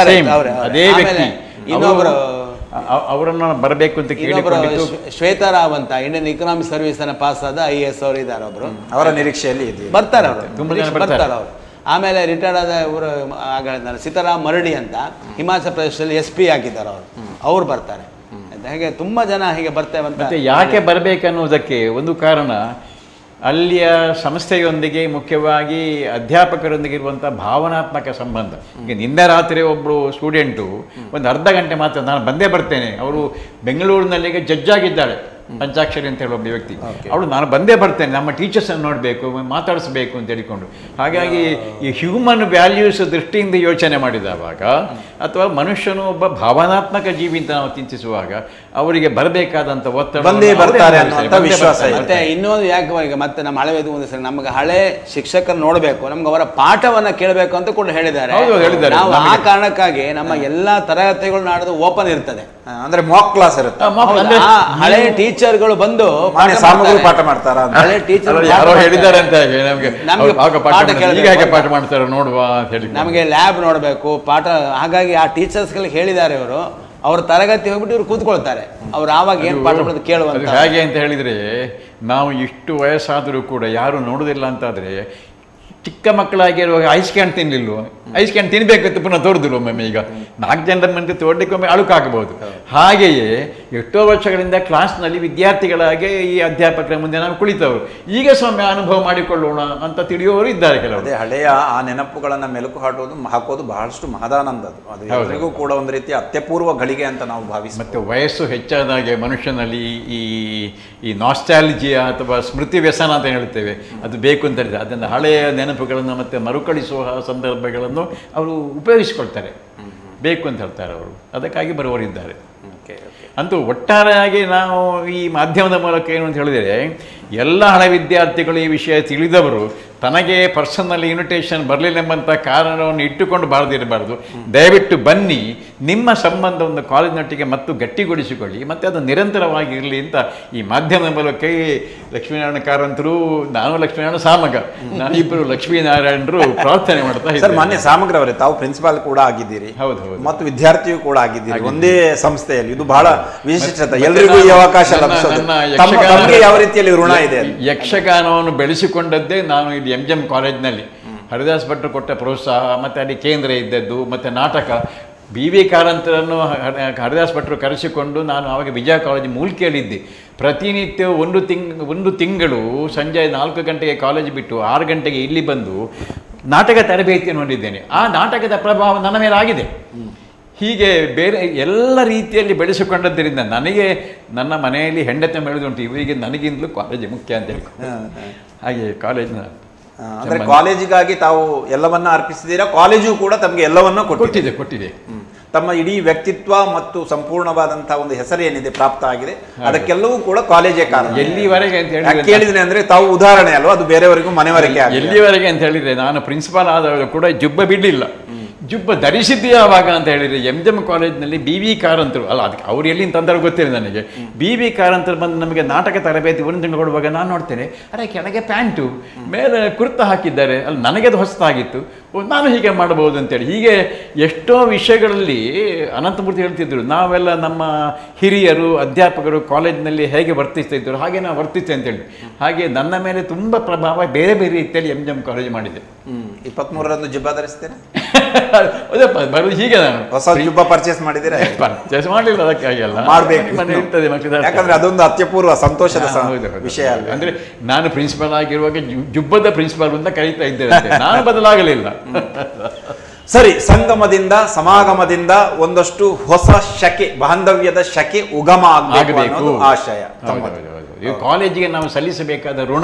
ಅದೇ ವ್ಯಕ್ತಿ. ಇನ್ನೊಬ್ಬರು ಅವರನ್ನು ಬರಬೇಕು ಅಂತ ಕೇಳಿಕೊಂಡು ಶ್ವೇತಾರಾವ್ ಅಂತ ಇಂಡಿಯನ್ ಇಕನಾಮಿಕ್ ಸರ್ವಿಸ್ ಅನ್ನ ಪಾಸ್ ಆದ ಐ ಎ ಎಸ್ ಅವರು ಇದ್ದಾರೆ. ಒಬ್ರು ಅವರ ನಿರೀಕ್ಷೆಯಲ್ಲಿ ಬರ್ತಾರೆ, ಅವರು ತುಂಬಾ ಜನ ಬರ್ತಾರೆ ಅವರು. ಆಮೇಲೆ ರಿಟೈರ್ಡ್ ಆದ ಇವರು ಆಗ ಸೀತಾರಾಮ್ ಮರಡಿ ಅಂತ ಹಿಮಾಚಲ ಪ್ರದೇಶದಲ್ಲಿ ಎಸ್ ಪಿ ಆಗಿದ್ದಾರೆ ಅವರು, ಅವ್ರು ಬರ್ತಾರೆ. ಹಾಗೆ ತುಂಬಾ ಜನ ಹೀಗೆ ಬರ್ತೇವೆ ಅಂತ. ಮತ್ತೆ ಯಾಕೆ ಬರಬೇಕನ್ನುವುದಕ್ಕೆ ಒಂದು ಕಾರಣ, ಅಲ್ಲಿಯ ಸಂಸ್ಥೆಯೊಂದಿಗೆ ಮುಖ್ಯವಾಗಿ ಅಧ್ಯಾಪಕರೊಂದಿಗೆ ಇರುವಂಥ ಭಾವನಾತ್ಮಕ ಸಂಬಂಧ. ಈಗ ನಿನ್ನೆ ರಾತ್ರಿ ಒಬ್ಬರು ಸ್ಟೂಡೆಂಟು ಒಂದು ಅರ್ಧ ಗಂಟೆ ಮಾತ್ರ ನಾನು ಬಂದೇ ಬರ್ತೇನೆ, ಅವರು ಬೆಂಗಳೂರಿನಲ್ಲಿಗೆ ಜಡ್ಜ್ ಆಗಿದ್ದಾಳೆ, ಪಂಚಾಕ್ಷರಿ ಅಂತ ಹೇಳಿ ಒಬ್ಬ ವ್ಯಕ್ತಿ, ಅವಳು ನಾನು ಬಂದೇ ಬರ್ತೇನೆ, ನಮ್ಮ ಟೀಚರ್ಸನ್ನು ನೋಡಬೇಕು, ಮಾತಾಡಿಸ್ಬೇಕು ಅಂತ ಹೇಳಿಕೊಂಡು. ಹಾಗಾಗಿ ಈ ಹ್ಯೂಮನ್ ವ್ಯಾಲ್ಯೂಸ್ ದೃಷ್ಟಿಯಿಂದ ಯೋಚನೆ ಮಾಡಿದವಾಗ, ಅಥವಾ ಮನುಷ್ಯನು ಒಬ್ಬ ಭಾವನಾತ್ಮಕ ಜೀವಿ ಅಂತ ನಾವು ಚಿಂತಿಸುವಾಗ ಅವರಿಗೆ ಬರಬೇಕಾದಂಥ ಒತ್ತಡ ಬಂದೇ ಬರ್ತಾರೆ ಅಂತ ವಿಶ್ವಾಸ. ಮತ್ತೆ ಇನ್ನೊಂದು ಯಾಕೆ ಈಗ ಮತ್ತೆ ನಮ್ಮ ಹಳೆ ಒಂದು ಸರಿ ನಮಗೆ ಹಳೆ ಶಿಕ್ಷಕರು ನೋಡಬೇಕು, ನಮ್ಗೆ ಅವರ ಪಾಠವನ್ನ ಕೇಳಬೇಕು ಅಂತ ಕೂಡ ಹೇಳಿದ್ದಾರೆ. ನಾವು ಆ ಕಾರಣಕ್ಕಾಗಿ ನಮ್ಮ ಎಲ್ಲಾ ತರಗತಿಗಳು ನಾಡೋದು ಓಪನ್ ಇರ್ತದೆ, ಅಂದ್ರೆ ಮಾಕ್ ಕ್ಲಾಸ್ ಇರುತ್ತೆ. ಹಳೆ ಟೀಚರ್ಗಳು ಬಂದು ಸಾಮಗ್ರಿ ಪಾಠ ಮಾಡ್ತಾರ, ಹಳೆ ಟೀಚರ್ ಯಾರೋ ಹೇಳಿದ್ದಾರೆ ಅಂತ ನಮಗೆ ಪಾಠ ಮಾಡ್ತಾರೆ ನೋಡುವ ಅಂತ ಹೇಳಿ ನಮಗೆ ಲ್ಯಾಬ್ ನೋಡಬೇಕು ಪಾಠ. ಹಾಗಾಗಿ ಆ ಟೀಚರ್ಸ್ಗಳಿಗೆ ಹೇಳಿದ್ದಾರೆ ಇವರು, ಅವ್ರ ತರಗತಿ ಹೋಗ್ಬಿಟ್ಟು ಇವ್ರು ಕೂತ್ಕೊಳ್ತಾರೆ, ಅವ್ರು ಆವಾಗ ಏನು ಪಾಠ ಮಾಡೋದು ಕೇಳುವಂತ. ಹೇಗೆ ಅಂತ ಹೇಳಿದ್ರೆ, ನಾವು ಇಷ್ಟು ವಯಸ್ಸಾದರೂ ಕೂಡ ಯಾರು ನೋಡುವುದಿಲ್ಲ ಅಂತಾದರೆ, ಚಿಕ್ಕ ಮಕ್ಕಳಾಗಿರುವಾಗ ಐಸ್ ಕ್ಯಾನ್ ತಿನ್ನಲಿಲ್ವ, ಐಸ್ ಕ್ಯಾನ್ ತಿನ್ಬೇಕಂತ ಪುನಃ ತೋರಿದ್ರು ಒಮ್ಮೊಮ್ಮೆ. ಈಗ ನಾಲ್ಕು ಜನರ ಮಂದಿ ತೋರ್ಲಿಕ್ಕೆ ಒಮ್ಮೆ ಅಳುಕಾಗಬಹುದು. ಹಾಗೆಯೇ ಎಷ್ಟೋ ವರ್ಷಗಳಿಂದ ಕ್ಲಾಸ್ನಲ್ಲಿ ವಿದ್ಯಾರ್ಥಿಗಳಾಗಿ ಈ ಅಧ್ಯಾಪಕರ ಮುಂದೆ ನಾವು ಕುಳಿತವರು, ಈಗ ಸ್ವಾಮಿ ಅನುಭವ ಮಾಡಿಕೊಳ್ಳೋಣ ಅಂತ ತಿಳಿಯುವವರು ಇದ್ದಾರೆ ಕೆಲವರು. ಅದೇ ಹಳೆಯ ಆ ನೆನಪುಗಳನ್ನು ಮೆಲುಕು ಹಾಕೋದು ಹಾಕೋದು ಬಹಳಷ್ಟು ಮಹದಾನಂದದು. ಅದು ಎಲ್ಲರಿಗೂ ಕೂಡ ಒಂದು ರೀತಿಯ ಅತ್ಯಪೂರ್ವ ಗಳಿಗೆ ಅಂತ ನಾವು ಭಾವಿಸಿ. ಮತ್ತು ವಯಸ್ಸು ಹೆಚ್ಚಾದಾಗೆ ಮನುಷ್ಯನಲ್ಲಿ ಈ ಈ ನಾಸ್ಟಾಲಜಿಯಾ ಅಥವಾ ಸ್ಮೃತಿ ವ್ಯಸನ ಅಂತ ಹೇಳ್ತೇವೆ, ಅದು ಬೇಕು ಅಂತ ಹೇಳಿದ್ರೆ ಅದನ್ನು ಹಳೆಯ ನೆನಪುಗಳನ್ನು ಮತ್ತೆ ಮರುಕಳಿಸುವ ಸಂದರ್ಭಗಳನ್ನು ಅವರು ಉಪಯೋಗಿಸಿಕೊಳ್ತಾರೆ, ಬೇಕು ಅಂತ ಹೇಳ್ತಾರೆ ಅವರು. ಅದಕ್ಕಾಗಿ ಬರುವವರಿದ್ದಾರೆ. Okay okay. ಅಂತೂ ಒಟ್ಟಾರೆಯಾಗಿ ನಾವು ಈ ಮಾಧ್ಯಮದ ಮೂಲಕ ಏನು ಅಂತ ಹೇಳಿದರೆ ಎಲ್ಲ ಹಳೆ ವಿದ್ಯಾರ್ಥಿಗಳು ಈ ವಿಷಯ ತಿಳಿದವರು ತನಗೆ ಪರ್ಸನಲ್ ಇನ್ವಿಟೇಷನ್ ಬರಲಿಲ್ಲ ಎಂಬಂಥ ಕಾರಣವನ್ನು ಇಟ್ಟುಕೊಂಡು ಬಾರದಿರಬಾರ್ದು. ದಯವಿಟ್ಟು ಬನ್ನಿ, ನಿಮ್ಮ ಸಂಬಂಧವನ್ನು ಕಾಲೇಜಿನೊಟ್ಟಿಗೆ ಮತ್ತು ಗಟ್ಟಿಗೊಳಿಸಿಕೊಳ್ಳಿ, ಮತ್ತು ಅದು ನಿರಂತರವಾಗಿ ಇರಲಿ ಅಂತ ಈ ಮಾಧ್ಯಮದ ಮೂಲಕ ಲಕ್ಷ್ಮೀನಾರಾಯಣ ಕಾರಂತರು, ನಾನು ಲಕ್ಷ್ಮೀನಾರಾಯಣ ಸಾಮಗ, ನಾನಿಬ್ಬರು ಲಕ್ಷ್ಮೀನಾರಾಯಣರು ಪ್ರಾರ್ಥನೆ ಮಾಡ್ತಾ ಸರ್. ಇದ್ದಾರೆ. ಮಾನ್ಯ ಸಾಮಗ್ರ ಅವರೇ, ತಾವು ಪ್ರಿನ್ಸಿಪಾಲ್ ಕೂಡ ಆಗಿದ್ದೀರಿ, ಹೌದು ಹೌದು, ಮತ್ತು ವಿದ್ಯಾರ್ಥಿಯು ಕೂಡ ಆಗಿದ್ದೀರಿ ಒಂದೇ ಸಂಸ್ಥೆಯಲ್ಲಿ. ಇದು ಬಹಳ ವಿಶಿಷ್ಟತೆ, ಎಲ್ಲರಿಗೂ ಈ ಅವಕಾಶ ಲಭಿಸೋದು. ತಮ್ಮ- ತಮಗೆ ಯಾವ ರೀತಿಯಲ್ಲಿ ಋಣ ಇದೆ? ಯಕ್ಷಗಾನವನ್ನು ಬೆಳೆಸಿಕೊಂಡದ್ದೇ ನಾನು ಇಲ್ಲಿ ಎಂ ಜಿ ಎಂ ಕಾಲೇಜ್ನಲ್ಲಿ ಹರಿದಾಸ್ ಭಟ್ರು ಕೊಟ್ಟ ಪ್ರೋತ್ಸಾಹ, ಮತ್ತು ಅಲ್ಲಿ ಕೇಂದ್ರ ಇದ್ದದ್ದು, ಮತ್ತು ನಾಟಕ. ಬಿ ವಿ ಕಾರಂತರನ್ನು ಹರಿದಾಸ್ ಭಟ್ರು ಕರೆಸಿಕೊಂಡು ನಾನು ಆವಾಗ ವಿಜಯ ಕಾಲೇಜ್ ಮೂಲ್ಕಿಯಲ್ಲಿದ್ದೆ. ಪ್ರತಿನಿತ್ಯ ಒಂದು ತಿಂಗ್ ಒಂದು ತಿಂಗಳು ಸಂಜೆ ನಾಲ್ಕು ಗಂಟೆಗೆ ಕಾಲೇಜ್ ಬಿಟ್ಟು ಆರು ಗಂಟೆಗೆ ಇಲ್ಲಿ ಬಂದು ನಾಟಕ ತರಬೇತಿಯನ್ನು ಹೊಂದಿದ್ದೇನೆ. ಆ ನಾಟಕದ ಪ್ರಭಾವ ನನ್ನ ಮೇಲೆ ಆಗಿದೆ. ಹೀಗೆ ಬೇರೆ ಎಲ್ಲ ರೀತಿಯಲ್ಲಿ ಬೆಳೆಸಿಕೊಂಡದ್ದರಿಂದ ನನಗೆ ನನ್ನ ಮನೆಯಲ್ಲಿ ಹೆಂಡತಿ ಮೇಳುದುಂಟು, ಇವರಿಗೆ ನನಗಿಂತಲೂ ಕಾಲೇಜ್ ಮುಖ್ಯ ಅಂತ ಹೇಳಿ. ಹಾಗೆ ಕಾಲೇಜಿನ ಅಂದ್ರೆ ಕಾಲೇಜಿಗಾಗಿ ತಾವು ಎಲ್ಲವನ್ನ ಅರ್ಪಿಸಿದ್ದೀರಾ, ಕಾಲೇಜು ಕೂಡ ತಮಗೆ ಎಲ್ಲವನ್ನೂ ಕೊಟ್ಟಿದೆ ಕೊಟ್ಟಿದೆ ತಮ್ಮ ಇಡೀ ವ್ಯಕ್ತಿತ್ವ ಮತ್ತು ಸಂಪೂರ್ಣವಾದಂತಹ ಒಂದು ಹೆಸರು ಏನಿದೆ ಪ್ರಾಪ್ತ ಆಗಿದೆ, ಅದಕ್ಕೆಲ್ಲವೂ ಕೂಡ ಕಾಲೇಜೇ ಕಾರಣ. ಎಲ್ಲಿವರೆಗೆ ಅಂತ ಹೇಳಿ ಕೇಳಿದ್ರೆ ಅಂದ್ರೆ ತಾವು ಉದಾಹರಣೆ ಅಲ್ವಾ, ಅದು ಬೇರೆಯವರಿಗೂ ಮನವರಿಕೆ. ಎಲ್ಲಿವರೆಗೆ ಅಂತ ಹೇಳಿದ್ರೆ ನಾನು ಪ್ರಿನ್ಸಿಪಾಲ್ ಆದವರು ಕೂಡ ಜುಬ್ಬ ಬಿಡಲಿಲ್ಲ. ಜುಬ್ಬ ಧರಿಸಿದ್ದೇ ಯಾವಾಗ ಅಂತ ಹೇಳಿದರೆ ಎಂ ಜಿ ಎಂ ಕಾಲೇಜ್ನಲ್ಲಿ ಬಿ ವಿ ಕಾರಂತರು, ಅಲ್ಲ ಅದಕ್ಕೆ ಅವ್ರು ಎಲ್ಲಿಂದ ತಂದರು ಗೊತ್ತಿಲ್ಲ ನನಗೆ. ಬಿ ವಿ ಕಾರಂತರು ಬಂದು ನಮಗೆ ನಾಟಕ ತರಬೇತಿ ಒಂದು ತಿಂಗಳು ಕೊಡುವಾಗ ನಾನು ನೋಡ್ತೇನೆ, ಅರೆ ಕೆಳಗೆ ಪ್ಯಾಂಟು ಮೇಲೆ ಕುರ್ತಾ ಹಾಕಿದ್ದಾರೆ, ಅಲ್ಲಿ ನನಗೆ ಅದು ಹೊಸತಾಗಿತ್ತು, ನಾನು ಹೀಗೆ ಮಾಡಬಹುದು ಅಂತೇಳಿ. ಹೀಗೆ ಎಷ್ಟೋ ವಿಷಯಗಳಲ್ಲಿ ಅನಂತಮೂರ್ತಿ ಹೇಳ್ತಿದ್ರು, ನಾವೆಲ್ಲ ನಮ್ಮ ಹಿರಿಯರು ಅಧ್ಯಾಪಕರು ಕಾಲೇಜಿನಲ್ಲಿ ಹೇಗೆ ವರ್ತಿಸ್ತಾ ಇದ್ದರು ಹಾಗೆ ನಾವು ವರ್ತಿಸ್ತೇವೆ ಅಂತೇಳಿ. ಹಾಗೆ ನನ್ನ ಮೇಲೆ ತುಂಬ ಪ್ರಭಾವ ಬೇರೆ ಬೇರೆ ರೀತಿಯಲ್ಲಿ ಎಂ ಜಿ ಎಂ ಕಾಲೇಜ್ ಮಾಡಿದೆ. ಇಪ್ಪತ್ಮೂರರಂದು ಜಿಬ್ಬ ಧರಿಸ್ತೇನೆ ಬರೋದು ಹೀಗೆ. ನಾನು ಹೊಸ ಜುಬ್ಬ ಪರ್ಚೇಸ್ ಮಾಡಿದ್ದೀರಾ? ಪರ್ಚೇಸ್ ಮಾಡಲಿಲ್ಲ, ಅದಕ್ಕಾಗಿ ಅಲ್ಲ, ಮಾಡಬೇಕು, ಮನೆ ಇರ್ತದೆ ಮಕ್ಕಳು. ಯಾಕಂದ್ರೆ ಅದೊಂದು ಅತ್ಯಪೂರ್ವ ಸಂತೋಷದ ವಿಷಯ. ಅಂದ್ರೆ ನಾನು ಪ್ರಿನ್ಸಿಪಾಲ್ ಆಗಿರುವಾಗ ಜುಬ್ಬದ ಪ್ರಿನ್ಸಿಪಾಲ್ ಅಂತ ಕರೀತಾ ಇದ್ದೇನೆ, ನಾನು ಬದಲಾಗಲಿಲ್ಲ. ಸರಿ, ಸಂಗಮದಿಂದ ಸಮಾಗಮದಿಂದ ಒಂದಷ್ಟು ಹೊಸ ಶಕೆ, ಬಾಂಧವ್ಯದ ಶಕೆ ಉಗಮ ಆಗಬೇಕು ಆಶಯ. ಈ ಕಾಲೇಜಿಗೆ ನಾವು ಸಲ್ಲಿಸಬೇಕಾದ ಋಣ,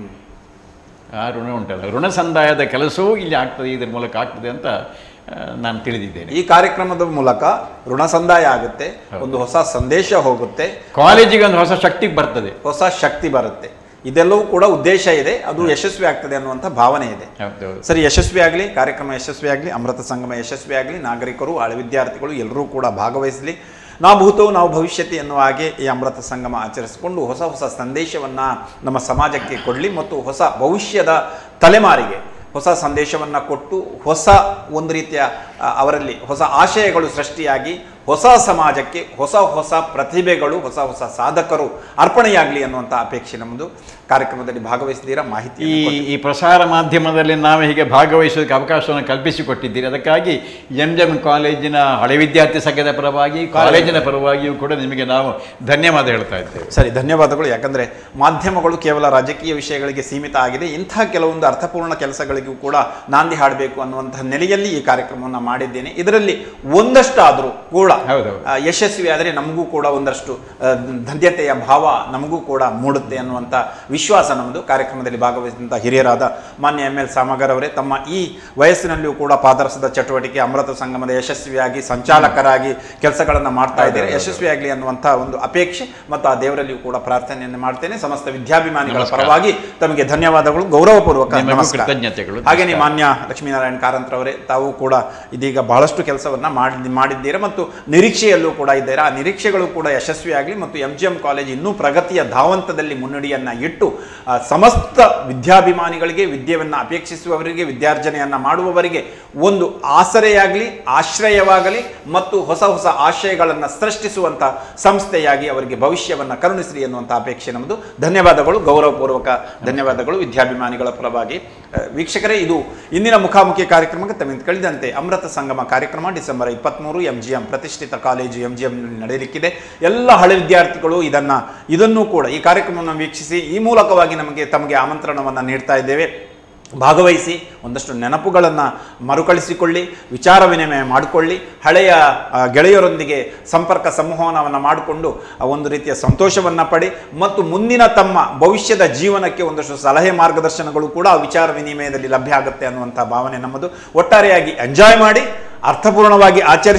ಆ ಋಣ ಉಂಟಲ್ಲ, ಋಣ ಸಂದಾಯದ ಕೆಲಸವೂ ಇಲ್ಲಿ ಆಗ್ತದೆ, ಇದರ ಮೂಲಕ ಆಗ್ತದೆ ಅಂತ ನಾನು ತಿಳಿದಿದ್ದೇನೆ. ಈ ಕಾರ್ಯಕ್ರಮದ ಮೂಲಕ ಋಣ ಸಂದಾಯ ಆಗುತ್ತೆ, ಒಂದು ಹೊಸ ಸಂದೇಶ ಹೋಗುತ್ತೆ, ಕಾಲೇಜಿಗೆ ಒಂದು ಹೊಸ ಶಕ್ತಿ ಬರ್ತದೆ, ಹೊಸ ಶಕ್ತಿ ಬರುತ್ತೆ. ಇದೆಲ್ಲವೂ ಕೂಡ ಉದ್ದೇಶ ಇದೆ, ಅದು ಯಶಸ್ವಿ ಆಗ್ತದೆ ಅನ್ನುವಂಥ ಭಾವನೆ ಇದೆ. ಸರಿ, ಯಶಸ್ವಿ ಆಗಲಿ, ಕಾರ್ಯಕ್ರಮ ಯಶಸ್ವಿ ಆಗಲಿ, ಅಮೃತ ಸಂಗಮ ಯಶಸ್ವಿ ಆಗಲಿ, ನಾಗರಿಕರು ಹಳೆ ವಿದ್ಯಾರ್ಥಿಗಳು ಎಲ್ಲರೂ ಕೂಡ ಭಾಗವಹಿಸಲಿ. ನಾವು ಭೂತವು ನಾವು ಭವಿಷ್ಯತಿ ಎನ್ನುವ ಹಾಗೆ ಈ ಅಮೃತ ಸಂಗಮ ಆಚರಿಸಿಕೊಂಡು ಹೊಸ ಹೊಸ ಸಂದೇಶವನ್ನು ನಮ್ಮ ಸಮಾಜಕ್ಕೆ ಕೊಡಲಿ, ಮತ್ತು ಹೊಸ ಭವಿಷ್ಯದ ತಲೆಮಾರಿಗೆ ಹೊಸ ಸಂದೇಶವನ್ನು ಕೊಟ್ಟು ಹೊಸ ಒಂದು ರೀತಿಯ ಅವರಲ್ಲಿ ಹೊಸ ಆಶಯಗಳು ಸೃಷ್ಟಿಯಾಗಿ ಹೊಸ ಸಮಾಜಕ್ಕೆ ಹೊಸ ಹೊಸ ಪ್ರತಿಭೆಗಳು, ಹೊಸ ಹೊಸ ಸಾಧಕರು ಅರ್ಪಣೆಯಾಗಲಿ ಅನ್ನುವಂಥ ಅಪೇಕ್ಷೆ ನಮ್ಮದು. ಕಾರ್ಯಕ್ರಮದಲ್ಲಿ ಭಾಗವಹಿಸಿದ್ದೀರಾ, ಮಾಹಿತಿ ಈ ಈ ಪ್ರಸಾರ ಮಾಧ್ಯಮದಲ್ಲಿ ನಾವು ಹೀಗೆ ಭಾಗವಹಿಸೋದಕ್ಕೆ ಅವಕಾಶವನ್ನು ಕಲ್ಪಿಸಿಕೊಟ್ಟಿದ್ದೀರಿ. ಅದಕ್ಕಾಗಿ ಎಂ ಜಿ ಎಂ ಕಾಲೇಜಿನ ಹಳೆ ವಿದ್ಯಾರ್ಥಿ ಸಂಘದ ಪರವಾಗಿ, ಕಾಲೇಜಿನ ಪರವಾಗಿಯೂ ಕೂಡ ನಿಮಗೆ ನಾವು ಧನ್ಯವಾದ ಹೇಳ್ತಾ ಇದ್ದೇವೆ. ಸರಿ, ಧನ್ಯವಾದಗಳು. ಯಾಕಂದರೆ ಮಾಧ್ಯಮಗಳು ಕೇವಲ ರಾಜಕೀಯ ವಿಷಯಗಳಿಗೆ ಸೀಮಿತ ಆಗಿದೆ, ಇಂಥ ಕೆಲವೊಂದು ಅರ್ಥಪೂರ್ಣ ಕೆಲಸಗಳಿಗೂ ಕೂಡ ನಾಂದಿ ಹಾಡಬೇಕು ಅನ್ನುವಂತಹ ನೆಲೆಯಲ್ಲಿ ಈ ಕಾರ್ಯಕ್ರಮವನ್ನು ಮಾಡಿದ್ದೇನೆ. ಇದರಲ್ಲಿ ಒಂದಷ್ಟಾದರೂ ಕೂಡ ಯಶಸ್ವಿ ಆದರೆ ನಮಗೂ ಕೂಡ ಒಂದಷ್ಟು ಧನ್ಯತೆಯ ಭಾವ ನಮಗೂ ಕೂಡ ಮೂಡುತ್ತೆ ಅನ್ನುವಂಥ ವಿಶ್ವಾಸ ನಮ್ಮದು. ಕಾರ್ಯಕ್ರಮದಲ್ಲಿ ಭಾಗವಹಿಸಿದಂಥ ಹಿರಿಯರಾದ ಮಾನ್ಯ ಎಂ ಎಲ್ ಸಾಮಗರ್ ಅವರೇ, ತಮ್ಮ ಈ ವಯಸ್ಸಿನಲ್ಲಿಯೂ ಕೂಡ ಪಾದರಸದ ಚಟುವಟಿಕೆ ಅಮೃತ ಸಂಗಮದ ಯಶಸ್ವಿಯಾಗಿ ಸಂಚಾಲಕರಾಗಿ ಕೆಲಸಗಳನ್ನು ಮಾಡ್ತಾ ಇದ್ದಾರೆ, ಯಶಸ್ವಿಯಾಗಲಿ ಅನ್ನುವಂಥ ಒಂದು ಅಪೇಕ್ಷೆ ಮತ್ತು ಆ ದೇವರಲ್ಲಿಯೂ ಕೂಡ ಪ್ರಾರ್ಥನೆಯನ್ನು ಮಾಡ್ತೇನೆ. ಸಮಸ್ತ ವಿದ್ಯಾಭಿಮಾನಿಗಳ ಪರವಾಗಿ ತಮಗೆ ಧನ್ಯವಾದಗಳು, ಗೌರವಪೂರ್ವಕ ಕೃತಜ್ಞತೆಗಳು. ಹಾಗೆಯೇ ಮಾನ್ಯ ಲಕ್ಷ್ಮೀನಾರಾಯಣ ಕಾರಂತರವರೇ, ತಾವು ಕೂಡ ಇದೀಗ ಬಹಳಷ್ಟು ಕೆಲಸವನ್ನು ಮಾಡಿ ಮಾಡಿದ್ದೀರಾ ಮತ್ತು ನಿರೀಕ್ಷೆಯಲ್ಲೂ ಕೂಡ ಇದ್ದಾರೆ. ಆ ನಿರೀಕ್ಷೆಗಳು ಕೂಡ ಯಶಸ್ವಿಯಾಗಲಿ ಮತ್ತು ಎಂ ಜಿ ಎಂ ಕಾಲೇಜ್ ಇನ್ನೂ ಪ್ರಗತಿಯ ಧಾವಂತದಲ್ಲಿ ಮುನ್ನಡಿಯನ್ನು ಇಟ್ಟು ಸಮಸ್ತ ವಿದ್ಯಾಭಿಮಾನಿಗಳಿಗೆ, ವಿದ್ಯೆಯನ್ನು ಅಪೇಕ್ಷಿಸುವವರಿಗೆ, ವಿದ್ಯಾರ್ಜನೆಯನ್ನು ಮಾಡುವವರಿಗೆ ಒಂದು ಆಸರೆಯಾಗಲಿ, ಆಶ್ರಯವಾಗಲಿ ಮತ್ತು ಹೊಸ ಹೊಸ ಆಶಯಗಳನ್ನು ಸೃಷ್ಟಿಸುವಂಥ ಸಂಸ್ಥೆಯಾಗಿ ಅವರಿಗೆ ಭವಿಷ್ಯವನ್ನು ಕರುಣಿಸಲಿ ಎನ್ನುವಂಥ ಅಪೇಕ್ಷೆ ನಮ್ಮದು. ಧನ್ಯವಾದಗಳು, ಗೌರವಪೂರ್ವಕ ಧನ್ಯವಾದಗಳು ವಿದ್ಯಾಭಿಮಾನಿಗಳ ಪರವಾಗಿ. ವೀಕ್ಷಕರೇ, ಇದು ಇಂದಿನ ಮುಖಾಮುಖಿ ಕಾರ್ಯಕ್ರಮಕ್ಕೆ ತಮಗೆ ಕಳೆದಂತೆ ಅಮೃತ ಸಂಗಮ ಕಾರ್ಯಕ್ರಮ ಡಿಸೆಂಬರ್ ಇಪ್ಪತ್ತ್ಮೂರು ಎಂ ಜಿ ಎಂ ಪ್ರತಿಷ್ಠಿತ ಕಾಲೇಜು ಎಂ ಜಿ ಎಂ ನಡೆಯಲಿಕ್ಕಿದೆ. ಎಲ್ಲ ಹಳೆ ವಿದ್ಯಾರ್ಥಿಗಳು ಇದನ್ನು ಇದನ್ನು ಕೂಡ ಈ ಕಾರ್ಯಕ್ರಮವನ್ನು ವೀಕ್ಷಿಸಿ ಈ ಮೂಲಕವಾಗಿ ನಮಗೆ ತಮಗೆ ಆಮಂತ್ರಣವನ್ನು ನೀಡ್ತಾ ಇದ್ದೇವೆ. ಭಾಗವಹಿಸಿ ಒಂದಷ್ಟು ನೆನಪುಗಳನ್ನು ಮರುಕಳಿಸಿಕೊಳ್ಳಿ, ವಿಚಾರ ವಿನಿಮಯ ಮಾಡಿಕೊಳ್ಳಿ, ಹಳೆಯ ಗೆಳೆಯರೊಂದಿಗೆ ಸಂಪರ್ಕ ಸಂವಹನವನ್ನು ಮಾಡಿಕೊಂಡು ಒಂದು ರೀತಿಯ ಸಂತೋಷವನ್ನು ಪಡಿ ಮತ್ತು ಮುಂದಿನ ತಮ್ಮ ಭವಿಷ್ಯದ ಜೀವನಕ್ಕೆ ಒಂದಷ್ಟು ಸಲಹೆ ಮಾರ್ಗದರ್ಶನಗಳು ಕೂಡ ವಿಚಾರ ವಿನಿಮಯದಲ್ಲಿ ಲಭ್ಯ ಆಗುತ್ತೆ ಅನ್ನುವಂಥ ಭಾವನೆ ನಮ್ಮದು. ಒಟ್ಟಾರೆಯಾಗಿ ಎಂಜಾಯ್ ಮಾಡಿ, ಅರ್ಥಪೂರ್ಣವಾಗಿ ಆಚರಿಸಿ,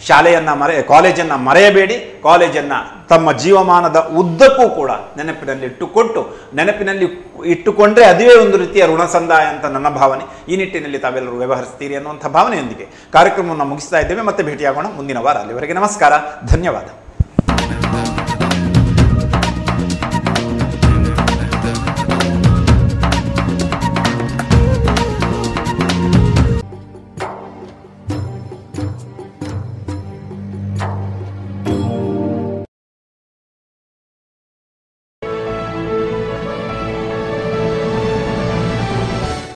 ಶಾಲೆಯನ್ನು ಮರೆ ಕಾಲೇಜನ್ನು ಮರೆಯಬೇಡಿ. ಕಾಲೇಜನ್ನು ತಮ್ಮ ಜೀವಮಾನದ ಉದ್ದಕ್ಕೂ ಕೂಡ ನೆನಪಿನಲ್ಲಿ ಇಟ್ಟುಕೊಟ್ಟು ನೆನಪಿನಲ್ಲಿ ಇಟ್ಟುಕೊಂಡ್ರೆ ಅದುವೇ ಒಂದು ರೀತಿಯ ಋಣ ಸಂದಾಯ ಅಂತ ನನ್ನ ಭಾವನೆ. ಈ ನಿಟ್ಟಿನಲ್ಲಿ ತಾವೆಲ್ಲರೂ ವ್ಯವಹರಿಸ್ತೀರಿ ಅನ್ನುವಂಥ ಭಾವನೆಯೊಂದಿಗೆ ಕಾರ್ಯಕ್ರಮವನ್ನು ಮುಗಿಸ್ತಾ ಇದ್ದೇವೆ. ಮತ್ತೆ ಭೇಟಿಯಾಗೋಣ ಮುಂದಿನ ವಾರ. ಅಲ್ಲಿವರೆಗೆ ನಮಸ್ಕಾರ, ಧನ್ಯವಾದ.